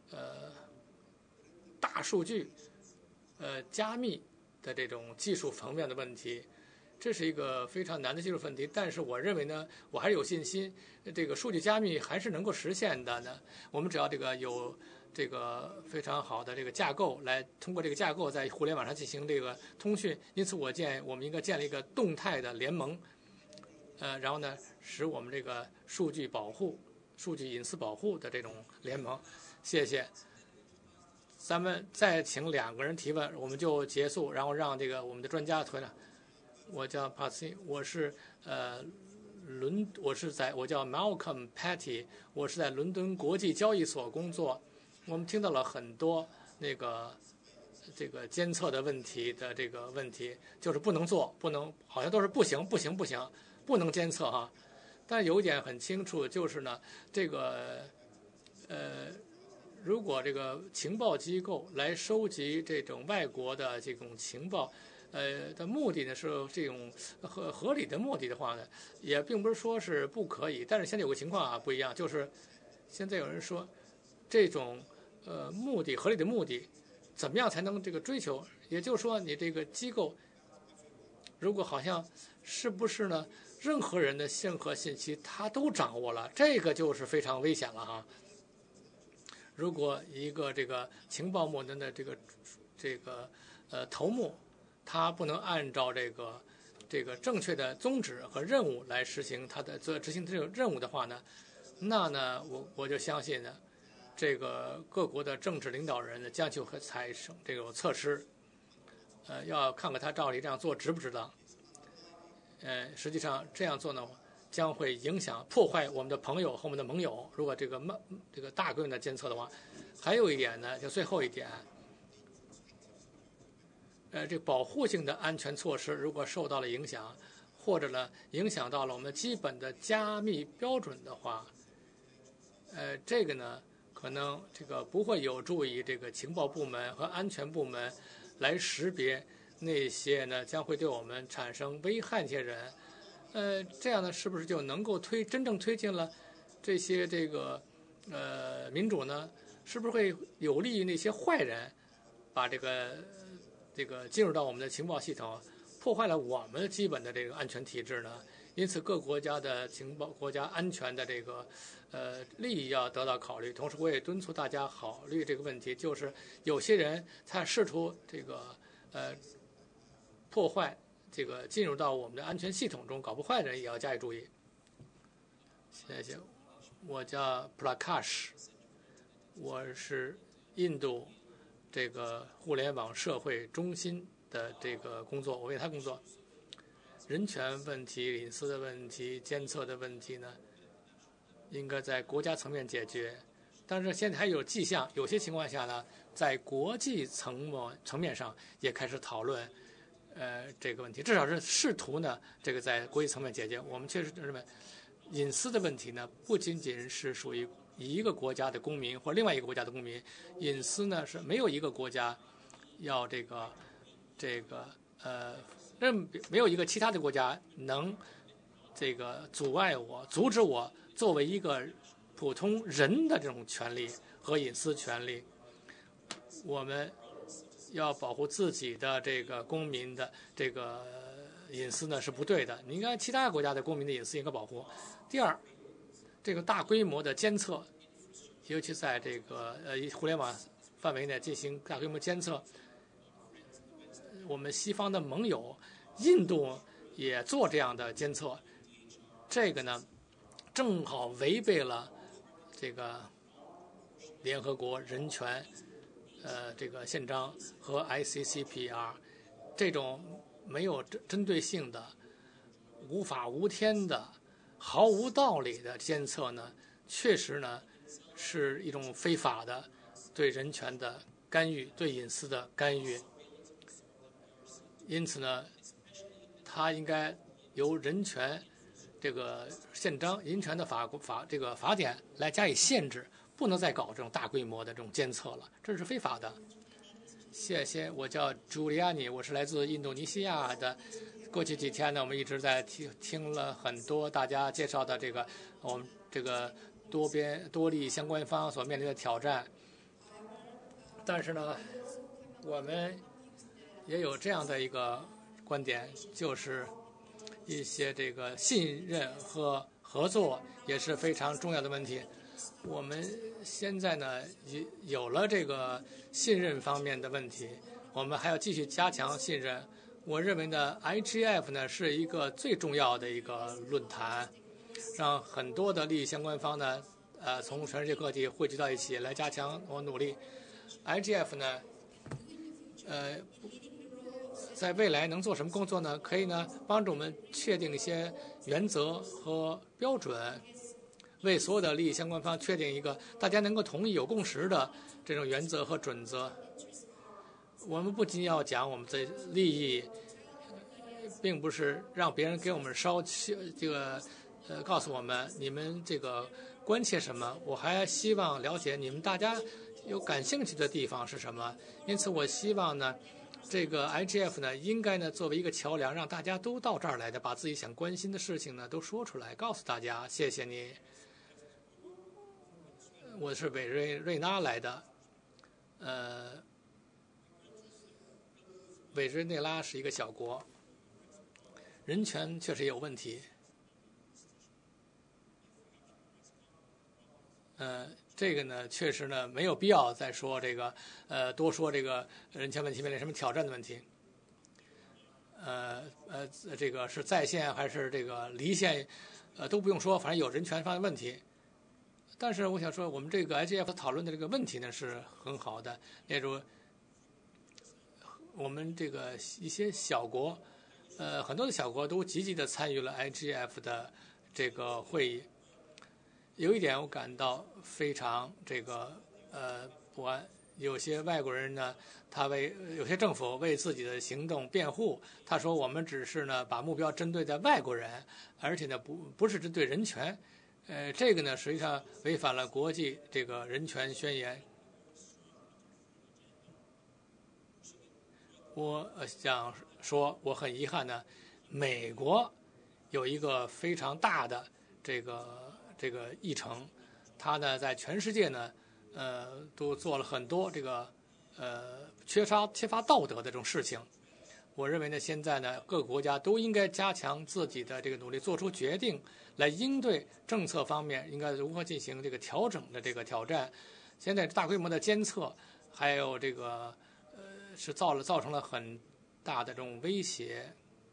大数据加密的这种技术层面的问题，这是一个非常难的技术问题。但是我认为呢，我还是有信心，这个数据加密还是能够实现的呢。我们只要这个有这个非常好的这个架构，来通过这个架构在互联网上进行这个通讯。因此，我建议我们应该建立一个动态的联盟。然后呢，使我们这个数据保护、数据隐私保护的这种联盟。谢谢。咱们再请2个人提问，我们就结束，然后让这个我们的专家回来。我叫帕西，我是我叫 Malcolm Patty， 我是在伦敦国际交易所工作。我们听到了很多这个监测的问题的这个问题，就是不能做，好像都是不行。不能监测哈，但有一点很清楚，就是呢，这个如果这个情报机构来收集这种外国的这种情报，的目的呢是这种合理的目的的话呢，也并不是说是不可以。但是现在有个情况啊不一样，就是现在有人说这种合理的目的，怎么样才能这个追求？也就是说，你这个机构如果好像是不是呢？任何人的任何信息他都掌握了，这个就是非常危险了哈。如果一个这个情报部门的这个头目，他不能按照这个正确的宗旨和任务来执行这个任务的话呢，那呢我就相信呢，这个各国的政治领导人呢将就会产生这种措施，要看看他照理这样做值不值当。实际上这样做呢，将会破坏我们的朋友和我们的盟友。如果这个大规模的监测的话，还有一点呢，就最后一点，这个保护性的安全措施如果受到了影响，或者呢影响到了我们基本的加密标准的话，这个呢可能这个不会有助于这个情报部门和安全部门来识别那些呢将会对我们产生危害的一些人。这样呢是不是就能够真正推进了这些这个民主呢？是不是会有利于那些坏人把这个进入到我们的情报系统，破坏了我们基本的这个安全体制呢？ 因此各国家的情报、国家安全的这个利益要得到考虑。同时，我也敦促大家考虑这个问题，就是有些人他试图这个破坏这个进入到我们的安全系统中搞不坏的人也要加以注意。谢谢。我叫 Prakash， 我是印度这个互联网社会中心的这个工作，我为他工作。人权问题、隐私的问题、监测的问题呢，应该在国家层面解决。但是现在还有迹象，有些情况下呢，在国际层面上也开始讨论这个问题，至少是试图呢这个在国际层面解决。我们确实认为，隐私的问题呢，不仅仅是属于一个国家的公民或另外一个国家的公民，隐私呢是没有一个国家要没有一个其他的国家能这个阻止我作为一个普通人的这种权利和隐私权利。我们要保护自己的这个公民的这个隐私呢是不对的，你应该其他国家的公民的隐私应该保护。第二，这个大规模的监测，尤其在这个互联网范围内进行大规模监测，我们西方的盟友印度也做这样的监测，这个呢正好违背了这个联合国人权这个宪章和 ICCPR 这种没有针对性的、无法无天的、毫无道理的监测呢，确实呢是一种非法的对人权的干预、对隐私的干预。因此呢，它应该由人权这个宪章、人权的法典来加以限制，不能再搞这种大规模的这种监测了，这是非法的。谢谢，我叫朱利亚尼，我是来自印度尼西亚的。过去几天呢，我们一直在听了很多大家介绍的我们这个多利相关方所面临的挑战。但是呢，我们也有这样的一个观点，就是一些这个信任和合作也是非常重要的问题。我们现在呢有了这个信任方面的问题，我们还要继续加强信任。我认为呢 IGF 呢是一个最重要的一个论坛，让很多的利益相关方呢从全世界各地汇聚到一起来加强我努力。IGF 呢在未来能做什么工作呢？可以呢帮助我们确定一些原则和标准，为所有的利益相关方确定一个大家能够同意、有共识的这种原则和准则。我们不仅要讲我们的利益，并不是让别人给我们告诉我们你们这个关切什么，我还希望了解你们大家有感兴趣的地方是什么。因此，我希望呢，这个 IGF 呢，应该呢作为一个桥梁，让大家都到这儿来的，把自己想关心的事情呢都说出来，告诉大家。谢谢你。我是委瑞纳来的，委日内拉是一个小国，人权确实也有问题。这个呢，确实呢没有必要再说这个多说这个人权问题面临什么挑战的问题。这个是在线还是这个离线，都不用说，反正有人权方面问题。但是我想说，我们这个 IGF 讨论的这个问题呢是很好的，例如我们这个一些小国，很多的小国都积极的参与了 IGF 的这个会议。有一点我感到非常不安，有些外国人呢，有些政府为自己的行动辩护，他说我们只是呢把目标针对在外国人，而且呢不是针对人权。这个呢实际上违反了国际这个人权宣言。我想说，我很遗憾呢，美国有一个非常大的这个议程，他呢在全世界呢都做了很多这个缺乏道德的这种事情。 我认为呢，现在呢，各个国家都应该加强自己的这个努力，做出决定，来应对政策方面应该如何进行这个调整的这个挑战。现在大规模的监测，还有这个是造成了很大的这种威胁。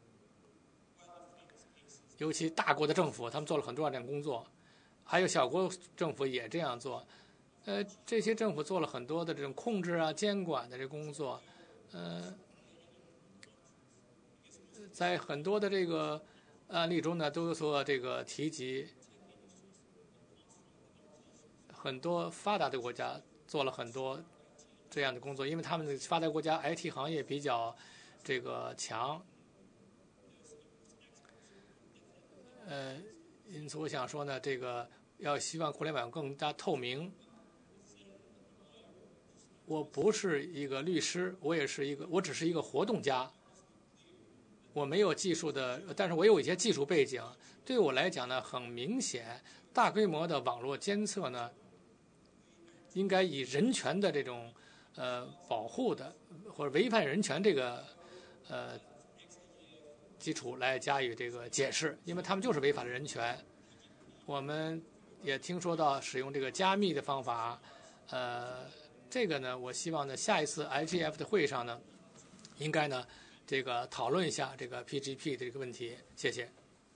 尤其大国的政府，他们做了很重要的工作，还有小国政府也这样做。这些政府做了很多的这种控制啊、监管的这工作。在很多的这个案例中呢，都有所这个提及。很多发达的国家做了很多这样的工作，因为他们的发达国家 IT 行业比较这个强。因此我想说呢，这个要希望互联网更加透明。我不是一个律师，我只是一个活动家。我没有技术的，但是我有一些技术背景。对我来讲呢，很明显，大规模的网络监测呢，应该以人权的这种保护的或者违反人权这个基础来加以这个解释，因为他们就是违反了人权。我们也听说到使用这个加密的方法，这个呢，我希望呢，下一次 IGF 的会议上呢，应该呢，这个讨论一下这个 PGP 的这个问题。谢谢。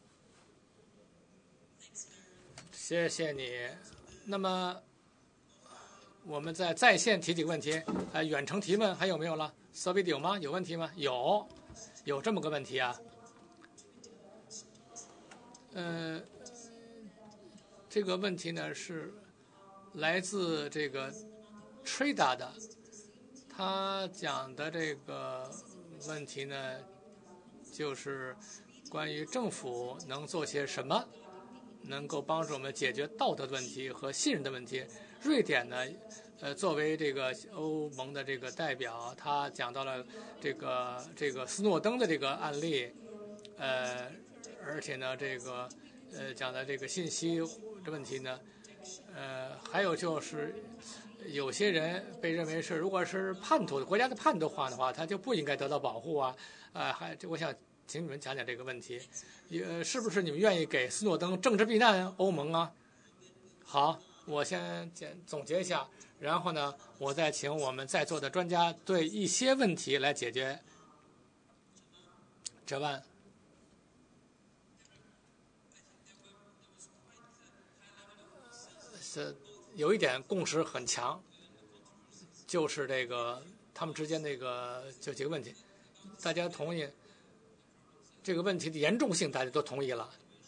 谢谢你。那么我们在线提几个问题，远程提问还有没有了 ？Survey 有吗？有问题吗？有这么个问题啊。这个问题呢是来自这个 Trida 的，他讲的这个问题呢，就是关于政府能做些什么，能够帮助我们解决道德的问题和信任的问题。瑞典呢，作为这个欧盟的这个代表，他讲到了这个斯诺登的这个案例，而且呢，这个讲的这个信息的问题呢，还有就是有些人被认为是如果是叛徒国家的叛徒的话，他就不应该得到保护啊，我想请你们讲讲这个问题，是不是你们愿意给斯诺登政治避难欧盟啊？好，我先总结一下，然后呢，我再请我们在座的专家对一些问题来解决。哲万。是有一点共识很强，就是这个他们之间就几个问题，大家同意这个问题的严重性，大家都同意了。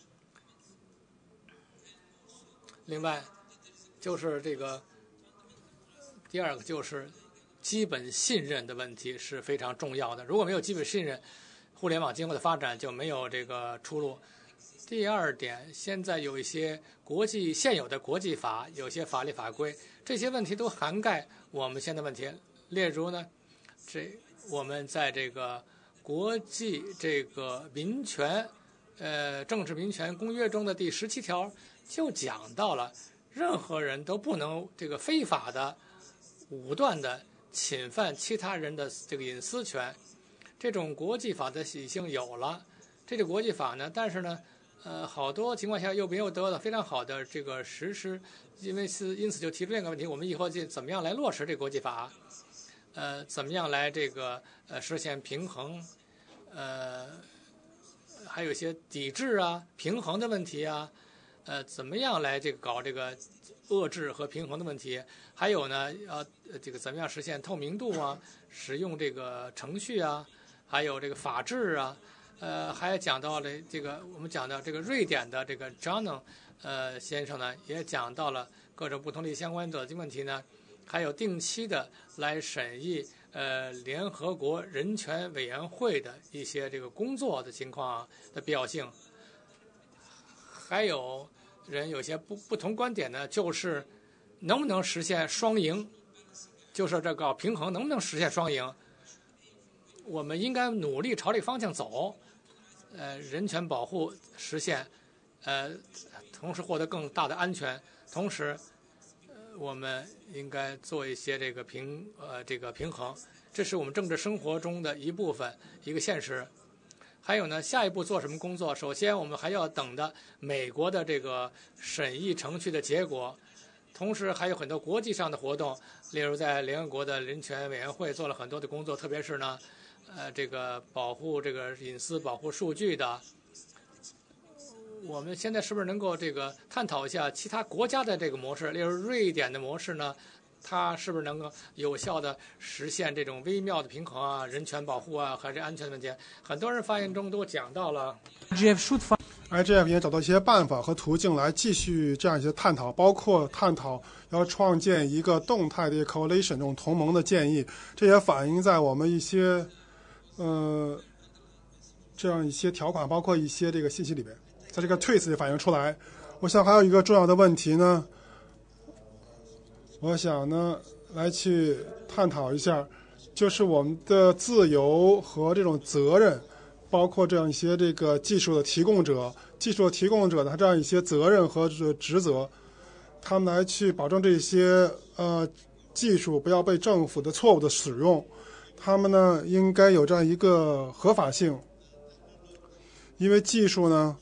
另外就是这个第二个就是基本信任的问题是非常重要的，如果没有基本信任，互联网今后的发展就没有这个出路。第二点，现在有一些现有的国际法，有些法律法规，这些问题都涵盖我们现在问题。例如呢，我们在这个国际这个民权，政治民权公约中的第17条就讲到了，任何人都不能这个非法的、武断的侵犯其他人的这个隐私权。这种国际法的已经有了，这个国际法呢，但是呢。好多情况下又没有得到非常好的这个实施，因此就提出这个问题：我们以后怎么样来落实这个国际法？怎么样来这个实现平衡？还有一些抵制啊、平衡的问题啊，怎么样来这个搞这个遏制和平衡的问题？还有呢，这个怎么样实现透明度啊？使用这个程序啊，还有这个法治啊。还讲到了我们讲到这个瑞典的这个 John 先生呢，也讲到了各种不同利益相关的问题呢，还有定期的来审议联合国人权委员会的一些这个工作的情况的必要性。还有人有些不同观点呢，就是能不能实现双赢，就是这个平衡能不能实现双赢？我们应该努力朝这个方向走。人权保护实现，同时获得更大的安全，同时， 我们应该做一些这个平衡，这是我们政治生活中的一部分，一个现实。还有呢，下一步做什么工作？首先，我们还要等的美国的这个审议程序的结果，同时还有很多国际上的活动，例如在联合国的人权委员会做了很多的工作，特别是呢，这个保护这个隐私、保护数据的。我们现在是不是能够这个探讨一下其他国家的这个模式？例如瑞典的模式呢，它是不是能够有效地实现这种微妙的平衡啊，人权保护啊，还是安全问题？很多人发言中都讲到了 IGF 也找到一些办法和途径来继续这样一些探讨，包括探讨要创建一个动态的 coalition 这种同盟的建议，这也反映在我们一些这样一些条款，包括一些这个信息里边，在这个 tweets 里反映出来。我想还有一个重要的问题呢，我想呢来去探讨一下，就是我们的自由和这种责任，包括这样一些这个技术的提供者的他这样一些责任和职责，他们来去保证这些技术不要被政府的错误的使用，他们呢应该有这样一个合法性，因为技术呢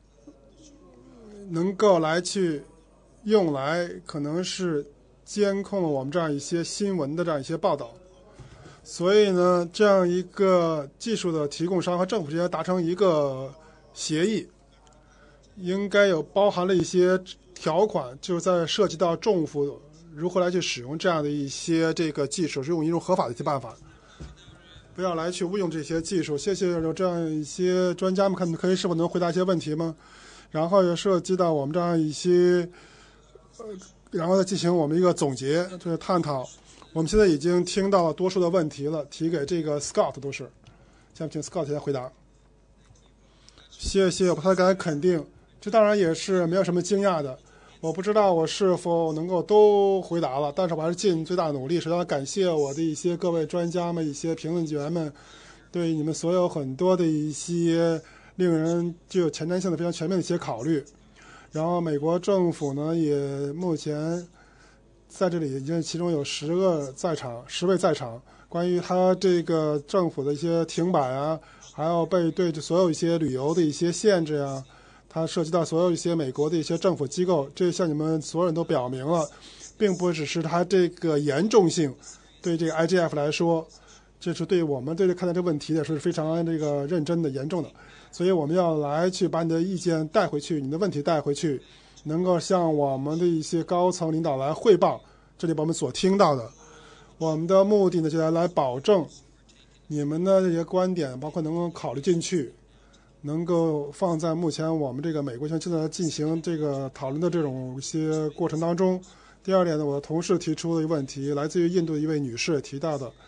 能够来去用来可能是监控了我们这样一些新闻的这样一些报道，所以呢，这样一个技术的提供商和政府之间达成一个协议，应该有包含了一些条款，就是在涉及到政府如何来去使用这样的一些这个技术，是用一种合法的一些办法，不要来去误用这些技术。谢谢有这样一些专家们，看可以是否能回答一些问题吗？然后也涉及到我们这样一些然后再进行我们一个总结，这个探讨。我们现在已经听到了多数的问题了，提给这个 Scott 都是，下面请 Scott 先回答。谢谢，我不太敢肯定，这当然也是没有什么惊讶的。我不知道我是否能够都回答了，但是我还是尽最大努力。首先感谢我的一些各位专家们、一些评论员们，对你们所有很多的一些令人具有前瞻性的非常全面的一些考虑。然后美国政府呢，也目前在这里已经其中有10位在场。关于他这个政府的一些停摆啊，还有被对所有一些旅游的一些限制啊，它涉及到所有一些美国的一些政府机构，这向你们所有人都表明了，并不只是它这个严重性，对这个 IGF 来说，这是对我们对看待这个问题的是非常这个认真的、严重的。所以我们要来去把你的意见带回去，你的问题带回去，能够向我们的一些高层领导来汇报这里我们所听到的。我们的目的呢，就来保证你们的这些观点，包括能够考虑进去，能够放在目前我们这个美国现在进行这个讨论的这种一些过程当中。第二点呢，我的同事提出的一个问题，来自于印度的一位女士提到的，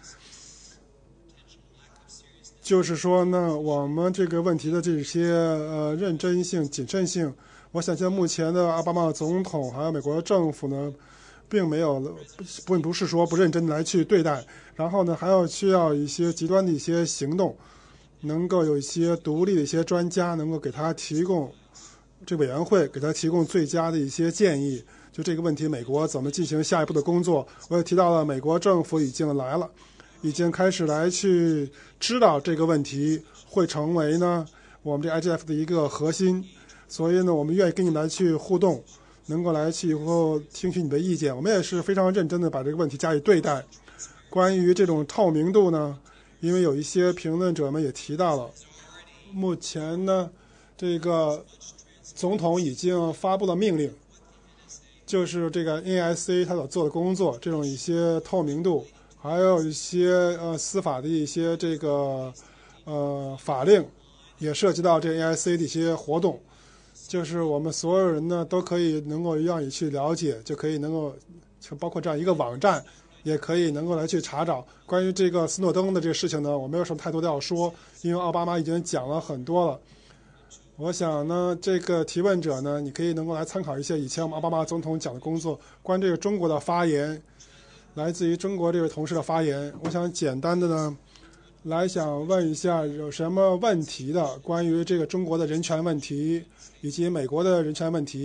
就是说呢，我们这个问题的这些认真性、谨慎性，我想现在目前的奥巴马总统还有美国政府呢，并不是说不认真来去对待，然后呢还需要一些极端的一些行动，能够有一些独立的一些专家能够给他提供，这委员会给他提供最佳的一些建议。就这个问题，美国怎么进行下一步的工作？我也提到了，美国政府已经来了，已经开始来去知道这个问题会成为呢我们这 IGF 的一个核心，所以呢我们愿意跟你来去互动，能够来去以后听取你的意见。我们也是非常认真的把这个问题加以对待。关于这种透明度呢，因为有一些评论者们也提到了，目前呢这个总统已经发布了命令，就是这个 NSA 他所做的工作，这种一些透明度，还有一些司法的一些这个法令，也涉及到这个 NSA 的一些活动，就是我们所有人呢都可以能够让你去了解，就可以能够包括这样一个网站，也可以能够来去查找。关于这个斯诺登的这个事情呢，我没有什么太多的要说，因为奥巴马已经讲了很多了。我想呢，这个提问者呢，你可以能够来参考一些以前我们奥巴马总统讲的工作。关于这个中国的发言，来自于中国这位同事的发言，我想简单的呢，来想问一下有什么问题的，关于这个中国的人权问题以及美国的人权问题，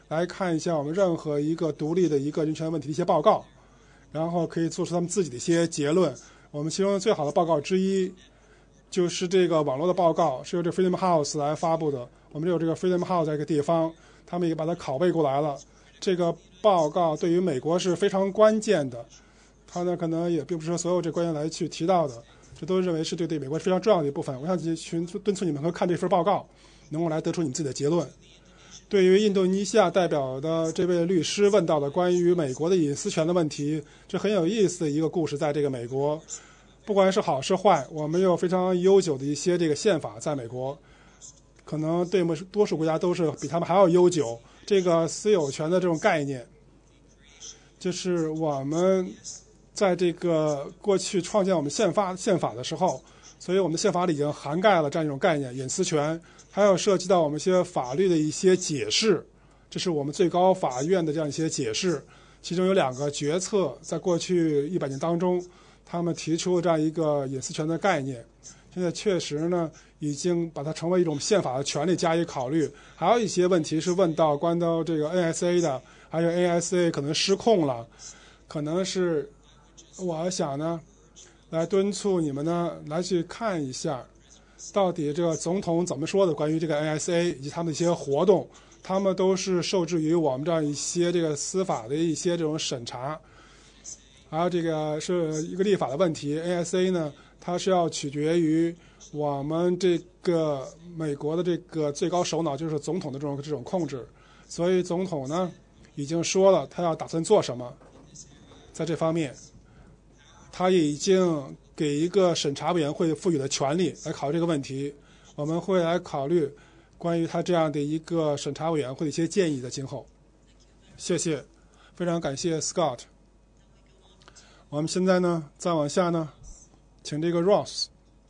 来看一下我们任何一个独立的一个人权问题的一些报告，然后可以做出他们自己的一些结论。我们其中最好的报告之一就是这个网络的报告，是由这 Freedom House 来发布的。我们有这个 Freedom House 在一个地方，他们也把它拷贝过来了。这个报告对于美国是非常关键的，它呢可能也并不是说所有这官员来去提到的，这都认为是对美国非常重要的一部分。我想敦促你们和看这份报告，能够来得出你们自己的结论。对于印度尼西亚代表的这位律师问到的关于美国的隐私权的问题，这很有意思的一个故事。在这个美国，不管是好是坏，我们有非常悠久的一些这个宪法，在美国可能对多数国家都是比他们还要悠久。这个私有权的这种概念，就是我们在这个过去创建我们宪法的时候，所以我们的宪法里已经涵盖了这样一种概念，隐私权。还有涉及到我们一些法律的一些解释，这是我们最高法院的这样一些解释。其中有2个决策，在过去100年当中，他们提出了这样一个隐私权的概念。现在确实呢，已经把它成为一种宪法的权利加以考虑。还有一些问题是问到关到这个 NSA 的，还有 NSA 可能失控了，可能是我想呢，来敦促你们呢来去看一下。到底这个总统怎么说的？关于这个 NSA 以及他们的一些活动，他们都是受制于我们这样一些这个司法的一些这种审查，还有这个是一个立法的问题。NSA 呢，它是要取决于我们这个美国的这个最高首脑，就是总统的这种控制。所以总统呢已经说了，他要打算做什么，在这方面，他也已经给一个审查委员会赋予的权利来考虑这个问题。我们会来考虑关于他这样的一个审查委员会的一些建议的今后。谢谢，非常感谢 Scott。 我们现在呢再往下呢，请这个 Ross。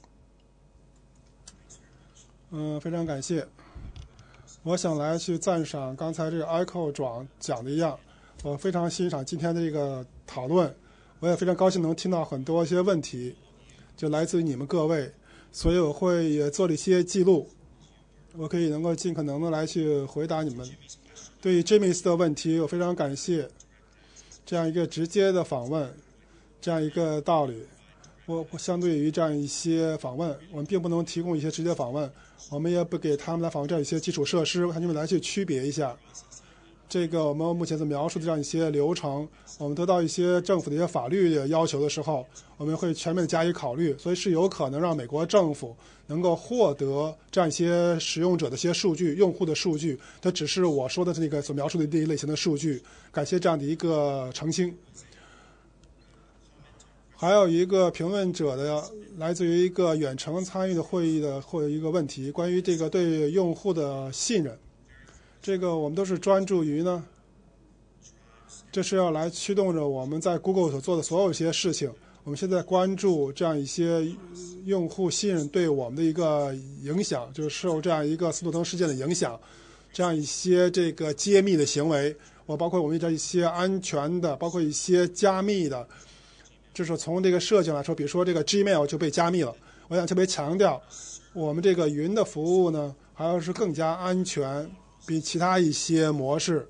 非常感谢。我想来去赞赏刚才这个 Echo 讲的一样，我非常欣赏今天的这个讨论，我也非常高兴能听到很多一些问题，就来自于你们各位，所以我会也做了一些记录，我可以能够尽可能的来去回答你们。对于 James 的问题，我非常感谢这样一个直接的访问，这样一个道理。我相对于这样一些访问，我们并不能提供一些直接访问，我们也不给他们来访问这样一些基础设施，让他们来去区别一下。这个我们目前所描述的这样一些流程，我们得到一些政府的一些法律的要求的时候，我们会全面的加以考虑，所以是有可能让美国政府能够获得这样一些使用者的一些数据、用户的数据，这只是我说的这个所描述的这一类型的数据。感谢这样的一个澄清。还有一个评论者的来自于一个远程参与的会议的一个问题，关于这个对用户的信任。这个我们都是专注于呢，这是要来驱动着我们在 Google 所做的所有一些事情。我们现在关注这样一些用户信任对我们的一个影响，就是受这样一个斯诺登事件的影响，这样一些这个揭秘的行为，包括我们这一些安全的，包括一些加密的，就是从这个设计来说，比如说这个 Gmail 就被加密了。我想特别强调，我们这个云的服务呢，还要是更加安全，比其他一些模式，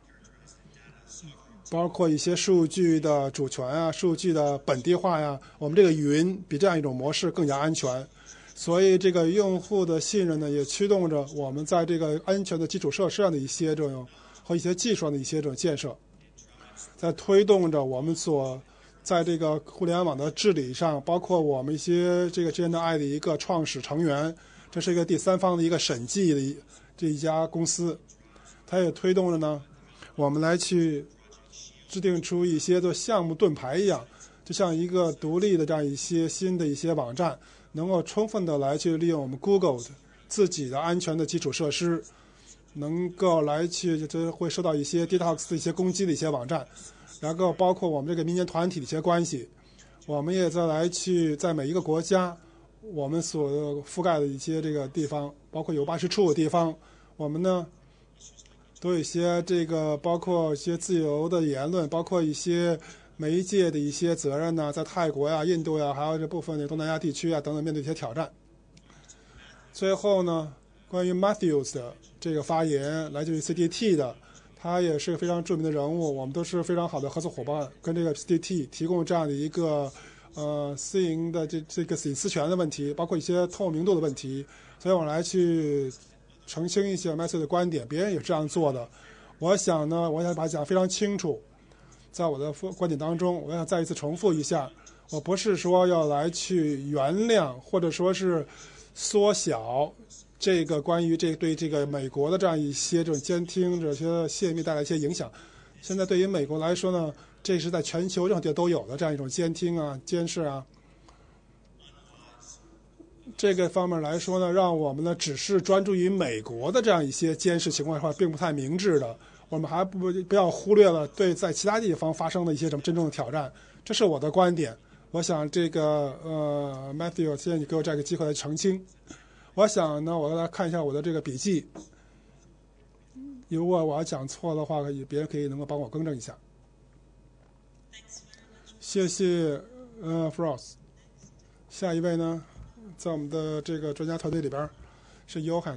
包括一些数据的主权啊、数据的本地化呀，我们这个云比这样一种模式更加安全。所以这个用户的信任呢，也驱动着我们在这个安全的基础设施上的一些这种和一些技术上的一些这种建设，在推动着我们所在这个互联网的治理上，包括我们一些这个 GNI 的一个创始成员，这是一个第三方的一个审计的这一家公司，它也推动着呢，我们来去制定出一些做项目盾牌一样，就像一个独立的这样一些新的一些网站，能够充分的来去利用我们 Google 自己的安全的基础设施，能够来去就会受到一些 DDoS 的一些攻击的一些网站，然后包括我们这个民间团体的一些关系，我们也再来去在每一个国家我们所覆盖的一些这个地方，包括有办事处的地方，我们呢都有一些这个包括一些自由的言论，包括一些媒介的一些责任呢，在泰国呀、印度呀，还有这部分的东南亚地区啊等等面对一些挑战。最后呢，关于 Matthews 的这个发言，来自于 CDT 的， 他也是非常著名的人物，我们都是非常好的合作伙伴，跟这个 PDT 提供这样的一个私营的这个隐私权的问题，包括一些透明度的问题，所以我来去澄清一些 Matthew 的观点，别人也是这样做的。我想呢，我想把它讲非常清楚，在我的观点当中，我想再一次重复一下，我不是说要来去原谅或者说是缩小这个关于对这个美国的这样一些这种监听这些泄密带来一些影响。现在对于美国来说呢，这是在全球任何地方都有的这样一种监听啊、监视啊。这个方面来说呢，让我们呢只是专注于美国的这样一些监视情况的话，并不太明智的。我们还不要忽略了对在其他地方发生的一些什么真正的挑战。这是我的观点。我想这个Matthew， 现在你给我这个机会来澄清。我想呢，我来看一下我的这个笔记，如果我要讲错的话，别人可以能够帮我更正一下。谢谢Frost。下一位呢，在我们的这个专家团队里边是 Johan。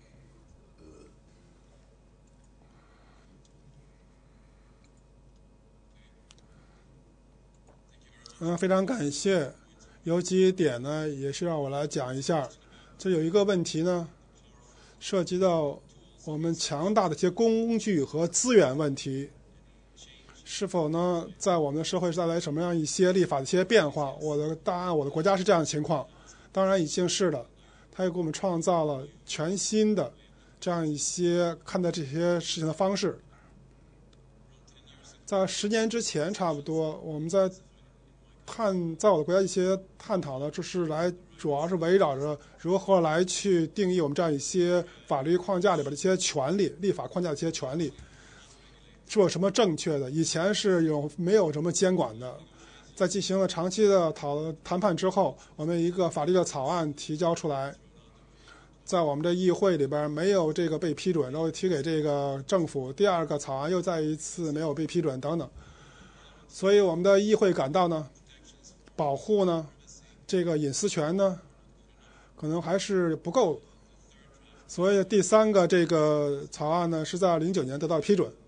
非常感谢。有几点呢，也是让我来讲一下。这有一个问题呢，涉及到我们强大的一些工具和资源问题，是否呢，在我们的社会带来什么样一些立法的一些变化？当然，我的国家是这样的情况，当然已经是的。它也给我们创造了全新的这样一些看待这些事情的方式。在10年之前，差不多我们在我的国家一些探讨呢，就是主要是围绕着如何来去定义我们这样一些法律框架里边的一些权利，立法框架的一些权利，是有什么正确的？以前是没有什么监管的，在进行了长期的谈判之后，我们一个法律的草案提交出来，在我们的议会里边没有这个被批准，然后提给这个政府，第二个草案又再一次没有被批准等等，所以我们的议会感到呢，保护呢这个隐私权呢可能还是不够，所以第3个这个草案呢是在2009年得到批准。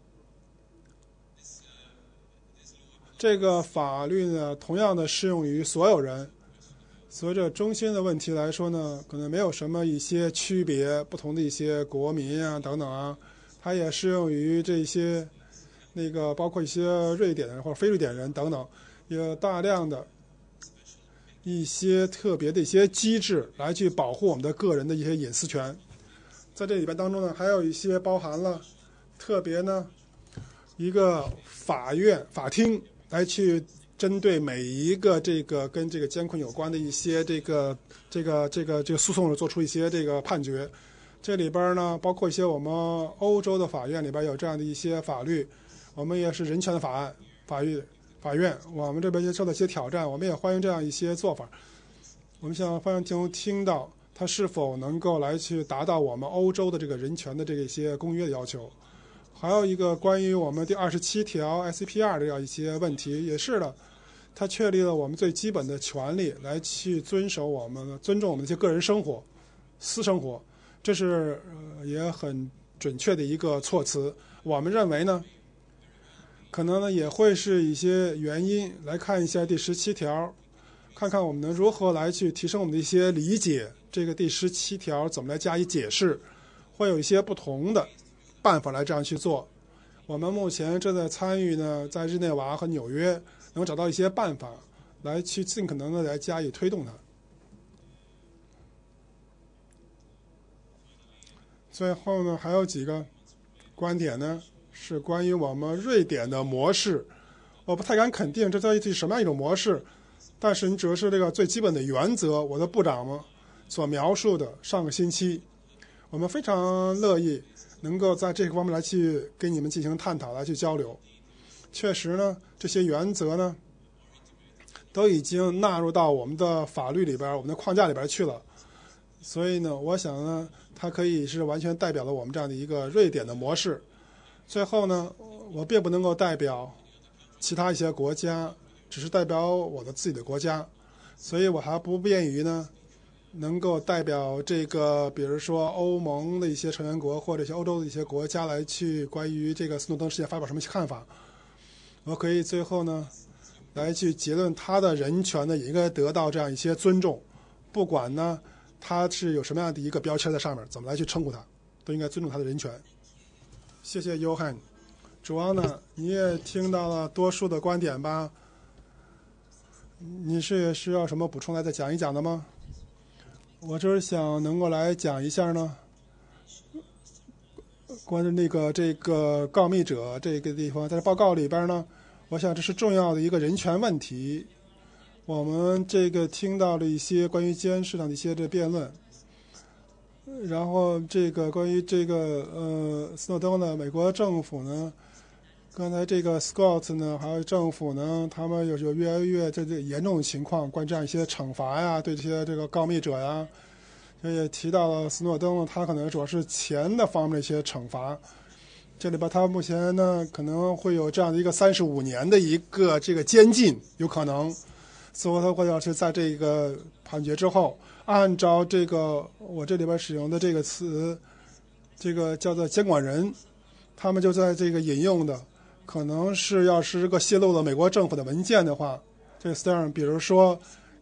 这个法律呢同样的适用于所有人，随着中心的问题来说呢，可能没有什么一些区别，不同的一些国民啊等等啊，它也适用于这些包括一些瑞典人或者非瑞典人等等，有大量的一些特别的一些机制来去保护我们的个人的一些隐私权。在这里边当中呢，还有一些包含了特别呢一个法庭来去针对每一个这个跟这个监控有关的一些这个诉讼做出一些这个判决。这里边呢包括一些我们欧洲的法院里边有这样的一些法律，我们也是人权的法院，我们这边也受到一些挑战，我们也欢迎这样一些做法。我们想欢迎听到它是否能够来去达到我们欧洲的这个人权的这个一些公约的要求。还有一个关于我们第27条 SCP2 的这样一些问题，也是的，它确立了我们最基本的权利来去尊重我们的一些个人生活、私生活，这是也很准确的一个措辞。我们认为呢，可能呢也会是一些原因，来看一下第17条，看看我们能如何来去提升我们的一些理解，这个第17条怎么来加以解释，会有一些不同的办法来这样去做。我们目前正在参与呢，在日内瓦和纽约能找到一些办法来去尽可能的来加以推动它。最后呢，还有几个观点呢，是关于我们瑞典的模式。我不太敢肯定这到底是什么样一种模式，但是你只是这个最基本的原则，我的部长们所描述的，上个星期我们非常乐意能够在这个方面来去跟你们进行探讨，来去交流。确实呢，这些原则呢都已经纳入到我们的法律里边、我们的框架里边去了。所以呢，我想呢，它可以是完全代表了我们这样的一个瑞典的模式。最后呢，我并不能够代表其他一些国家，只是代表我的自己的国家，所以我还不便于呢能够代表这个，比如说欧盟的一些成员国或者是欧洲的一些国家来去关于这个斯诺登事件发表什么看法。我可以最后呢来去结论他的人权呢也应该得到这样一些尊重，不管呢他是有什么样的一个标签在上面，怎么来去称呼他，都应该尊重他的人权。谢谢约翰。主要呢你也听到了多数的观点吧，你是需要什么补充来再讲一讲的吗？我就是想能够来讲一下呢关于这个告密者这个地方，在报告里边呢，我想这是重要的一个人权问题。我们这个听到了一些关于监视上的一些辩论，然后这个关于这个斯诺登呢，美国政府呢，刚才这个 Scott 呢，还有政府呢，他们有越来越这严重的情况，关于这样一些惩罚呀，对这些这个告密者呀，也提到了斯诺登，他可能主要是钱的方面的一些惩罚。这里边他目前呢可能会有这样的一个35年的一个这个监禁，有可能。所以他会要是在这个判决之后，按照这个我这里边使用的这个词，这个叫做监管人，他们就在这个引用的，可能是要是个泄露了美国政府的文件的话，这个 Stern 比如说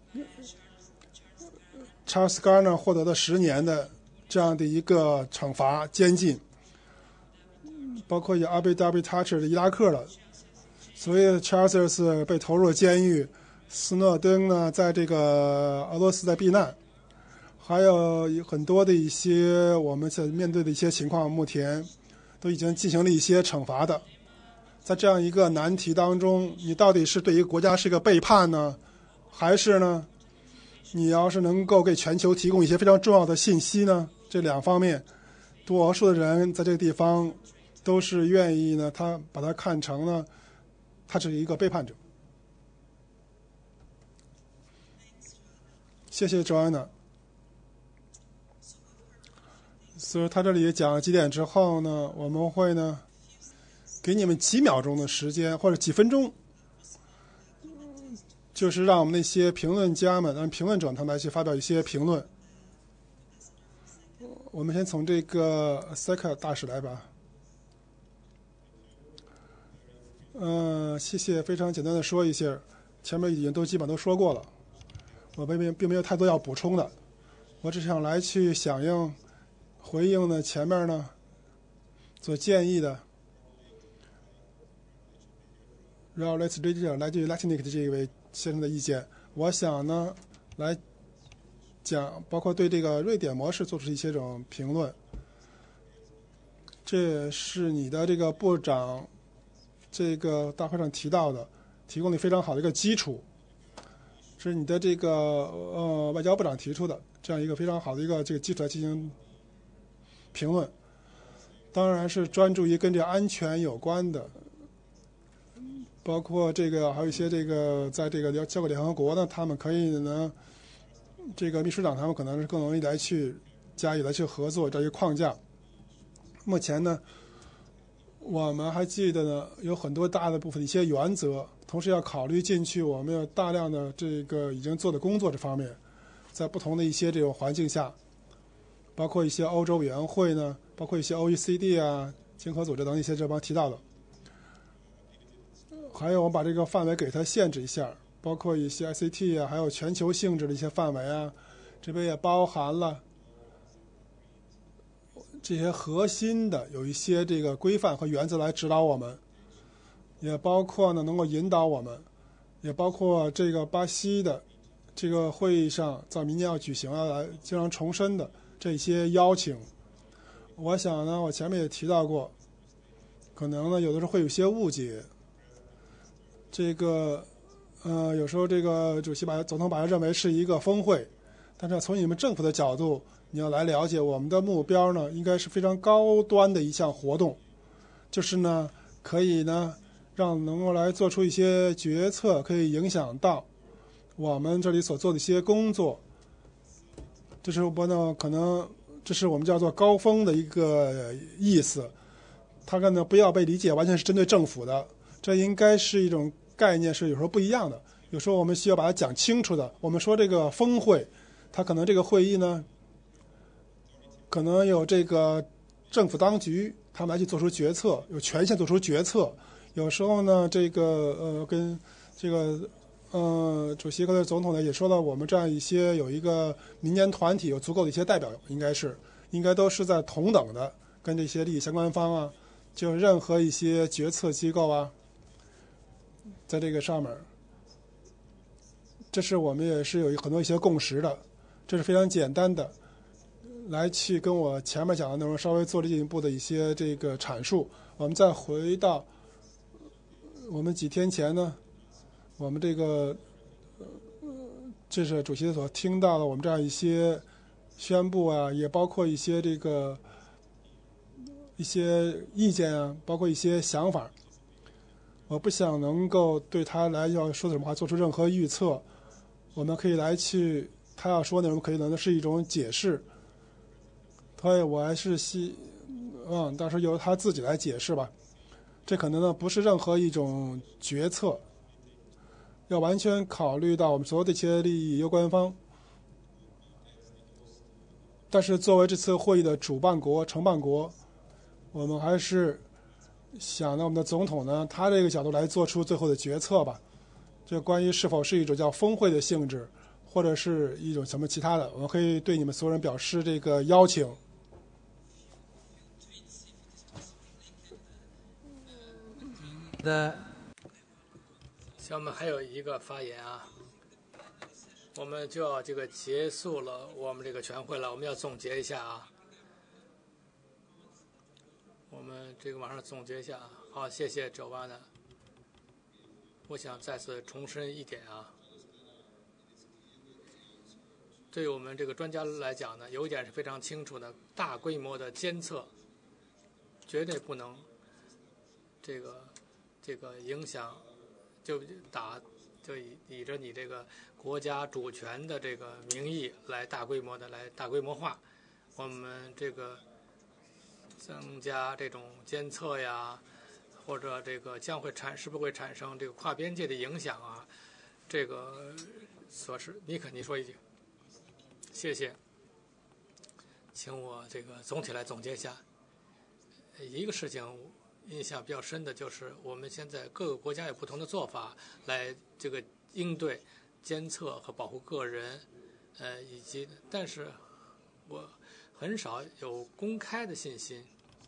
Charles Garner 获得了10年的这样的一个惩罚监禁，包括有 RBW Toucher 的伊拉克的，所以 Charles 被投入了监狱，斯诺登呢在这个俄罗斯在避难，还有很多的一些我们在面对的一些情况，目前都已经进行了一些惩罚的。在这样一个难题当中，你到底是对一个国家是一个背叛呢，还是呢你要是能够给全球提供一些非常重要的信息呢？这两方面，多数的人在这个地方都是愿意呢，他把它看成呢，他是一个背叛者。谢谢 Joanna。所以他这里讲了几点之后呢，我们会呢给你们几秒钟的时间或者几分钟，就是让我们那些评论家们、让评论者他们来去发表一些评论。我们先从这个 Seka 大使来吧。谢谢，非常简单的说一下，前面已经都基本都说过了，我并没有太多要补充的，我只想来去响应、回应呢前面呢所建议的。然后来自来自于 Latinic 的这一位先生的意见，我想呢来讲，包括对这个瑞典模式做出一些种评论。这是你的这个部长这个大会上提到的，提供了非常好的一个基础。是你的这个外交部长提出的这样一个非常好的一个这个基础来进行评论，当然是专注于跟这个安全有关的。包括这个还有一些这个在这个交给联合国呢，他们可以呢，这个秘书长他们可能是更容易来去加以来去合作这一框架。目前呢，我们还记得呢有很多大的部分的一些原则，同时要考虑进去我们有大量的这个已经做的工作这方面，在不同的一些这种环境下，包括一些欧洲委员会呢，包括一些 OECD 啊、经合组织等一些这帮提到的。还有我把这个范围给它限制一下，包括一些 ICT 啊，还有全球性质的一些范围啊，这边也包含了这些核心的有一些这个规范和原则来指导我们，也包括呢能够引导我们，也包括这个巴西的这个会议上在明年要举行来经常重申的这些邀请。我想呢，我前面也提到过，可能呢有的时候会有些误解。这个有时候这个总统把它认为是一个峰会，但是从你们政府的角度，你要来了解我们的目标呢，应该是非常高端的一项活动，就是呢可以呢让能够来做出一些决策，可以影响到我们这里所做的一些工作。这是我呢可能这是我们叫做高峰的一个意思，它可能不要被理解完全是针对政府的，这应该是一种概念，是有时候不一样的，有时候我们需要把它讲清楚的。我们说这个峰会他可能这个会议呢，可能有这个政府当局他们来去做出决策，有权限做出决策。有时候呢，这个跟这个主席和总统呢也说了，我们这样一些有一个民间团体有足够的一些代表，应该都是在同等的跟这些利益相关方啊，就任何一些决策机构啊，在这个上面，这是我们也是有很多一些共识的，这是非常简单的，来去跟我前面讲的内容稍微做了进一步的一些这个阐述。我们再回到我们几天前呢，我们这个这是主席所听到的我们这样一些宣布啊，也包括一些这个一些意见啊，包括一些想法。我不想能够对他来要说的什么话做出任何预测，我们可以来去他要说的内容可以能是一种解释，所以我还是到时候由他自己来解释吧。这可能呢不是任何一种决策，要完全考虑到我们所有的一些利益攸关方。但是作为这次会议的主办国、承办国，我们还是想到我们的总统呢，他这个角度来做出最后的决策吧。这关于是否是一种叫峰会的性质，或者是一种什么其他的，我们可以对你们所有人表示这个邀请。 行，我们还有一个发言啊，我们就要这个结束了我们这个全会了，我们要总结一下啊。我们这个马上总结一下啊。好，谢谢周万的。我想再次重申一点啊，对于我们这个专家来讲呢，有一点是非常清楚的，大规模的监测绝对不能这个影响，就以着你这个国家主权的这个名义来大规模化，我们这个增加这种监测呀，或者这个是不是会产生这个跨边界的影响啊？这个所是，你说一句，谢谢，请我这个总体来总结一下。一个事情印象比较深的就是，我们现在各个国家有不同的做法来这个应对监测和保护个人，但是我很少有公开的信息。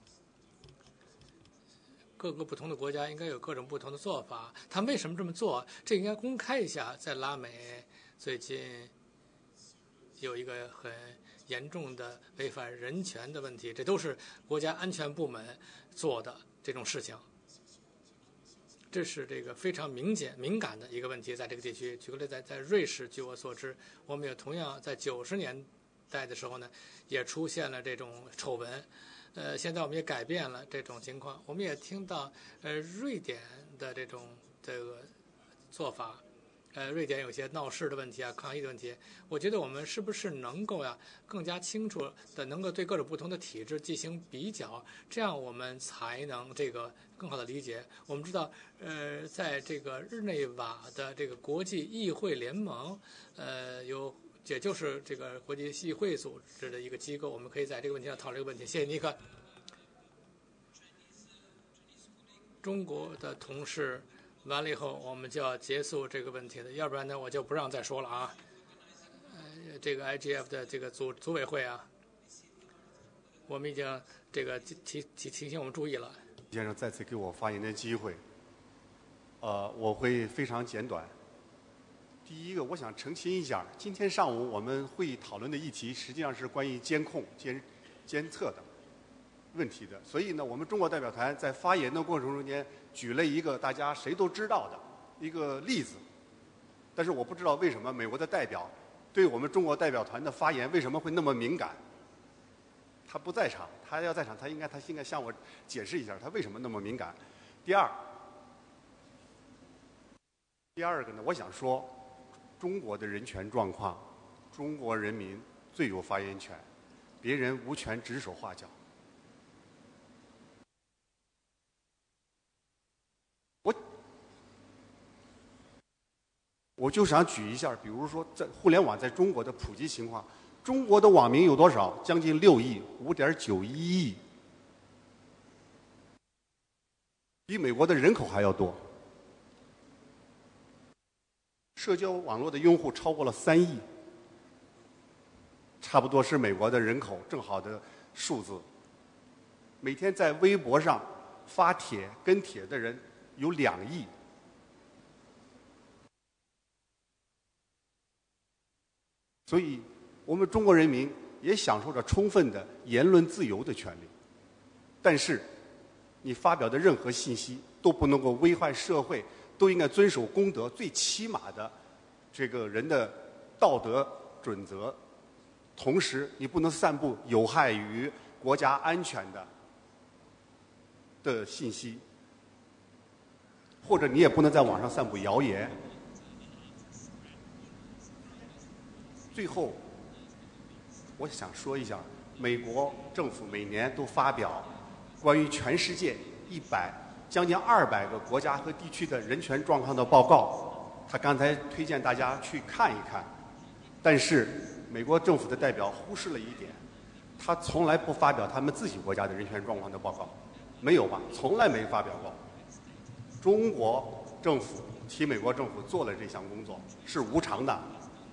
各个不同的国家应该有各种不同的做法，他为什么这么做？这应该公开一下。在拉美最近有一个很严重的违反人权的问题，这都是国家安全部门做的这种事情。这是这个非常敏感的一个问题，在这个地区。举个例子，在瑞士，据我所知，我们也同样在90年代的时候呢，也出现了这种丑闻。现在我们也改变了这种情况，我们也听到瑞典的这个做法，瑞典有些闹事的问题啊，抗议的问题，我觉得我们是不是能够更加清楚的能够对各种不同的体制进行比较，这样我们才能这个更好的理解。我们知道，在这个日内瓦的这个国际议会联盟，也就是这个国际议会组织的一个机构，我们可以在这个问题上讨论这个问题。谢谢尼克。中国的同事完了以后，我们就要结束这个问题了，要不然呢，我就不让再说了啊。这个 IGF 的这个组委会啊，我们已经这个提醒我们注意了。 先生再次给我发言的机会，我会非常简短。第一个，我想澄清一下，今天上午我们会议讨论的议题实际上是关于监控、监测的问题的。所以呢，我们中国代表团在发言的过程中间举了一个大家谁都知道的一个例子，但是我不知道为什么美国的代表对我们中国代表团的发言为什么会那么敏感。他不在场，他要在场，他应该向我解释一下他为什么那么敏感。第二个呢，我想说。中国的人权状况，中国人民最有发言权，别人无权指手画脚。 我就想举一下，比如说在互联网在中国的普及情况，中国的网民有多少？将近6亿，5.91亿，比美国的人口还要多。社交网络的用户超过了3亿，差不多是美国的人口正好的数字。每天在微博上发帖跟帖的人有2亿。所以，我们中国人民也享受着充分的言论自由的权利。但是，你发表的任何信息都不能够危害社会，都应该遵守公德最起码的这个人的道德准则。同时，你不能散布有害于国家安全的信息，或者你也不能在网上散布谣言。最后，我想说一下，美国政府每年都发表关于全世界将近200个国家和地区的人权状况的报告。他刚才推荐大家去看一看，但是美国政府的代表忽视了一点，他从来不发表他们自己国家的人权状况的报告，没有吧？从来没发表过。中国政府替美国政府做了这项工作，是无偿的。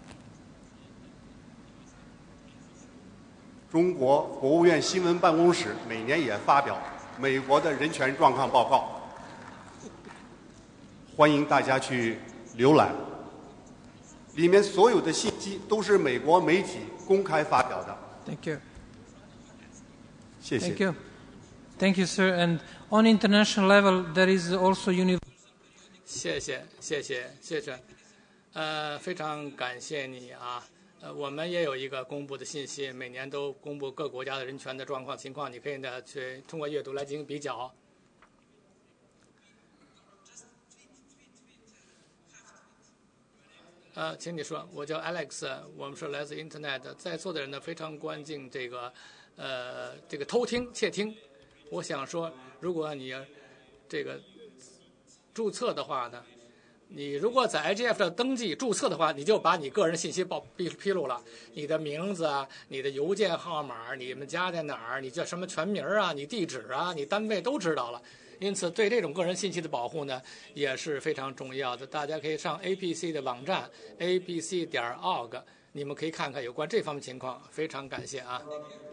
中国国务院新闻办公室每年也发表美国的人权状况报告，欢迎大家去浏览。里面所有的信息都是美国媒体公开发表的。 Thank you. 谢谢。 Thank you. Thank you, sir. And on international level, there is also universal. 谢谢，非常感谢你啊。我们也有一个公布的信息，每年都公布各国家的人权的状况情况，你可以呢去通过阅读来进行比较。请你说，我叫 Alex， 我们是来自 Internet， 在座的人呢非常关心这个偷听、窃听。我想说，如果你这个注册的话呢，你如果在 IGF 的登记注册的话，你就把你个人信息披露了，你的名字啊，你的邮件号码，你们家在哪儿，你叫什么全名啊，你地址啊，你单位都知道了。因此，对这种个人信息的保护呢，也是非常重要的。大家可以上 APC 的网站 apc.org， 你们可以看看有关这方面情况。非常感谢啊。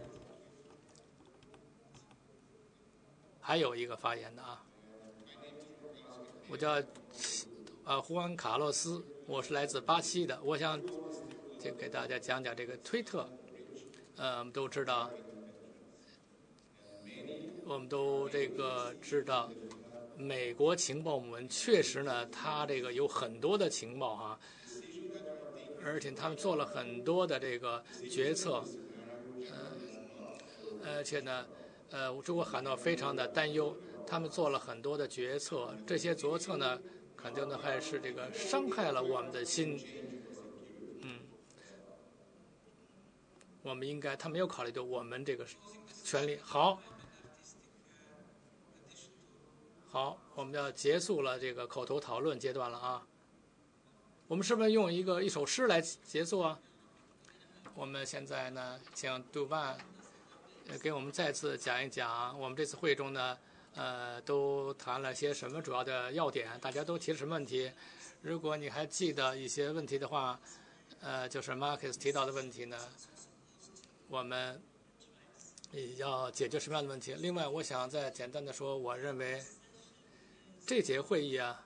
还有一个发言的啊，我叫胡安卡洛斯，我是来自巴西的。我想就给大家讲讲这个推特。我们都知道，知道，美国情报部门确实呢，它这个有很多的情报哈，而且他们做了很多的这个决策，而且呢，我感到非常的担忧，他们做了很多的决策，这些决策呢，肯定呢还是这个伤害了我们的心，我们应该，他没有考虑到我们这个权利。好，我们要结束了这个口头讨论阶段了啊。我们是不是用一首诗来结束啊？我们现在呢，请杜万给我们再次讲一讲我们这次会中呢，都谈了些什么主要的要点，大家都提了什么问题？如果你还记得一些问题的话，就是 Marcus 提到的问题呢，我们要解决什么样的问题？另外，我想再简单的说，我认为这节会议啊，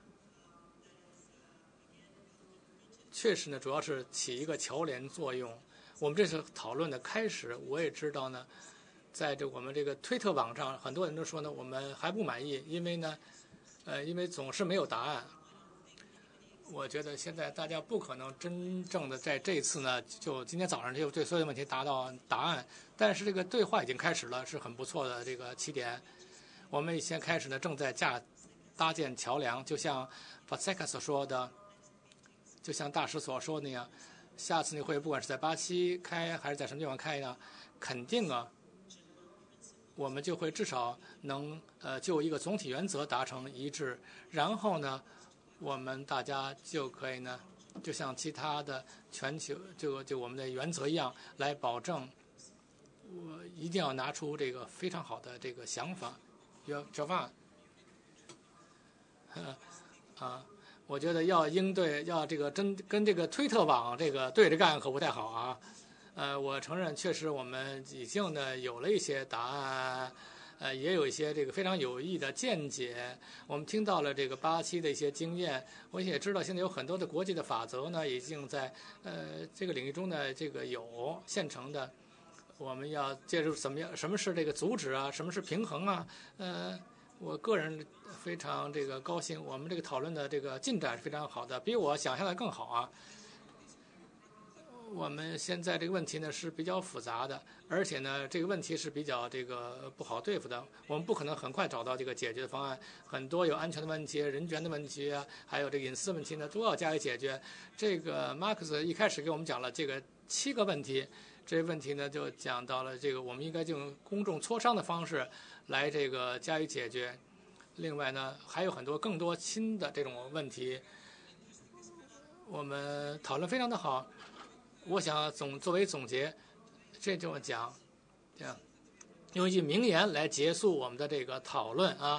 确实呢，主要是起一个桥梁作用。我们这是讨论的开始，我也知道呢，在我们这个推特网上，很多人都说呢，我们还不满意，因为总是没有答案。我觉得现在大家不可能真正的在这一次呢，就今天早上就对所有问题达到答案。但是这个对话已经开始了，是很不错的这个起点。我们先开始呢，正在搭建桥梁，就像法塞卡所说的，就像大师所说的那样，下次那会不管是在巴西开还是在什么地方开呢，肯定啊，我们就会至少能就一个总体原则达成一致，然后呢，我们大家就可以呢就像其他的全球就我们的原则一样，来保证我一定要拿出这个非常好的这个想法。Javan，我觉得要应对要这个跟这个推特网这个对着干可不太好啊。我承认，确实我们已经呢有了一些答案，也有一些这个非常有益的见解。我们听到了这个巴西的一些经验，我也知道现在有很多的国际的法则呢，已经在这个领域中呢这个有现成的。我们要介入什么是这个阻止啊，什么是平衡啊？我个人非常这个高兴，我们这个讨论的这个进展是非常好的，比我想象的更好啊。我们现在这个问题呢是比较复杂的，而且呢这个问题是比较这个不好对付的。我们不可能很快找到这个解决的方案，很多有安全的问题、人权的问题啊，还有这个隐私问题呢，都要加以解决。这个马克思一开始给我们讲了这个7个问题，这些问题呢就讲到了这个我们应该用公众磋商的方式来这个加以解决。另外呢还有很多更多新的这种问题，我们讨论非常的好。我想作为总结，这么讲，这样用一句名言来结束我们的这个讨论啊，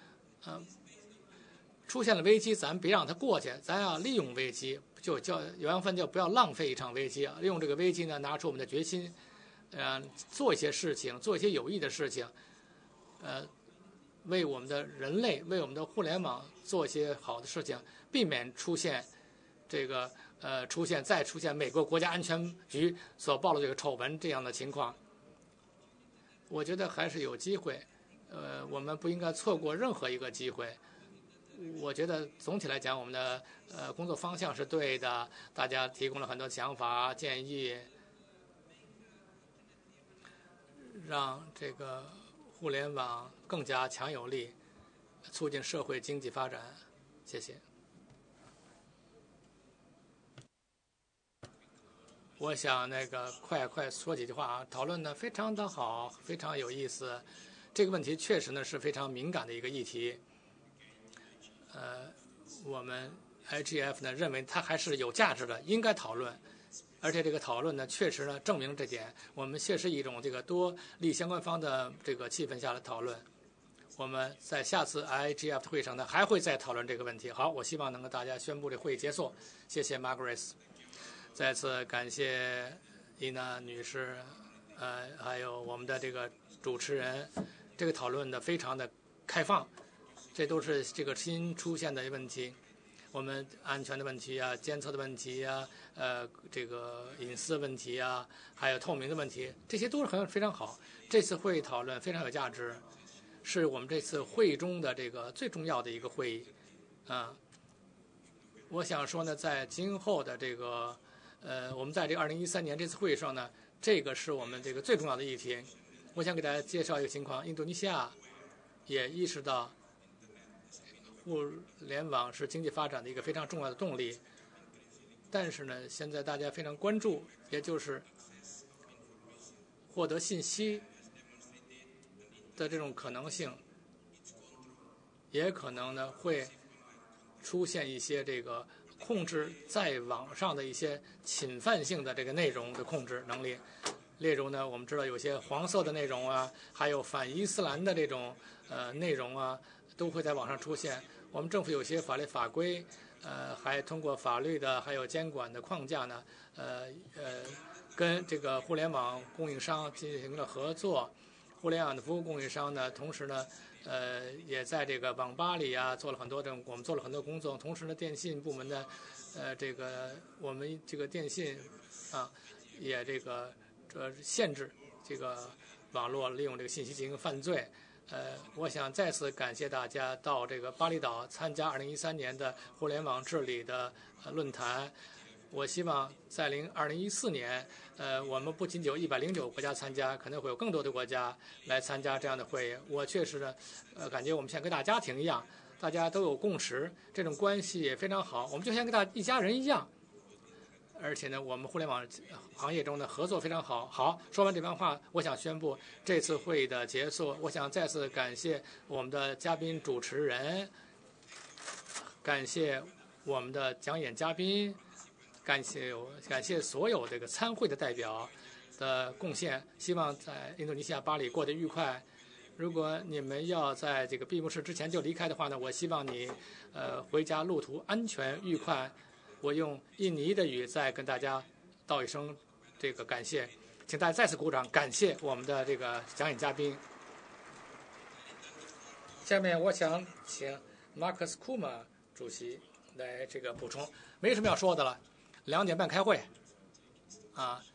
出现了危机，咱别让它过去，咱要利用危机，就叫原文叫不要浪费一场危机啊，利用这个危机呢，拿出我们的决心，做一些事情，做一些有益的事情，为我们的人类，为我们的互联网做一些好的事情，避免出现这个。再出现美国国家安全局所报的这个丑闻这样的情况，我觉得还是有机会，我们不应该错过任何一个机会。我觉得总体来讲，我们的工作方向是对的，大家提供了很多想法建议，让这个互联网更加强有力，促进社会经济发展。谢谢。我想快说几句话啊，讨论的非常的好，非常有意思。这个问题确实呢是非常敏感的一个议题。我们 IGF 呢认为它还是有价值的，应该讨论。而且这个讨论呢确实呢证明这点，我们确实一种这个多利相关方的这个气氛下来讨论。我们在下次 IGF 的会上呢还会再讨论这个问题。好，我希望能够大家宣布这会议结束。谢谢 Margaret。再次感谢伊娜女士，还有我们的这个主持人，这个讨论的非常的开放，这都是这个新出现的问题，我们安全的问题啊，监测的问题啊，这个隐私问题啊，还有透明的问题，这些都是非常好。这次会议讨论非常有价值，是我们这次会议中的这个最重要的一个会议啊。我想说呢，在今后的这个。我们在这个2013年这次会议上呢，这个是我们这个最重要的议题。我想给大家介绍一个情况：印度尼西亚也意识到互联网是经济发展的一个非常重要的动力，但是呢，现在大家非常关注，也就是获得信息的这种可能性，也可能呢会出现一些这个。控制在网上的一些侵犯性的这个内容的控制能力，例如呢，我们知道有些黄色的内容啊，还有反伊斯兰的这种内容啊，都会在网上出现。我们政府有些法律法规，还通过法律的还有监管的框架呢，跟这个互联网供应商进行了合作。互联网的服务供应商呢，同时呢。也在这个网吧里啊做了很多我们做了很多工作。同时呢，电信部门的，这个我们这个电信啊，也这个限制这个网络利用这个信息进行犯罪。我想再次感谢大家到这个巴厘岛参加2013年的互联网治理的论坛。我希望在2014年，我们不仅有109国家参加，可能会有更多的国家来参加这样的会议。我确实呢，感觉我们像个大家庭一样，大家都有共识，这种关系也非常好。我们就像跟一家人一样，而且呢，我们互联网行业中的合作非常好。好，说完这番话，我想宣布这次会议的结束。我想再次感谢我们的嘉宾主持人，感谢我们的讲演嘉宾。 感谢所有这个参会的代表的贡献，希望在印度尼西亚巴里过得愉快。如果你们要在这个闭幕式之前就离开的话呢，我希望你回家路途安全愉快。我用印尼的语再跟大家道一声这个感谢，请大家再次鼓掌，感谢我们的这个讲演嘉宾。下面我想请马克思库马主席来这个补充，没什么要说的了，2点半开会，啊。